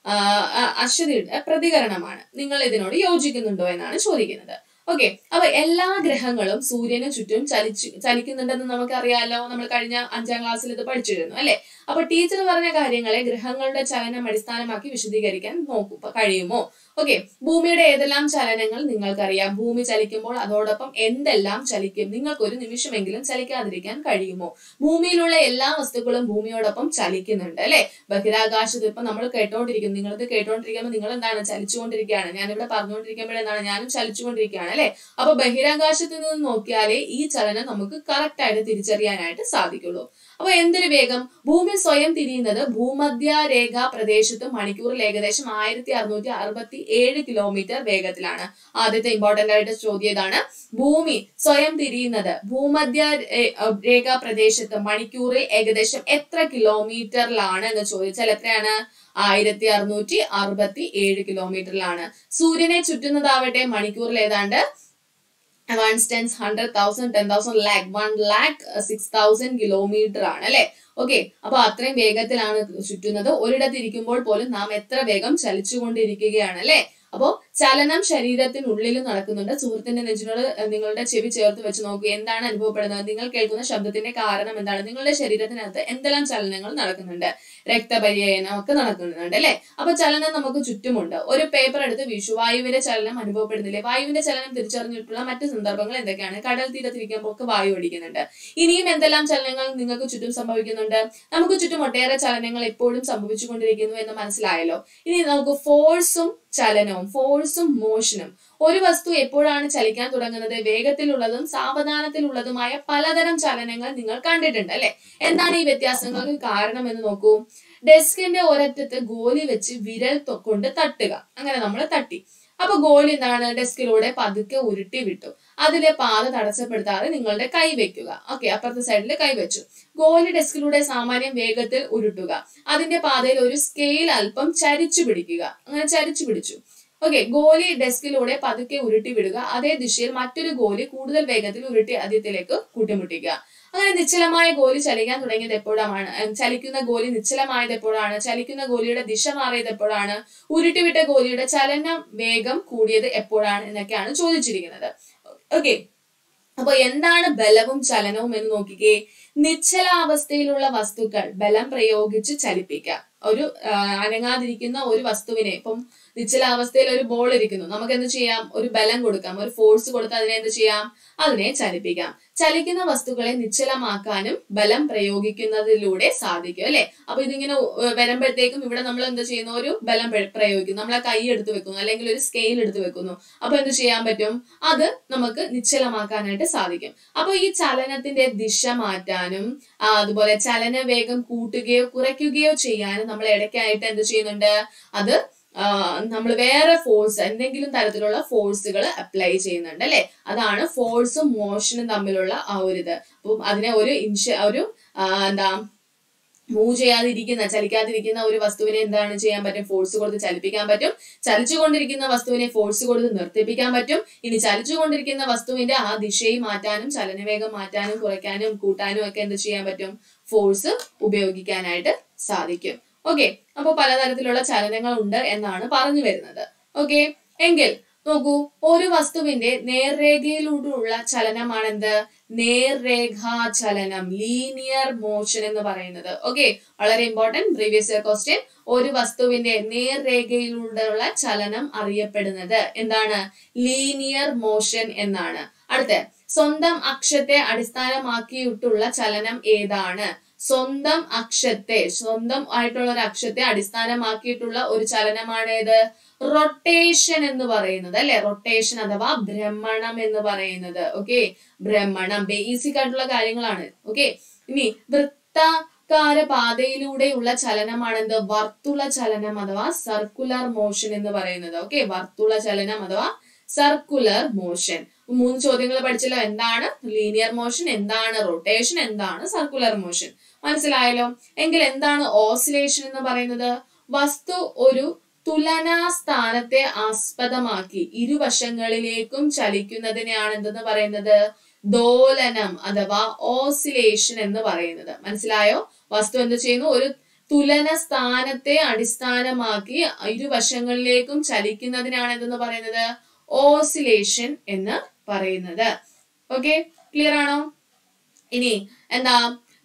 അശ്വതിയുടെ പ്രതികരണമാണ്. നിങ്ങൾ ഇതിനോട് യോജിക്കുന്നുണ്ടോ എന്നാണ് ചോദിക്കുന്നത്. ഓക്കെ, അപ്പൊ എല്ലാ ഗ്രഹങ്ങളും സൂര്യന് ചുറ്റും ചലിച്ചു ചലിക്കുന്നുണ്ടെന്ന് നമുക്കറിയാലോ. നമ്മൾ കഴിഞ്ഞ അഞ്ചാം ക്ലാസ്സിൽ ഇത് പഠിച്ചിരുന്നു അല്ലെ. അപ്പൊ ടീച്ചർ പറഞ്ഞ കാര്യങ്ങളെ ഗ്രഹങ്ങളുടെ ചലനം അടിസ്ഥാനമാക്കി വിശദീകരിക്കാൻ നോക്കൂ കഴിയുമോ? ഓക്കെ, ഭൂമിയുടെ ഏതെല്ലാം ചലനങ്ങൾ നിങ്ങൾക്കറിയാം? ഭൂമി ചലിക്കുമ്പോൾ അതോടൊപ്പം എന്തെല്ലാം ചലിക്കും? നിങ്ങൾക്ക് ഒരു നിമിഷമെങ്കിലും ചലിക്കാതിരിക്കാൻ കഴിയുമോ? ഭൂമിയിലുള്ള എല്ലാ വസ്തുക്കളും ഭൂമിയോടൊപ്പം ചലിക്കുന്നുണ്ട് അല്ലെ. ബഹിരാകാശത്ത് ഇപ്പൊ നമ്മൾ കേട്ടോണ്ടിരിക്കുന്നു. നിങ്ങളിത് കേട്ടോണ്ടിരിക്കുമ്പോൾ നിങ്ങൾ എന്താണ്? ചലിച്ചുകൊണ്ടിരിക്കുകയാണ്. ഞാനിവിടെ പറഞ്ഞുകൊണ്ടിരിക്കുമ്പോഴെന്താണ്? ഞാനും ചലിച്ചുകൊണ്ടിരിക്കുകയാണ് അല്ലെ. അപ്പൊ ബഹിരാകാശത്ത് നിന്ന് നോക്കിയാലേ ഈ ചലനം നമുക്ക് കറക്റ്റ് ആയിട്ട് തിരിച്ചറിയാനായിട്ട് സാധിക്കുള്ളൂ. അപ്പൊ എന്തൊരു വേഗം? ഭൂമി സ്വയം തിരിയുന്നത് ഭൂമധ്യ രേഖ പ്രദേശത്ത് മണിക്കൂറിൽ ഏകദേശം ആയിരത്തി അറുന്നൂറ്റി അറുപത്തി ഏഴ് കിലോമീറ്റർ വേഗത്തിലാണ്. ആദ്യത്തെ ഇമ്പോർട്ടന്റ് ആയിട്ട് ചോദ്യം ഇതാണ്. ഭൂമി സ്വയം തിരിയുന്നത് ഭൂമധ്യ രേഖ പ്രദേശത്ത് മണിക്കൂറിൽ ഏകദേശം എത്ര കിലോമീറ്ററിലാണ് എന്ന് ചോദിച്ചാൽ എത്രയാണ്? ആയിരത്തി അറുന്നൂറ്റി അറുപത്തി ഏഴ് കിലോമീറ്ററിലാണ്. സൂര്യനെ ചുറ്റുന്നതാവട്ടെ മണിക്കൂറിൽ ഏതാണ്ട് one tens hundred thousand ten thousand lakh one lakh six thousand kilometre ആണ് അല്ലെ. ഓക്കെ, അപ്പൊ അത്രയും വേഗത്തിലാണ് ചുറ്റുന്നത്. ഒരിടത്ത് ഇരിക്കുമ്പോൾ പോലും നാം എത്ര വേഗം ചലിച്ചുകൊണ്ടിരിക്കുകയാണ് അല്ലെ. അപ്പോ ചലനം ശരീരത്തിനുള്ളിൽ നടക്കുന്നുണ്ട്. സുഹൃത്തിന്റെ നെഞ്ചിനോട് നിങ്ങളുടെ ചെവി ചേർത്ത് വെച്ച് നോക്കൂ. എന്താണ് അനുഭവപ്പെടുന്നത്? നിങ്ങൾ കേൾക്കുന്ന ശബ്ദത്തിന്റെ കാരണം എന്താണ്? നിങ്ങളുടെ ശരീരത്തിനകത്ത് എന്തെല്ലാം ചലനങ്ങൾ നടക്കുന്നുണ്ട്? രക്തപര്യനം ഒക്കെ നടക്കുന്നുണ്ട് അല്ലെ. അപ്പൊ ചലനം നമുക്ക് ചുറ്റുമുണ്ട്. ഒരു പേപ്പർ എടുത്ത് വീശു, വായുവിന്റെ ചലനം അനുഭവപ്പെടുന്നില്ലേ? വായുവിന്റെ ചലനം തിരിച്ചറിഞ്ഞിട്ടുള്ള മറ്റു സന്ദർഭങ്ങൾ എന്തൊക്കെയാണ്? കടൽ തീരത്തിരിക്കുമ്പോൾ ഒക്കെ വായു അടിക്കുന്നുണ്ട്. ഇനിയും എന്തെല്ലാം ചലനങ്ങൾ നിങ്ങൾക്ക് ചുറ്റും സംഭവിക്കുന്നുണ്ട്? നമുക്ക് ചുറ്റും ഒട്ടേറെ ചലനങ്ങൾ എപ്പോഴും സംഭവിച്ചുകൊണ്ടിരിക്കുന്നു എന്ന് മനസ്സിലായല്ലോ. ഇനി നമുക്ക് ഫോഴ്സും ചലനവും, ഫോഴ്സും മോഷനും. ഒരു വസ്തു എപ്പോഴാണ് ചലിക്കാൻ തുടങ്ങുന്നത്? വേഗത്തിലുള്ളതും സാവധാനത്തിലുള്ളതുമായ പലതരം ചലനങ്ങൾ നിങ്ങൾ കണ്ടിട്ടുണ്ട് അല്ലെ. എന്താണ് ഈ വ്യത്യാസങ്ങൾക്ക് കാരണം എന്ന് നോക്കൂ. ഡെസ്കിന്റെ ഒരറ്റത്ത് ഗോലി വെച്ച് വിരൽ കൊണ്ട് തട്ടുക. അങ്ങനെ നമ്മൾ തട്ടി. അപ്പൊ ഗോലി എന്താണ്? ഡെസ്കിലൂടെ പതുക്കെ ഉരുട്ടി വിട്ടു. അതിലെ പാത തടസ്സപ്പെടുത്താതെ നിങ്ങളുടെ കൈ വെക്കുക. ഓക്കെ, അപ്പുറത്തെ സൈഡിൽ കൈ വെച്ചു. ഗോലി ഡെസ്കിലൂടെ സാമാന്യം വേഗത്തിൽ ഉരുട്ടുക. അതിന്റെ പാതയിൽ ഒരു സ്കെയിൽ അല്പം ചരിച്ചു പിടിക്കുക. അങ്ങനെ ചരിച്ചു പിടിച്ചു. ഓക്കെ, ഗോലി ഡെസ്കിലൂടെ പതുക്കെ ഉരുട്ടി വിടുക. അതേ ദിശയിൽ മറ്റൊരു ഗോലി കൂടുതൽ വേഗത്തിൽ ഉരുട്ടി ആദ്യത്തിലേക്ക് കൂട്ടിമുട്ടിക്കുക. അങ്ങനെ നിശ്ചലമായ ഗോലി ചലിക്കാൻ തുടങ്ങിയത് എപ്പോഴാണ്? ചലിക്കുന്ന ഗോലി നിശ്ചലമായത് എപ്പോഴാണ്? ചലിക്കുന്ന ഗോലിയുടെ ദിശ മാറിയത് എപ്പോഴാണ്? ഉരുട്ടിവിട്ട ഗോലിയുടെ ചലന വേഗം കൂടിയത് എപ്പോഴാണ് എന്നൊക്കെയാണ് ചോദിച്ചിരിക്കുന്നത്. ഓക്കെ, അപ്പൊ എന്താണ് ബലവും ചലനവും എന്ന് നോക്കിക്കേ. നിശ്ചലാവസ്ഥയിലുള്ള വസ്തുക്കൾ ബലം പ്രയോഗിച്ച് ചലിപ്പിക്കാം. ഒരു അനങ്ങാതിരിക്കുന്ന ഒരു വസ്തുവിനെ, ഇപ്പം നിശ്ചലാവസ്ഥയിൽ ഒരു ബോൾ ഇരിക്കുന്നു, നമുക്ക് എന്ത് ചെയ്യാം? ഒരു ബലം കൊടുക്കാം, ഒരു ഫോഴ്സ് കൊടുത്ത് അതിനെ എന്ത് ചെയ്യാം? അതിനെ ചലിപ്പിക്കാം. ചലിക്കുന്ന വസ്തുക്കളെ നിശ്ചലമാക്കാനും ബലം പ്രയോഗിക്കുന്നതിലൂടെ സാധിക്കും അല്ലെ. അപ്പൊ ഇതിങ്ങനെ വരുമ്പോഴത്തേക്കും ഇവിടെ നമ്മൾ എന്ത് ചെയ്യുന്നു? ഒരു ബലം പ്രയോഗിക്കുന്നു. നമ്മൾ ആ കൈ എടുത്ത് വെക്കുന്നു, അല്ലെങ്കിൽ ഒരു സ്കെയിൽ എടുത്ത് വെക്കുന്നു. അപ്പൊ എന്ത് ചെയ്യാൻ പറ്റും? അത് നമുക്ക് നിശ്ചലമാക്കാനായിട്ട് സാധിക്കും. അപ്പൊ ഈ ചലനത്തിന്റെ ദിശ മാറ്റാനും അതുപോലെ ചലന വേഗം കൂട്ടുകയോ കുറയ്ക്കുകയോ ചെയ്യാനും നമ്മൾ ഇടയ്ക്കായിട്ട് എന്ത് ചെയ്യുന്നുണ്ട്? അത് നമ്മൾ വേറെ ഫോഴ്സ്, എന്തെങ്കിലും തരത്തിലുള്ള ഫോഴ്സുകൾ അപ്ലൈ ചെയ്യുന്നുണ്ട് അല്ലെ. അതാണ് ഫോഴ്സും മോഷനും തമ്മിലുള്ള ആ ഒരു ഇത്. അപ്പം അതിനെ ഒരു ഇൻഷ ഒരു എന്താ മൂവ് ചെയ്യാതിരിക്കുന്ന, ചലിക്കാതിരിക്കുന്ന ഒരു വസ്തുവിനെ എന്താണ് ചെയ്യാൻ പറ്റും? ഫോഴ്സ് കൊടുത്ത് ചലിപ്പിക്കാൻ പറ്റും. ചലിച്ചുകൊണ്ടിരിക്കുന്ന വസ്തുവിനെ ഫോഴ്സ് കൊടുത്ത് നിർത്തിപ്പിക്കാൻ പറ്റും. ഇനി ചലിച്ചുകൊണ്ടിരിക്കുന്ന വസ്തുവിന്റെ ആ ദിശയെ മാറ്റാനും ചലനവേഗം മാറ്റാനും കുറയ്ക്കാനും കൂട്ടാനും ഒക്കെ എന്ത് ചെയ്യാൻ പറ്റും? ഫോഴ്സ് ഉപയോഗിക്കാനായിട്ട് സാധിക്കും. ഓക്കെ, അപ്പൊ പലതരത്തിലുള്ള ചലനങ്ങൾ ഉണ്ട് എന്നാണ് പറഞ്ഞു വരുന്നത്. ഓക്കെ, എങ്കിൽ നോക്കൂ, ഒരു വസ്തുവിന്റെ നേർരേഖയിലൂടെയുള്ള ചലനമാണെന്ത്? നേർരേഖാ ചലനം, ലീനിയർ മോഷൻ എന്ന് പറയുന്നത്. ഓക്കെ, വളരെ ഇമ്പോർട്ടന്റ് പ്രീവിയസ് ഇയർ ക്വസ്റ്റ്യൻ. ഒരു വസ്തുവിന്റെ നേർരേഖയിലൂടെയുള്ള ചലനം അറിയപ്പെടുന്നത് എന്താണ്? ലീനിയർ മോഷൻ എന്നാണ്. അടുത്ത, സ്വന്തം അക്ഷത്തെ അടിസ്ഥാനമാക്കിയിട്ടുള്ള ചലനം ഏതാണ്? സ്വന്തം അക്ഷത്തെ, സ്വന്തം ആയിട്ടുള്ള ഒരു അക്ഷത്തെ അടിസ്ഥാനമാക്കിയിട്ടുള്ള ഒരു ചലനമാണ് ഏത്? റൊട്ടേഷൻ എന്ന് പറയുന്നത് അല്ലെ. റൊട്ടേഷൻ അഥവാ ഭ്രമണം എന്ന് പറയുന്നത്. ഓക്കെ, ഭ്രമണം ബേസിക് ആയിട്ടുള്ള കാര്യങ്ങളാണ്. ഓക്കെ, ഇനി വൃത്താകാര പാതയിലൂടെയുള്ള ചലനമാണ് എന്ത്? വർത്തുള ചലനം അഥവാ സർക്കുലർ മോഷൻ എന്ന് പറയുന്നത്. ഓക്കെ, വർത്തുള ചലനം അഥവാ സർക്കുലർ മോഷൻ. മൂന്ന് ചോദ്യങ്ങൾ പഠിച്ചല്ലോ. എന്താണ് ലീനിയർ മോഷൻ, എന്താണ് റൊട്ടേഷൻ, എന്താണ് സർക്കുലർ മോഷൻ, മനസ്സിലായല്ലോ. എങ്കിൽ എന്താണ് ഓസിലേഷൻ എന്ന് പറയുന്നത്? വസ്തു ഒരു തുലനാ സ്ഥാനത്തെ ആസ്പദമാക്കി ഇരുവശങ്ങളിലേക്കും ചലിക്കുന്നതിനെയാണ് എന്തെന്ന് പറയുന്നത്? ദോലനം അഥവാ ഓസിലേഷൻ എന്ന് പറയുന്നത്. മനസ്സിലായോ? വസ്തു എന്ത് ചെയ്യുന്നു? ഒരു തുലന സ്ഥാനത്തെ അടിസ്ഥാനമാക്കി ഇരുവശങ്ങളിലേക്കും ചലിക്കുന്നതിനാണ് എന്തെന്ന് പറയുന്നത്? ഓസിലേഷൻ എന്ന് പറയുന്നത്. ഓക്കെ, ക്ലിയർ ആണോ? ഇനി എന്താ?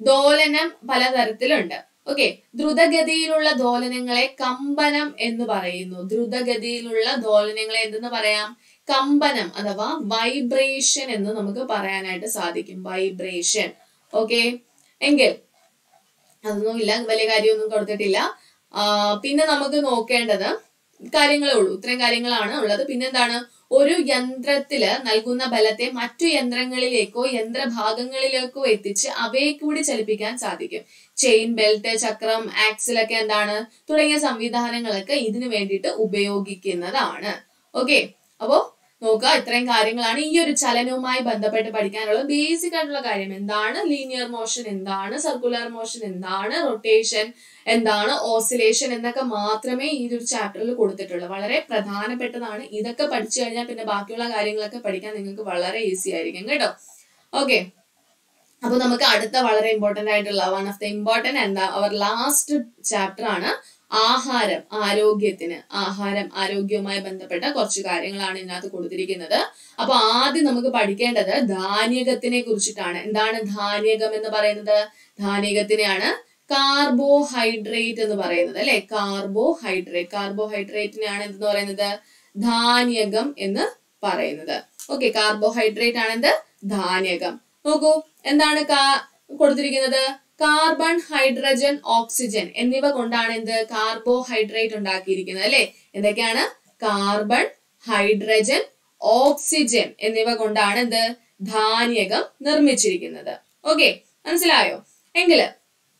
ദോലനം പലതരത്തിലുണ്ട്. ഓക്കെ, ദ്രുതഗതിയിലുള്ള ദോലനങ്ങളെ കമ്പനം എന്ന് പറയുന്നു. ദ്രുതഗതിയിലുള്ള ദോലനങ്ങളെ എന്തെന്ന് പറയാം? കമ്പനം അഥവാ വൈബ്രേഷൻ എന്ന് നമുക്ക് പറയാനായിട്ട് സാധിക്കും. വൈബ്രേഷൻ. ഓക്കെ, എങ്കിൽ അതൊന്നുമില്ല, വലിയ കാര്യമൊന്നും കൊടുത്തിട്ടില്ല. ആ പിന്നെ നമുക്ക് നോക്കേണ്ടത് കാര്യങ്ങളേ ഉള്ളൂ. ഇത്രയും കാര്യങ്ങളാണ് ഉള്ളത്. പിന്നെന്താണ്? ഒരു യന്ത്രത്തില് നൽകുന്ന ബലത്തെ മറ്റു യന്ത്രങ്ങളിലേക്കോ യന്ത്രഭാഗങ്ങളിലേക്കോ എത്തിച്ച് അവയെ കൂടി ചലിപ്പിക്കാൻ സാധിക്കും. ചെയിൻ, ബെൽറ്റ്, ചക്രം, ആക്സിലൊക്കെ എന്താണ് തുടങ്ങിയ സംവിധാനങ്ങളൊക്കെ ഇതിനു വേണ്ടിയിട്ട് ഉപയോഗിക്കുന്നതാണ്. ഓക്കെ, അപ്പോ നോക്കുക, ഇത്രയും കാര്യങ്ങളാണ് ഈ ഒരു ചലനവുമായി ബന്ധപ്പെട്ട് പഠിക്കാനുള്ള ബേസിക് ആയിട്ടുള്ള കാര്യം. എന്താണ് ലീനിയർ മോഷൻ, എന്താണ് സർക്കുലർ മോഷൻ, എന്താണ് റൊട്ടേഷൻ, എന്താണ് ഓസിലേഷൻ എന്നൊക്കെ മാത്രമേ ഈ ഒരു ചാപ്റ്ററിൽ കൊടുത്തിട്ടുള്ളൂ. വളരെ പ്രധാനപ്പെട്ടതാണ്. ഇതൊക്കെ പഠിച്ചു കഴിഞ്ഞാൽ പിന്നെ ബാക്കിയുള്ള കാര്യങ്ങളൊക്കെ പഠിക്കാൻ നിങ്ങൾക്ക് വളരെ ഈസി ആയിരിക്കും കേട്ടോ. ഓക്കെ, അപ്പൊ നമുക്ക് അടുത്ത വളരെ ഇമ്പോർട്ടന്റ് ആയിട്ടുള്ള വൺ ഓഫ് ദ ഇമ്പോർട്ടന്റ് എന്താ അവർ ലാസ്റ്റ് ചാപ്റ്റർ ആണ് ആഹാരം. ആരോഗ്യത്തിന് ആഹാരം ആരോഗ്യവുമായി ബന്ധപ്പെട്ട കുറച്ച് കാര്യങ്ങളാണ് ഇതിനകത്ത് കൊടുത്തിരിക്കുന്നത്. അപ്പൊ ആദ്യം നമുക്ക് പഠിക്കേണ്ടത് ധാന്യകത്തിനെ കുറിച്ചിട്ടാണ്. എന്താണ് ധാന്യകം എന്ന് പറയുന്നത്? ധാന്യകത്തിനെയാണ് കാർബോഹൈഡ്രേറ്റ് എന്ന് പറയുന്നത്, അല്ലെ? കാർബോഹൈഡ്രേറ്റ് കാർബോഹൈഡ്രേറ്റിനെയാണ് എന്തെന്ന് പറയുന്നത്? ധാന്യകം എന്ന് പറയുന്നത്. ഓക്കെ, കാർബോഹൈഡ്രേറ്റ് ആണ് എന്ത്? ധാന്യകം. നോക്കൂ, എന്താണ് കാ കൊടുത്തിരിക്കുന്നത്? കാർബൺ, ഹൈഡ്രജൻ, ഓക്സിജൻ എന്നിവ കൊണ്ടാണ് എന്ത്? കാർബോഹൈഡ്രേറ്റ് ഉണ്ടാക്കിയിരിക്കുന്നത്, അല്ലെ? എന്തൊക്കെയാണ്? കാർബൺ, ഹൈഡ്രജൻ, ഓക്സിജൻ എന്നിവ കൊണ്ടാണ് എന്ത്? ധാന്യകം നിർമ്മിച്ചിരിക്കുന്നത്. ഓക്കെ, മനസ്സിലായോ? എങ്കില്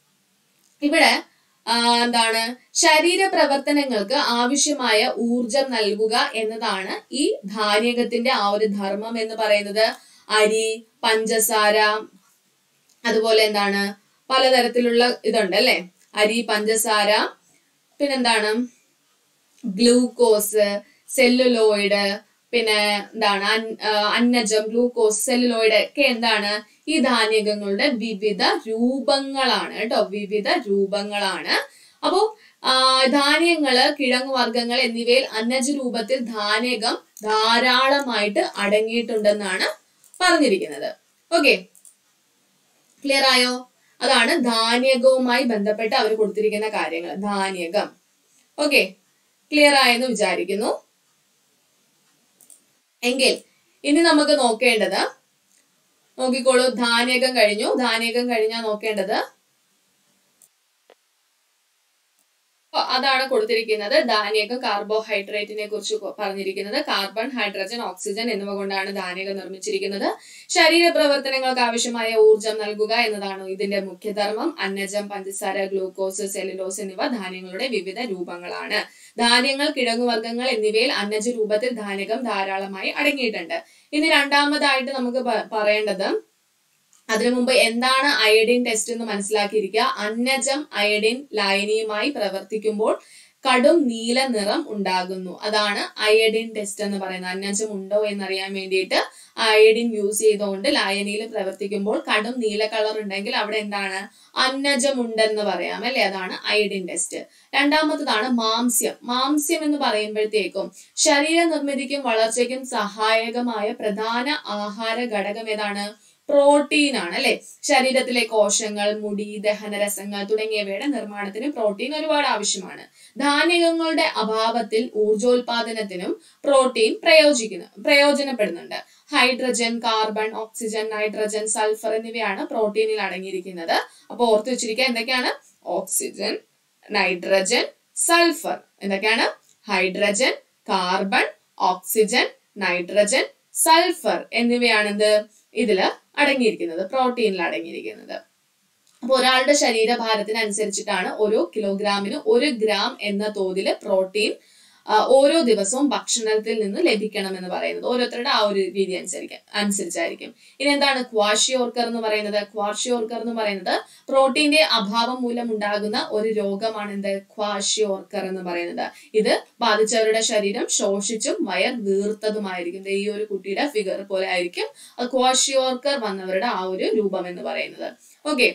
ഇവിടെ എന്താണ്? ശരീര പ്രവർത്തനങ്ങൾക്ക് ആവശ്യമായ ഊർജം നൽകുക എന്നതാണ് ഈ ധാന്യകത്തിന്റെ ആ ഒരു ധർമ്മം എന്ന് പറയുന്നത്. അരി, പഞ്ചസാര, അതുപോലെ എന്താണ് പലതരത്തിലുള്ള ഇതുണ്ട്, അല്ലെ? അരി, പഞ്ചസാര, പിന്നെന്താണ് ഗ്ലൂക്കോസ്, സെല്ലുലോയിഡ്, പിന്നെ എന്താണ് അന്നജം, ഗ്ലൂക്കോസ്, സെല്ലുലോയിഡ് ഒക്കെ എന്താണ്? ഈ ധാന്യകങ്ങളുടെ വിവിധ രൂപങ്ങളാണ് കേട്ടോ. വിവിധ രൂപങ്ങളാണ്. അപ്പോ ധാന്യങ്ങള്, കിഴങ്ങുവർഗ്ഗങ്ങൾ എന്നിവയിൽ അന്നജ രൂപത്തിൽ ധാന്യകം ധാരാളമായിട്ട് അടങ്ങിയിട്ടുണ്ടെന്നാണ് പറഞ്ഞിരിക്കുന്നത്. ഓക്കെ, ക്ലിയർ ആയോ? അതാണ് ധാന്യകവുമായി ബന്ധപ്പെട്ട് അവർ കൊടുത്തിരിക്കുന്ന കാര്യങ്ങൾ. ധാന്യകം. ഓക്കെ, ക്ലിയർ ആയെന്ന് വിചാരിക്കുന്നു. എങ്കിൽ ഇനി നമുക്ക് നോക്കേണ്ടത്, നോക്കിക്കോളൂ, ധാന്യകം കഴിഞ്ഞു. ധാന്യകം കഴിഞ്ഞാൽ നോക്കേണ്ടത് അതാണ് കൊടുത്തിരിക്കുന്നത്. ധാന്യകം കാർബോഹൈഡ്രേറ്റിനെ കുറിച്ച് പറഞ്ഞിരിക്കുന്നത്. കാർബൺ, ഹൈഡ്രജൻ, ഓക്സിജൻ എന്നിവ കൊണ്ടാണ് ധാന്യകം നിർമ്മിച്ചിരിക്കുന്നത്. ശരീര പ്രവർത്തനങ്ങൾക്ക് ആവശ്യമായ ഊർജം നൽകുക എന്നതാണ് ഇതിന്റെ മുഖ്യധർമ്മം. അന്നജം, പഞ്ചസാര, ഗ്ലൂക്കോസ്, സെല്ലുലോസ് എന്നിവ ധാന്യങ്ങളുടെ വിവിധ രൂപങ്ങളാണ്. ധാന്യങ്ങൾ, കിഴങ്ങുവർഗ്ഗങ്ങൾ എന്നിവയിൽ അന്നജ രൂപത്തിൽ ധാന്യകം ധാരാളമായി അടങ്ങിയിട്ടുണ്ട്. ഇനി രണ്ടാമതായിട്ട് നമുക്ക് പറയേണ്ടത്, അതിനു മുമ്പ് എന്താണ് അയഡിൻ ടെസ്റ്റ് എന്ന് മനസ്സിലാക്കിയിരിക്കുക. അന്നജം അയഡിൻ ലായനിയുമായി പ്രവർത്തിക്കുമ്പോൾ കടും നീല നിറം ഉണ്ടാകുന്നു. അതാണ് അയഡിൻ ടെസ്റ്റ് എന്ന് പറയുന്നത്. അന്നജം ഉണ്ടോ എന്നറിയാൻ വേണ്ടിയിട്ട് അയഡിൻ യൂസ് ചെയ്തുകൊണ്ട് ലായനിയിൽ പ്രവർത്തിക്കുമ്പോൾ കടും നീല കളർ ഉണ്ടെങ്കിൽ അവിടെ എന്താണ്? അന്നജം ഉണ്ടെന്ന് പറയാം, അല്ലെ? അതാണ് അയഡിൻ ടെസ്റ്റ്. രണ്ടാമത്തതാണ് മാംസ്യം. മാംസ്യം എന്ന് പറയുമ്പോഴത്തേക്കും ശരീര നിർമ്മിതിക്കും വളർച്ചയ്ക്കും സഹായകമായ പ്രധാന ആഹാര ഘടകം ഏതാണ്? പ്രോട്ടീൻ ആണ്, അല്ലെ? ശരീരത്തിലെ കോശങ്ങൾ, മുടി, ദഹനരസങ്ങൾ തുടങ്ങിയവയുടെ നിർമ്മാണത്തിന് പ്രോട്ടീൻ ഒരുപാട് ആവശ്യമാണ്. ധാന്യങ്ങളുടെ അഭാവത്തിൽ ഊർജോൽപാദനത്തിനും പ്രോട്ടീൻ പ്രയോജിക്കുന്നു പ്രയോജനപ്പെടുന്നുണ്ട്. Hydrogen, carbon, oxygen, nitrogen, sulphur എന്നിവയാണ് പ്രോട്ടീനിൽ അടങ്ങിയിരിക്കുന്നത്. അപ്പൊ ഓർത്തു വെച്ചിരിക്കുക, എന്തൊക്കെയാണ്? Oxygen, nitrogen, sulphur. എന്തൊക്കെയാണ്? Hydrogen, carbon, oxygen, nitrogen, sulphur എന്നിവയാണ് എന്ത്? ഇതില് അടങ്ങിയിരിക്കുന്നത്, പ്രോട്ടീനിൽ അടങ്ങിയിരിക്കുന്നത്. അപ്പൊ ഒരാളുടെ ശരീരഭാരത്തിന് അനുസരിച്ചിട്ടാണ് ഓരോ കിലോഗ്രാമിന് ഒരു ഗ്രാം എന്ന തോതില് പ്രോട്ടീൻ ഓരോ ദിവസവും ഭക്ഷണത്തിൽ നിന്ന് ലഭിക്കണം എന്ന് പറയുന്നത്. ഓരോരുത്തരുടെ ആ ഒരു രീതി അനുസരിക്കും അനുസരിച്ചായിരിക്കും. ഇനി എന്താണ് ക്വാഷിയോർക്കർ എന്ന് പറയുന്നത്? ക്വാഷിയോർക്കർ എന്ന് പറയുന്നത് പ്രോട്ടീന്റെ അഭാവം മൂലം ഉണ്ടാകുന്ന ഒരു രോഗമാണ് എന്ത് ക്വാഷിയോർക്കർ എന്ന് പറയുന്നത്. ഇത് ബാധിച്ചവരുടെ ശരീരം ശോഷിച്ചും വയർ വീർത്തതുമായിരിക്കും. ഈ ഒരു കുട്ടിയുടെ ഫിഗർ പോലെ ആയിരിക്കും ക്വാഷിയോർക്കർ വന്നവരുടെ ആ ഒരു രൂപം എന്ന് പറയുന്നത്. ഓക്കെ,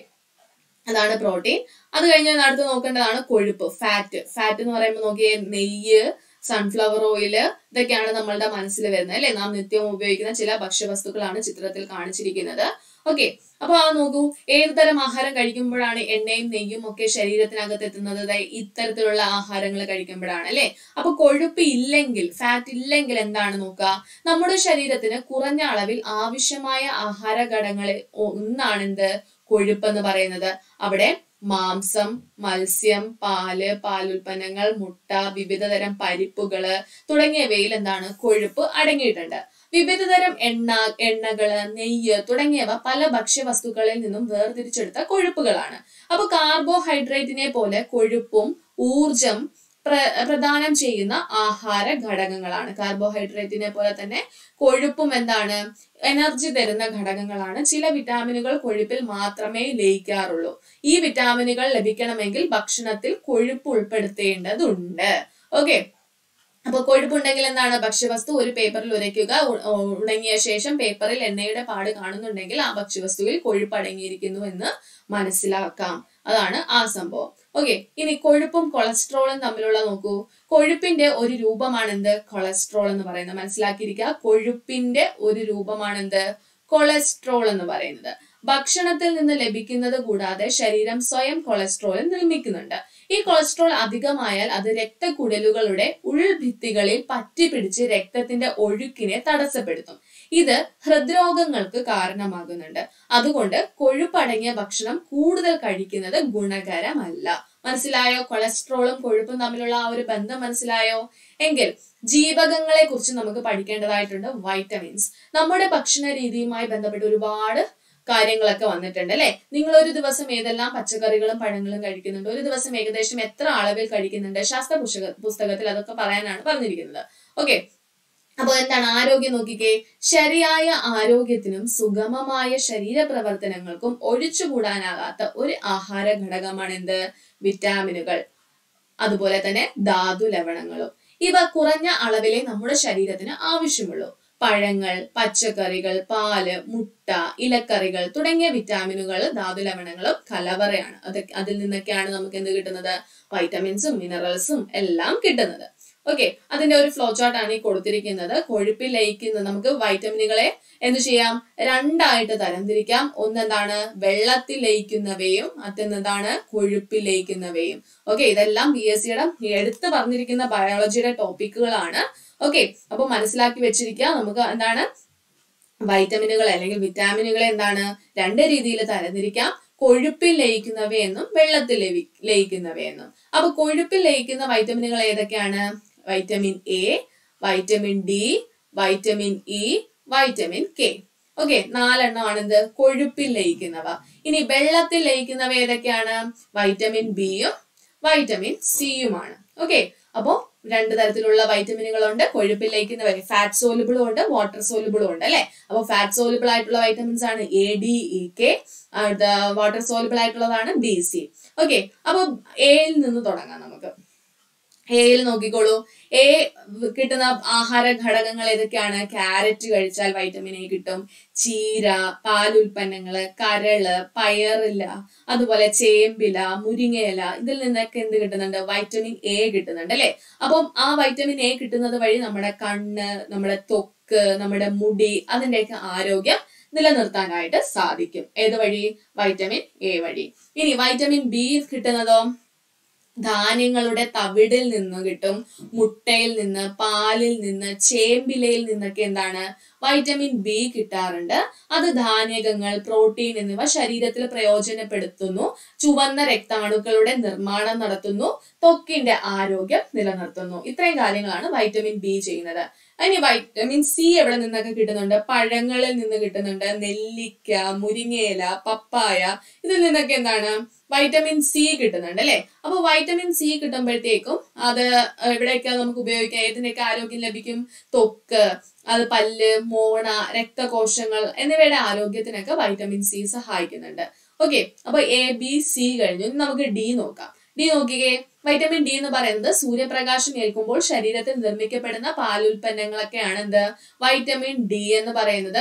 അതാണ് പ്രോട്ടീൻ. അത് കഴിഞ്ഞ് അടുത്ത് നോക്കേണ്ടതാണ് കൊഴുപ്പ്, ഫാറ്റ്. ഫാറ്റ് എന്ന് പറയുമ്പോൾ നോക്കിയേ, നെയ്യ്, സൺഫ്ലവർ ഓയില്, ഇതൊക്കെയാണ് നമ്മളുടെ മനസ്സിൽ വരുന്നത് അല്ലെ. നാം നിത്യവും ഉപയോഗിക്കുന്ന ചില ഭക്ഷ്യവസ്തുക്കളാണ് ചിത്രത്തിൽ കാണിച്ചിരിക്കുന്നത്. ഓക്കെ, അപ്പൊ ആ നോക്കൂ, ഏത് തരം ആഹാരം കഴിക്കുമ്പോഴാണ് എണ്ണയും നെയ്യും ഒക്കെ ശരീരത്തിനകത്ത് എത്തുന്നത്? ഇത്തരത്തിലുള്ള ആഹാരങ്ങൾ കഴിക്കുമ്പോഴാണ് അല്ലെ. അപ്പൊ കൊഴുപ്പ് ഇല്ലെങ്കിൽ, ഫാറ്റ് ഇല്ലെങ്കിൽ എന്താണ് നോക്കുക, നമ്മുടെ ശരീരത്തിന് കുറഞ്ഞ അളവിൽ ആവശ്യമായ ആഹാര ഘടകങ്ങളിൽ ഒന്നാണ് എന്ത് കൊഴുപ്പ് എന്ന് പറയുന്നത്. അവിടെ മാംസം, മത്സ്യം, പാല്, പാലുൽപ്പന്നങ്ങൾ, മുട്ട, വിവിധ തരം പരിപ്പുകള് തുടങ്ങിയവയിൽ എന്താണ് കൊഴുപ്പ് അടങ്ങിയിട്ടുണ്ട്. വിവിധ തരം എണ്ണ എണ്ണകള് നെയ്യ് തുടങ്ങിയവ പല ഭക്ഷ്യവസ്തുക്കളിൽ നിന്നും വേർതിരിച്ചെടുത്ത കൊഴുപ്പുകളാണ്. അപ്പൊ കാർബോഹൈഡ്രേറ്റിനെ പോലെ കൊഴുപ്പും ഊർജം പ്ര പ്രദാനം ചെയ്യുന്ന ആഹാര ഘടകങ്ങളാണ്. കാർബോഹൈഡ്രേറ്റിനെ പോലെ തന്നെ കൊഴുപ്പും എന്താണ് എനർജി തരുന്ന ഘടകങ്ങളാണ്. ചില വിറ്റാമിനുകൾ കൊഴുപ്പിൽ മാത്രമേ ലയിക്കാറുള്ളൂ. ഈ വിറ്റാമിനുകൾ ലഭിക്കണമെങ്കിൽ ഭക്ഷണത്തിൽ കൊഴുപ്പ് ഉൾപ്പെടുത്തേണ്ടതുണ്ട്. ഓക്കെ, അപ്പൊ കൊഴുപ്പുണ്ടെങ്കിൽ എന്താണ് ഭക്ഷ്യവസ്തു ഒരു പേപ്പറിൽ ഉരയ്ക്കുക. ഉണങ്ങിയ ശേഷം പേപ്പറിൽ എണ്ണയുടെ പാട് കാണുന്നുണ്ടെങ്കിൽ ആ ഭക്ഷ്യവസ്തുവിൽ കൊഴുപ്പ് അടങ്ങിയിരിക്കുന്നു എന്ന് മനസ്സിലാക്കാം. അതാണ് ആ സംഭവം. ഓക്കെ, ഇനി കൊഴുപ്പും കൊളസ്ട്രോളും തമ്മിലുള്ള നോക്കൂ. കൊഴുപ്പിന്റെ ഒരു രൂപമാണ് എന്ത് കൊളസ്ട്രോൾ എന്ന് പറയുന്നത്. മനസ്സിലാക്കിയിരിക്കുക, കൊഴുപ്പിന്റെ ഒരു രൂപമാണ് എന്ത് കൊളസ്ട്രോൾ എന്ന് പറയുന്നത്. ഭക്ഷണത്തിൽ നിന്ന് ലഭിക്കുന്നത് കൂടാതെ ശരീരം സ്വയം കൊളസ്ട്രോൾ നിർമ്മിക്കുന്നുണ്ട്. ഈ കൊളസ്ട്രോൾ അധികമായാൽ അത് രക്തക്കുഴലുകളുടെ ഉൾഭിത്തികളിൽ പറ്റിപ്പിടിച്ച് രക്തത്തിന്റെ ഒഴുക്കിനെ തടസ്സപ്പെടുത്തും. ഇത് ഹൃദ്രോഗങ്ങൾക്ക് കാരണമാകുന്നുണ്ട്. അതുകൊണ്ട് കൊഴുപ്പടങ്ങിയ ഭക്ഷണം കൂടുതൽ കഴിക്കുന്നത് ഗുണകരമല്ല. മനസ്സിലായോ? കൊളസ്ട്രോളും കൊഴുപ്പും തമ്മിലുള്ള ആ ഒരു ബന്ധം മനസ്സിലായോ? എങ്കിൽ ജീവകങ്ങളെ കുറിച്ച് നമുക്ക് പഠിക്കേണ്ടതായിട്ടുണ്ട്. വൈറ്റമിൻസ് നമ്മുടെ ഭക്ഷണ രീതിയുമായി ബന്ധപ്പെട്ട് ഒരുപാട് കാര്യങ്ങളൊക്കെ വന്നിട്ടുണ്ട് അല്ലെ. നിങ്ങൾ ഒരു ദിവസം ഏതെല്ലാം പച്ചക്കറികളും പഴങ്ങളും കഴിക്കുന്നുണ്ട്, ഒരു ദിവസം ഏകദേശം എത്ര അളവിൽ കഴിക്കുന്നുണ്ട്, ശാസ്ത്ര പുസ്തക പുസ്തകത്തിൽ അതൊക്കെ പറയാനാണ് പറഞ്ഞിരിക്കുന്നത്. ഓക്കെ, അപ്പൊ എന്താണ് ആരോഗ്യം നോക്കിക്കേ. ശരിയായ ആരോഗ്യത്തിനും സുഗമമായ ശരീരപ്രവർത്തനങ്ങൾക്കും ഒഴിച്ചുകൂടാനാകാത്ത ഒരു ആഹാര ഘടകമാണ് എന്ത് വിറ്റാമിനുകൾ, അതുപോലെ തന്നെ ധാതു ലവണങ്ങളും. ഇവ കുറഞ്ഞ അളവിലെ നമ്മുടെ ശരീരത്തിന് ആവശ്യമുള്ളൂ. പഴങ്ങൾ, പച്ചക്കറികൾ, പാല്, മുട്ട, ഇലക്കറികൾ തുടങ്ങിയ വിറ്റാമിനുകൾ ധാതു ലവണങ്ങളും കലവറയാണ്. അത് അതിൽ നിന്നൊക്കെയാണ് നമുക്ക് എന്ത് കിട്ടുന്നത്? വൈറ്റമിൻസും മിനറൽസും എല്ലാം കിട്ടുന്നത്. ഓക്കെ, അതിന്റെ ഒരു ഫ്ലോ ചാർട്ട് ആണ് ഈ കൊടുത്തിരിക്കുന്നത്. കൊഴുപ്പിൽ ലയിക്കുന്ന നമുക്ക് വൈറ്റമിനുകളെ എന്ത് ചെയ്യാം? രണ്ടായിട്ട് തരംതിരിക്കാം. ഒന്നെന്താണ് വെള്ളത്തിൽ ലയിക്കുന്നവയും, മറ്റൊന്നെന്താണ് കൊഴുപ്പിൽ ലയിക്കുന്നവയും. ഓക്കെ, ഇതെല്ലാം പി എസ് സിയുടെ എടുത്ത് പറഞ്ഞിരിക്കുന്ന ബയോളജിയുടെ ടോപ്പിക്കുകളാണ്. ഓക്കെ, അപ്പൊ മനസ്സിലാക്കി വെച്ചിരിക്കുക. നമുക്ക് എന്താണ് വൈറ്റമിനുകൾ അല്ലെങ്കിൽ വിറ്റാമിനുകളെ എന്താണ് രണ്ട് രീതിയിൽ തരംതിരിക്കാം. കൊഴുപ്പിൽ ലയിക്കുന്നവയെന്നും വെള്ളത്തിൽ ലയിക്കുന്നവയെന്നും. അപ്പൊ കൊഴുപ്പിൽ ലയിക്കുന്ന വൈറ്റമിനുകൾ ഏതൊക്കെയാണ്? Vitamin A, vitamin D, vitamin E, vitamin K. Okay, നാലെണ്ണമാണ് എന്ത് കൊഴുപ്പിൽ ലയിക്കുന്നവ. ഇനി വെള്ളത്തിൽ ലയിക്കുന്നവ ഏതൊക്കെയാണ്? വൈറ്റമിൻ ബിയും വൈറ്റമിൻ സിയുമാണ്. ഓക്കെ, അപ്പോ രണ്ട് തരത്തിലുള്ള വൈറ്റമിനുകളുണ്ട്. കൊഴുപ്പിൽ ലയിക്കുന്നവ ഫാറ്റ് സോലുബിളും ഉണ്ട്, വാട്ടർ സോലുബിളും ഉണ്ട് അല്ലെ. അപ്പൊ ഫാറ്റ് സോലുബിൾ ആയിട്ടുള്ള വൈറ്റമിൻസ് ആണ് A, D, E, K. Water soluble ആയിട്ടുള്ളതാണ് ബി, സി. ഓക്കെ, അപ്പൊ എയിൽ നിന്ന് തുടങ്ങാം നമുക്ക്. എയിൽ നോക്കിക്കോളൂ. എ കിട്ടുന്ന ആഹാര ഘടകങ്ങൾ ഏതൊക്കെയാണ്? ക്യാരറ്റ് കഴിച്ചാൽ വൈറ്റമിൻ എ കിട്ടും. ചീര, പാലുൽപ്പന്നങ്ങള്, കരള്, പയറില, അതുപോലെ ചേമ്പില, മുരിങ്ങയില, ഇതിൽ നിന്നൊക്കെ എന്ത് കിട്ടുന്നുണ്ട്? വൈറ്റമിൻ എ കിട്ടുന്നുണ്ട് അല്ലെ. അപ്പം ആ വൈറ്റമിൻ എ കിട്ടുന്നത് വഴി നമ്മുടെ കണ്ണ്, നമ്മുടെ ത്വക്ക്, നമ്മുടെ മുടി, അതിന്റെയൊക്കെ ആരോഗ്യം നിലനിർത്താനായിട്ട് സാധിക്കും. ഏത് വഴി? വൈറ്റമിൻ എ വഴി. ഇനി വൈറ്റമിൻ ബി കിട്ടുന്നതോ ധാന്യങ്ങളുടെ തവിടിൽ നിന്ന് കിട്ടും, മുട്ടയിൽ നിന്ന്, പാലിൽ നിന്ന്, ചേമ്പിലയിൽ നിന്നൊക്കെ എന്താണ് വൈറ്റമിൻ ബി കിട്ടാറുണ്ട്. അത് ധാന്യകങ്ങൾ, പ്രോട്ടീൻ എന്നിവ ശരീരത്തിൽ പ്രയോജനപ്പെടുത്തുന്നു, ചുവന്ന രക്താണുക്കളുടെ നിർമ്മാണം നടത്തുന്നു, ത്വക്കിന്റെ ആരോഗ്യം നിലനിർത്തുന്നു. ഇത്രയും കാര്യങ്ങളാണ് വൈറ്റമിൻ ബി ചെയ്യുന്നത്. അതിന് വൈറ്റമിൻ സി എവിടെ നിന്നൊക്കെ കിട്ടുന്നുണ്ട്? പഴങ്ങളിൽ നിന്ന് കിട്ടുന്നുണ്ട്. നെല്ലിക്ക, മുരിങ്ങയില, പപ്പായ, ഇതിൽ നിന്നൊക്കെ എന്താണ് വൈറ്റമിൻ സി കിട്ടുന്നുണ്ട് അല്ലെ. അപ്പൊ വൈറ്റമിൻ സി കിട്ടുമ്പോഴത്തേക്കും അത് എവിടെയൊക്കെ നമുക്ക് ഉപയോഗിക്കാം, ഏതിനൊക്കെ ആരോഗ്യം ലഭിക്കും? ത്വക്ക്, അത് പല്ല്, മോണ, രക്തകോശങ്ങൾ എന്നിവയുടെ ആരോഗ്യത്തിനൊക്കെ വൈറ്റമിൻ സി സഹായിക്കുന്നുണ്ട്. ഓക്കെ, അപ്പൊ എ ബി സി കഴിഞ്ഞു. ഇനി നമുക്ക് ഡി നോക്കാം. ഡി നോക്കിക്കേ. വൈറ്റമിൻ ഡി എന്ന് പറയുന്നത് സൂര്യപ്രകാശം ഏൽക്കുമ്പോൾ ശരീരത്തിൽ നിർമ്മിക്കപ്പെടുന്ന പാലുൽപ്പന്നങ്ങളൊക്കെയാണ് എന്ത്? വൈറ്റമിൻ ഡി എന്ന് പറയുന്നത്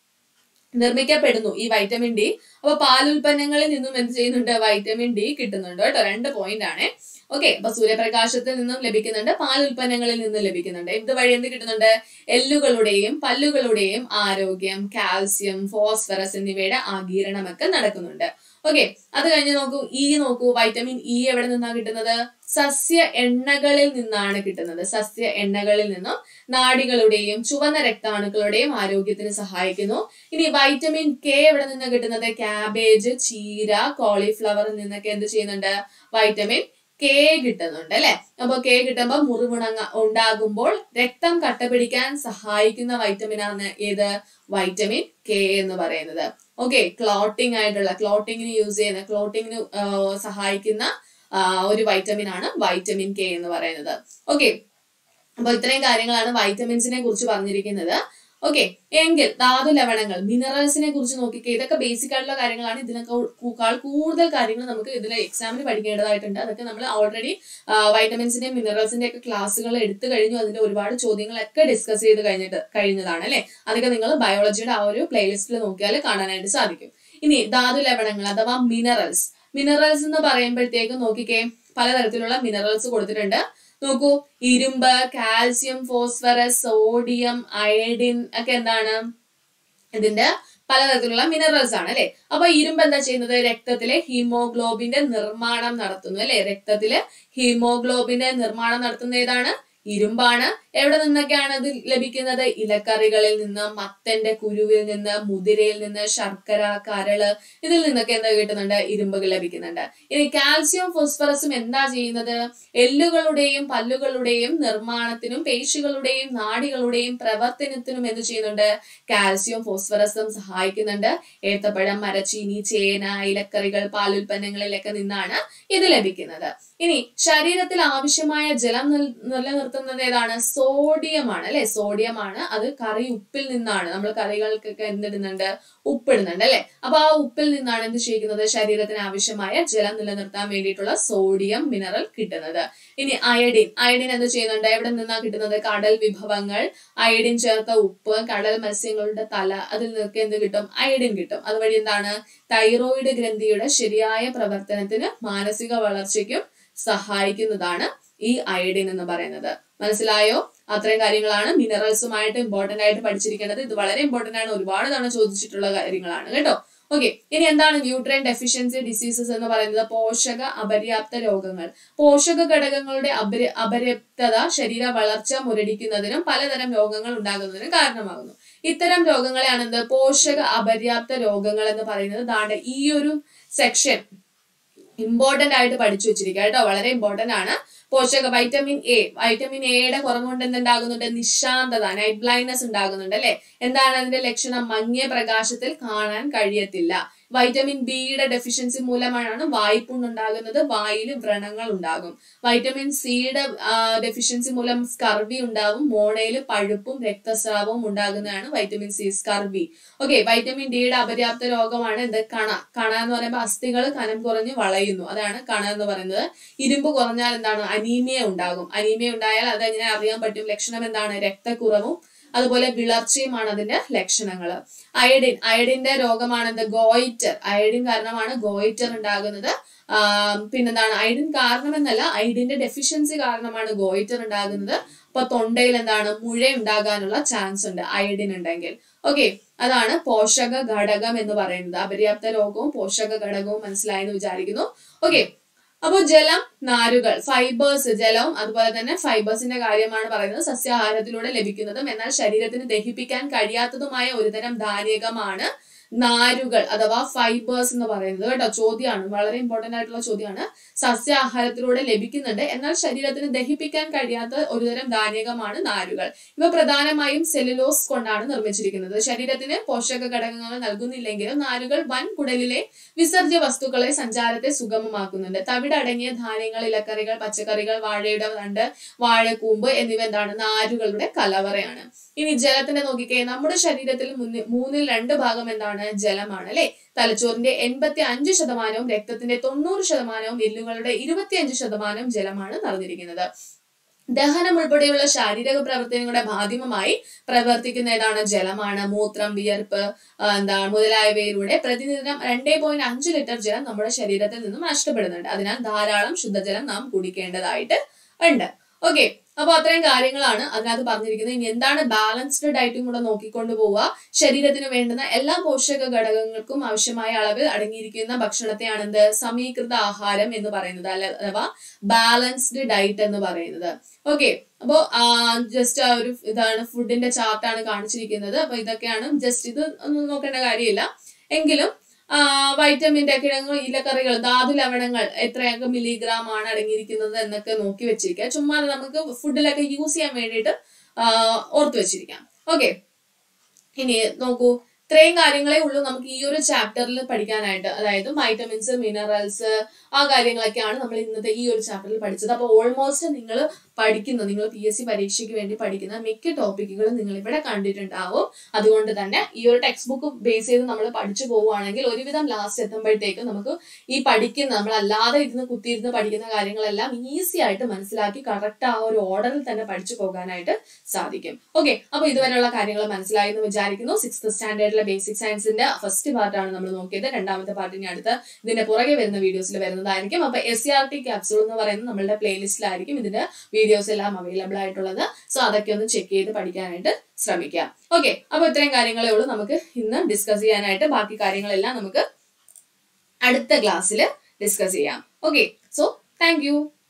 നിർമ്മിക്കപ്പെടുന്നു ഈ വൈറ്റമിൻ ഡി. അപ്പൊ പാലുൽപ്പന്നങ്ങളിൽ നിന്നും എന്ത് ചെയ്യുന്നുണ്ട്? വൈറ്റമിൻ ഡി കിട്ടുന്നുണ്ട് കേട്ടോ. രണ്ട് പോയിന്റ് ആണ്. ഓക്കെ, അപ്പൊ സൂര്യപ്രകാശത്തിൽ നിന്നും ലഭിക്കുന്നുണ്ട്, പാലുൽപ്പന്നങ്ങളിൽ നിന്നും ലഭിക്കുന്നുണ്ട്. ഇത് വഴി എന്ത് കിട്ടുന്നുണ്ട്? എല്ലുകളുടെയും പല്ലുകളുടെയും ആരോഗ്യം, കാൽസ്യം, ഫോസ്ഫറസ് എന്നിവയുടെ ആഗീരണമൊക്കെ നടക്കുന്നുണ്ട്. ഓക്കെ, അത് കഴിഞ്ഞ് നോക്കൂ, ഇ നോക്കൂ. വൈറ്റമിൻ ഇ എവിടെ നിന്നാണ് കിട്ടുന്നത്? സസ്യ എണ്ണകളിൽ നിന്നാണ് കിട്ടുന്നത്. സസ്യ എണ്ണകളിൽ നിന്നും നാഡികളുടെയും ചുവന്ന രക്താണുക്കളുടെയും ആരോഗ്യത്തിന് സഹായിക്കുന്നു. ഇനി വൈറ്റമിൻ കെ എവിടെ നിന്നാണ് കിട്ടുന്നത്? ക്യാബേജ്, ചീര, കോളിഫ്ലവറിൽ നിന്നൊക്കെ എന്ത് ചെയ്യുന്നുണ്ട്? വൈറ്റമിൻ കെ കിട്ടുന്നുണ്ട് അല്ലെ. അപ്പൊ കെ കിട്ടുമ്പോ മുറിവുണങ്ങ ഉണ്ടാകുമ്പോൾ രക്തം കട്ടപിടിക്കാൻ സഹായിക്കുന്ന വൈറ്റമിൻ ആണ് ഏത്? വൈറ്റമിൻ കെ എന്ന് പറയുന്നത്. ഓക്കെ, ക്ലോട്ടിംഗ് ആയിട്ടുള്ള ക്ലോട്ടിങ്ങിന് യൂസ് ചെയ്യുന്ന ക്ലോട്ടിങ്ങിന് സഹായിക്കുന്ന ഒരു വൈറ്റമിൻ ആണ് വൈറ്റമിൻ കെ എന്ന് പറയുന്നത്. ഓക്കെ, അപ്പൊ ഇത്രയും കാര്യങ്ങളാണ് വൈറ്റമിൻസിനെ കുറിച്ച് പറഞ്ഞിരിക്കുന്നത്. ഓക്കെ, എങ്കിൽ ധാതു ലവണങ്ങൾ, മിനറൽസിനെ കുറിച്ച് നോക്കിക്കേ. ഇതൊക്കെ ബേസിക് ആയിട്ടുള്ള കാര്യങ്ങളാണ്. ഇതിനേക്കാൾ കൂടുതൽ കാര്യങ്ങൾ നമുക്ക് ഇതിലെ എക്സാമിന് പഠിക്കേണ്ടതായിട്ടുണ്ട്. അതൊക്കെ നമ്മൾ ഓൾറെഡി വൈറ്റമിൻസിന്റെയും മിനറൽസിന്റെ ഒക്കെ ക്ലാസ്സുകൾ എടുത്തു കഴിഞ്ഞു. അതിന്റെ ഒരുപാട് ചോദ്യങ്ങളൊക്കെ ഡിസ്കസ് ചെയ്ത് കഴിഞ്ഞിട്ട് കഴിഞ്ഞതാണ് അല്ലെ. അതൊക്കെ നിങ്ങൾ ബയോളജിയുടെ ആ ഒരു പ്ലേലിസ്റ്റിൽ നോക്കിയാൽ കാണാനായിട്ട് സാധിക്കും. ഇനി ധാതു ലവണങ്ങൾ അഥവാ മിനറൽസ്. മിനറൽസ് എന്ന് പറയുമ്പോഴത്തേക്കും നോക്കിക്കേ, പലതരത്തിലുള്ള മിനറൽസ് കൊടുത്തിട്ടുണ്ട്. നോക്കൂ, ഇരുമ്പ്, കാൽസ്യം, ഫോസ്ഫറസ്, സോഡിയം, അയഡിൻ ഒക്കെ എന്താണ്? ഇതിന്റെ പലതരത്തിലുള്ള മിനറൽസ് ആണ് അല്ലെ. അപ്പൊ ഇരുമ്പ് എന്താ ചെയ്യുന്നത്? രക്തത്തിലെ ഹീമോഗ്ലോബിന്റെ നിർമ്മാണം നടത്തുന്നു അല്ലെ. രക്തത്തിലെ ഹീമോഗ്ലോബിന്റെ നിർമ്മാണം നടത്തുന്ന ഏതാണ്? ഇരുമ്പാണ്. എവിടെ നിന്നൊക്കെയാണ് ഇത് ലഭിക്കുന്നത്? ഇലക്കറികളിൽ നിന്ന്, മത്തന്റെ കുരുവിൽ നിന്ന്, മുതിരയിൽ നിന്ന്, ശർക്കര, കരള്, ഇതിൽ നിന്നൊക്കെ എന്താ കിട്ടുന്നുണ്ട്? ഇരുമ്പുകൾ ലഭിക്കുന്നുണ്ട്. ഇനി കാൽസ്യം, ഫോസ്ഫറസും എന്താ ചെയ്യുന്നത്? എല്ലുകളുടെയും പല്ലുകളുടെയും നിർമ്മാണത്തിനും പേശികളുടെയും നാഡികളുടെയും പ്രവർത്തനത്തിനും എന്ത് ചെയ്യുന്നുണ്ട്? കാൽസ്യം ഫോസ്ഫറസും സഹായിക്കുന്നുണ്ട്. ഏത്തപ്പഴം, മരച്ചീനി, ചേന, ഇലക്കറികൾ, പാലുൽപ്പന്നങ്ങളിലൊക്കെ നിന്നാണ് ഇത് ലഭിക്കുന്നത്. ഇനി ശരീരത്തിൽ ആവശ്യമായ ജലം നിലനിർത്തുന്നത് ഏതാണ്? സോഡിയമാണ് അല്ലെ. സോഡിയമാണ്. അത് കറി ഉപ്പിൽ നിന്നാണ്. നമ്മൾ കറികൾക്കൊക്കെ എന്തിടുന്നുണ്ട്? ഉപ്പിടുന്നുണ്ട് അല്ലെ. അപ്പൊ ആ ഉപ്പിൽ നിന്നാണ് എന്ത് ചെയ്യുന്നത്? ശരീരത്തിന് ആവശ്യമായ ജലം നിലനിർത്താൻ വേണ്ടിയിട്ടുള്ള സോഡിയം മിനറൽ കിട്ടുന്നത്. ഇനി അയഡിൻ. അയഡിൻ എന്ത് ചെയ്യുന്നുണ്ട്? എവിടെ നിന്നാണ് കിട്ടുന്നത്? കടൽ വിഭവങ്ങൾ, അയഡിൻ ചേർത്ത ഉപ്പ്, കടൽ മത്സ്യങ്ങളുടെ തല, അതിൽ നിന്നൊക്കെ എന്ത് കിട്ടും? അയഡിൻ കിട്ടും. അതുവഴി എന്താണ്? തൈറോയിഡ് ഗ്രന്ഥിയുടെ ശരിയായ പ്രവർത്തനത്തിന് മാനസിക വളർച്ചയ്ക്കും സഹായിക്കുന്നതാണ് ഈ അയഡിൻ എന്ന് പറയുന്നത്. മനസ്സിലായോ? അത്രയും കാര്യങ്ങളാണ് മിനറൽസുമായിട്ട് ഇമ്പോർട്ടന്റ് ആയിട്ട് പഠിച്ചിരിക്കേണ്ടത്. ഇത് വളരെ ഇമ്പോർട്ടന്റ് ആണ്. ഒരുപാട് തവണ ചോദിച്ചിട്ടുള്ള കാര്യങ്ങളാണ് കേട്ടോ. ഓക്കെ, ഇനി എന്താണ് ന്യൂട്രിയൻ ഡെഫിഷ്യൻസി ഡിസീസസ് എന്ന് പറയുന്നത്? പോഷക അപര്യാപ്ത രോഗങ്ങൾ. പോഷക ഘടകങ്ങളുടെ അപര്യ അപര്യാപ്തത ശരീര വളർച്ച മുരടിക്കുന്നതിനും പലതരം രോഗങ്ങൾ ഉണ്ടാകുന്നതിനും കാരണമാകുന്നു. ഇത്തരം രോഗങ്ങളെയാണ് എന്ത്? പോഷക അപര്യാപ്ത രോഗങ്ങൾ എന്ന് പറയുന്നത്. ദാണ്ട് ഈ ഒരു സെക്ഷൻ ഇമ്പോർട്ടന്റ് ആയിട്ട് പഠിച്ചു വെച്ചിരിക്കുക കേട്ടോ. വളരെ ഇമ്പോർട്ടന്റ് ആണ്. പോഷക വൈറ്റമിൻ എ. വൈറ്റമിൻ എയുടെ കുറവ് കൊണ്ട് എന്തുണ്ടാകുന്നുണ്ട്? നിശാന്തത, നൈറ്റ് ബ്ലൈൻഡ്നെസ് ഉണ്ടാകുന്നുണ്ട് അല്ലെ. എന്താണ് അതിന്റെ ലക്ഷണം? മങ്ങിയ പ്രകാശത്തിൽ കാണാൻ കഴിയത്തില്ല. വൈറ്റമിൻ ബിയുടെ ഡെഫിഷ്യൻസി മൂലമാണ് വായ്പുണ്ണുണ്ടാകുന്നത്. വായിൽ വ്രണങ്ങൾ ഉണ്ടാകും. വൈറ്റമിൻ സിയുടെ ഡെഫിഷ്യൻസി മൂലം സ്കർവി ഉണ്ടാവും. മോണയിൽ പഴുപ്പും രക്തസ്രാവവും ഉണ്ടാകുന്നതാണ് vitamin C, scurvy. Okay, vitamin ഡിയുടെ അപര്യാപ്ത രോഗമാണ് എന്ത്? കണ. കണ എന്ന് പറയുമ്പോൾ അസ്ഥികൾ കനം കുറഞ്ഞ് വളയുന്നു. അതാണ് കണ എന്ന് പറയുന്നത്. ഇരുമ്പ് കുറഞ്ഞാൽ എന്താണ്? അനീമിയ ഉണ്ടാകും. അനീമിയ ഉണ്ടായാൽ അത് എങ്ങനെ അറിയാൻ പറ്റും? ലക്ഷണം എന്താണ്? രക്തക്കുറവും അതുപോലെ വിളർച്ചയുമാണ് അതിന്റെ ലക്ഷണങ്ങൾ. അയഡിൻ. അയഡിന്റെ രോഗമാണ് എന്ത്? ഗോയിറ്റർ. അയഡിൻ കാരണമാണ് ഗോയിറ്റർ ഉണ്ടാകുന്നത്. ആ പിന്നെന്താണ്? അയഡിൻ കാരണമെന്നല്ല, അയഡിന്റെ ഡെഫിഷ്യൻസി കാരണമാണ് ഗോയിറ്റർ ഉണ്ടാകുന്നത്. അപ്പൊ തൊണ്ടയിൽ എന്താണ്? മുഴ ഉണ്ടാകാനുള്ള ചാൻസ് ഉണ്ട് അയഡിൻ ഉണ്ടെങ്കിൽ. ഓക്കെ, അതാണ് പോഷക ഘടകം എന്ന് പറയുന്നത്. അപര്യാപ്ത രോഗവും പോഷക ഘടകവും മനസ്സിലായെന്ന് വിചാരിക്കുന്നു. ഓക്കെ, അപ്പൊ ജലം, നാരുകൾ, ഫൈബേഴ്സ്, ജലവും അതുപോലെ തന്നെ ഫൈബേഴ്സിന്റെ കാര്യമാണ് പറയുന്നത്. സസ്യാഹാരത്തിലൂടെ ലഭിക്കുന്നതും എന്നാൽ ശരീരത്തിന് ദഹിപ്പിക്കാൻ കഴിയാത്തതുമായ ഒരുതരം ധാന്യകമാണ് നാരുകൾ അഥവാ ഫൈബേഴ്സ് എന്ന് പറയുന്നത് കേട്ടോ. ചോദ്യമാണ്, വളരെ ഇമ്പോർട്ടന്റ് ആയിട്ടുള്ള ചോദ്യമാണ്. സസ്യാഹാരത്തിലൂടെ ലഭിക്കുന്നുണ്ട്, എന്നാൽ ശരീരത്തിന് ദഹിപ്പിക്കാൻ കഴിയാത്ത ഒരുതരം ധാന്യകമാണ് നാരുകൾ. ഇവ പ്രധാനമായും സെല്ലുലോസ് കൊണ്ടാണ് നിർമ്മിച്ചിരിക്കുന്നത്. ശരീരത്തിന് പോഷക ഘടകങ്ങൾ നൽകുന്നില്ലെങ്കിലും നാരുകൾ വൻകുടലിലെ വിസർജ്യ വസ്തുക്കളെ സഞ്ചാരത്തെ സുഗമമാക്കുന്നുണ്ട്. തവിടടങ്ങിയ ധാന്യങ്ങൾ, ഇലക്കറികൾ, പച്ചക്കറികൾ, വാഴയുടെ തണ്ട്, വാഴക്കൂമ്പ് എന്നിവ എന്താണ്? നാരുകളുടെ കലവറയാണ്. ഇനി ജലത്തിന്റെ നോക്കിക്കേ, നമ്മുടെ ശരീരത്തിൽ മൂന്നിൽ രണ്ട് ഭാഗം എന്താണ്? ജലമാണ് അല്ലെ. തലച്ചോറിന്റെ എൺപത്തി അഞ്ച് ശതമാനവും രക്തത്തിന്റെ തൊണ്ണൂറ് ശതമാനവും എല്ലുകളുടെ ഇരുപത്തിയഞ്ച് ശതമാനവും ജലമാണ് നിറഞ്ഞിരിക്കുന്നത്. ദഹനം ഉൾപ്പെടെയുള്ള ശാരീരിക പ്രവർത്തനങ്ങളുടെ മാധ്യമമായി പ്രവർത്തിക്കുന്ന ഏതാണ്? ജലമാണ്. മൂത്രം, വിയർപ്പ് എന്താണ് മുതലായവയിലൂടെ പ്രതിദിനം രണ്ടേ പോയിന്റ് അഞ്ച് ലിറ്റർ ജലം നമ്മുടെ ശരീരത്തിൽ നിന്നും നഷ്ടപ്പെടുന്നുണ്ട്. അതിനാൽ ധാരാളം ശുദ്ധജലം നാം കുടിക്കേണ്ടതായിട്ട് ഉണ്ട്. ഓക്കെ, അപ്പൊ അത്രയും കാര്യങ്ങളാണ് അതിനകത്ത് പറഞ്ഞിരിക്കുന്നത്. ഇനി എന്താണ് ബാലൻസ്ഡ് ഡയറ്റും കൂടെ നോക്കിക്കൊണ്ട് പോവുക. ശരീരത്തിന് വേണ്ടുന്ന എല്ലാ പോഷക ഘടകങ്ങൾക്കും ആവശ്യമായ അളവിൽ അടങ്ങിയിരിക്കുന്ന ഭക്ഷണത്തെയാണ് എന്ത്? സമീകൃത ആഹാരം എന്ന് പറയുന്നത്, അല്ല അഥവാ ബാലൻസ്ഡ് ഡയറ്റ് എന്ന് പറയുന്നത്. ഓക്കെ, അപ്പോ ജസ്റ്റ് ആ ഒരു ഇതാണ് ഫുഡിന്റെ ചാർട്ടാണ് കാണിച്ചിരിക്കുന്നത്. അപ്പൊ ഇതൊക്കെയാണ്, ജസ്റ്റ് ഇത് ഒന്നും നോക്കേണ്ട കാര്യമില്ല. എങ്കിലും വൈറ്റമിന്റെ കിഴങ്ങ്, ഇലക്കറികൾ, ധാതു ലവണങ്ങൾ എത്രയൊക്കെ മില്ലിഗ്രാം ആണ് അടങ്ങിയിരിക്കുന്നത് എന്നൊക്കെ നോക്കി വെച്ചിരിക്കുക. ചുമ്മാ നമുക്ക് ഫുഡിലൊക്കെ യൂസ് ചെയ്യാൻ വേണ്ടിയിട്ട് ഓർത്തു വെച്ചിരിക്കാം. ഓക്കെ, ഇനി നോക്കൂ, ഇത്രയും കാര്യങ്ങളെ ഉള്ളൂ നമുക്ക് ഈ ഒരു ചാപ്റ്ററിൽ പഠിക്കാനായിട്ട്. അതായത് വൈറ്റമിൻസ്, മിനറൽസ്, ആ കാര്യങ്ങളൊക്കെയാണ് നമ്മൾ ഇന്നത്തെ ഈ ഒരു ചാപ്റ്ററിൽ പഠിച്ചത്. അപ്പൊ ഓൾമോസ്റ്റ് നിങ്ങൾ പഠിക്കുന്ന, നിങ്ങൾ പി എസ് സി പരീക്ഷയ്ക്ക് വേണ്ടി പഠിക്കുന്ന മിക്ക ടോപ്പിക്കുകളും നിങ്ങൾ ഇവിടെ കണ്ടിട്ടുണ്ടാവും. അതുകൊണ്ട് തന്നെ ഈ ഒരു ടെക്സ്റ്റ് ബുക്ക് ബേസ് ചെയ്ത് നമ്മൾ പഠിച്ചു പോവുകയാണെങ്കിൽ ഒരുവിധം ലാസ്റ്റ് എത്തുമ്പോഴത്തേക്കും നമുക്ക് ഈ പഠിക്കുന്ന, നമ്മൾ അല്ലാതെ ഇരുന്ന് കുത്തിയിരുന്ന് പഠിക്കുന്ന കാര്യങ്ങളെല്ലാം ഈസി ആയിട്ട് മനസ്സിലാക്കി കറക്റ്റ് ആ ഒരു ഓർഡറിൽ തന്നെ പഠിച്ചു പോകാനായിട്ട് സാധിക്കും. ഓക്കെ, അപ്പൊ ഇതുവരെയുള്ള കാര്യങ്ങൾ മനസ്സിലായി എന്ന് വിചാരിക്കുന്നു. സിക്സ്ത് സ്റ്റാൻഡേർഡിലെ ബേസിക് സയൻസിന്റെ ഫസ്റ്റ് പാർട്ടാണ് നമ്മൾ നോക്കിയത്. രണ്ടാമത്തെ പാർട്ടിന് അടുത്ത് ഇതിന്റെ പുറകെ വരുന്ന വീഡിയോസിൽ വരുന്നതായിരിക്കും. അപ്പൊ S C R T capsule എന്ന് പറയുന്നത് നമ്മളുടെ പ്ലേലിസ്റ്റിലായിരിക്കും ഇതിന്റെ വീഡിയോസ് എല്ലാം അവൈലബിൾ ആയിട്ടുള്ളത്. സോ അതൊക്കെ ഒന്ന് ചെക്ക് ചെയ്ത് പഠിക്കാനായിട്ട് ശ്രമിക്കാം. ഓക്കെ, അപ്പൊ ഇത്രയും കാര്യങ്ങളേ ഉള്ളൂ നമുക്ക് ഇന്ന് ഡിസ്കസ് ചെയ്യാനായിട്ട്. ബാക്കി കാര്യങ്ങളെല്ലാം നമുക്ക് അടുത്ത ക്ലാസ്സിൽ ഡിസ്കസ് ചെയ്യാം. Okay, so thank U.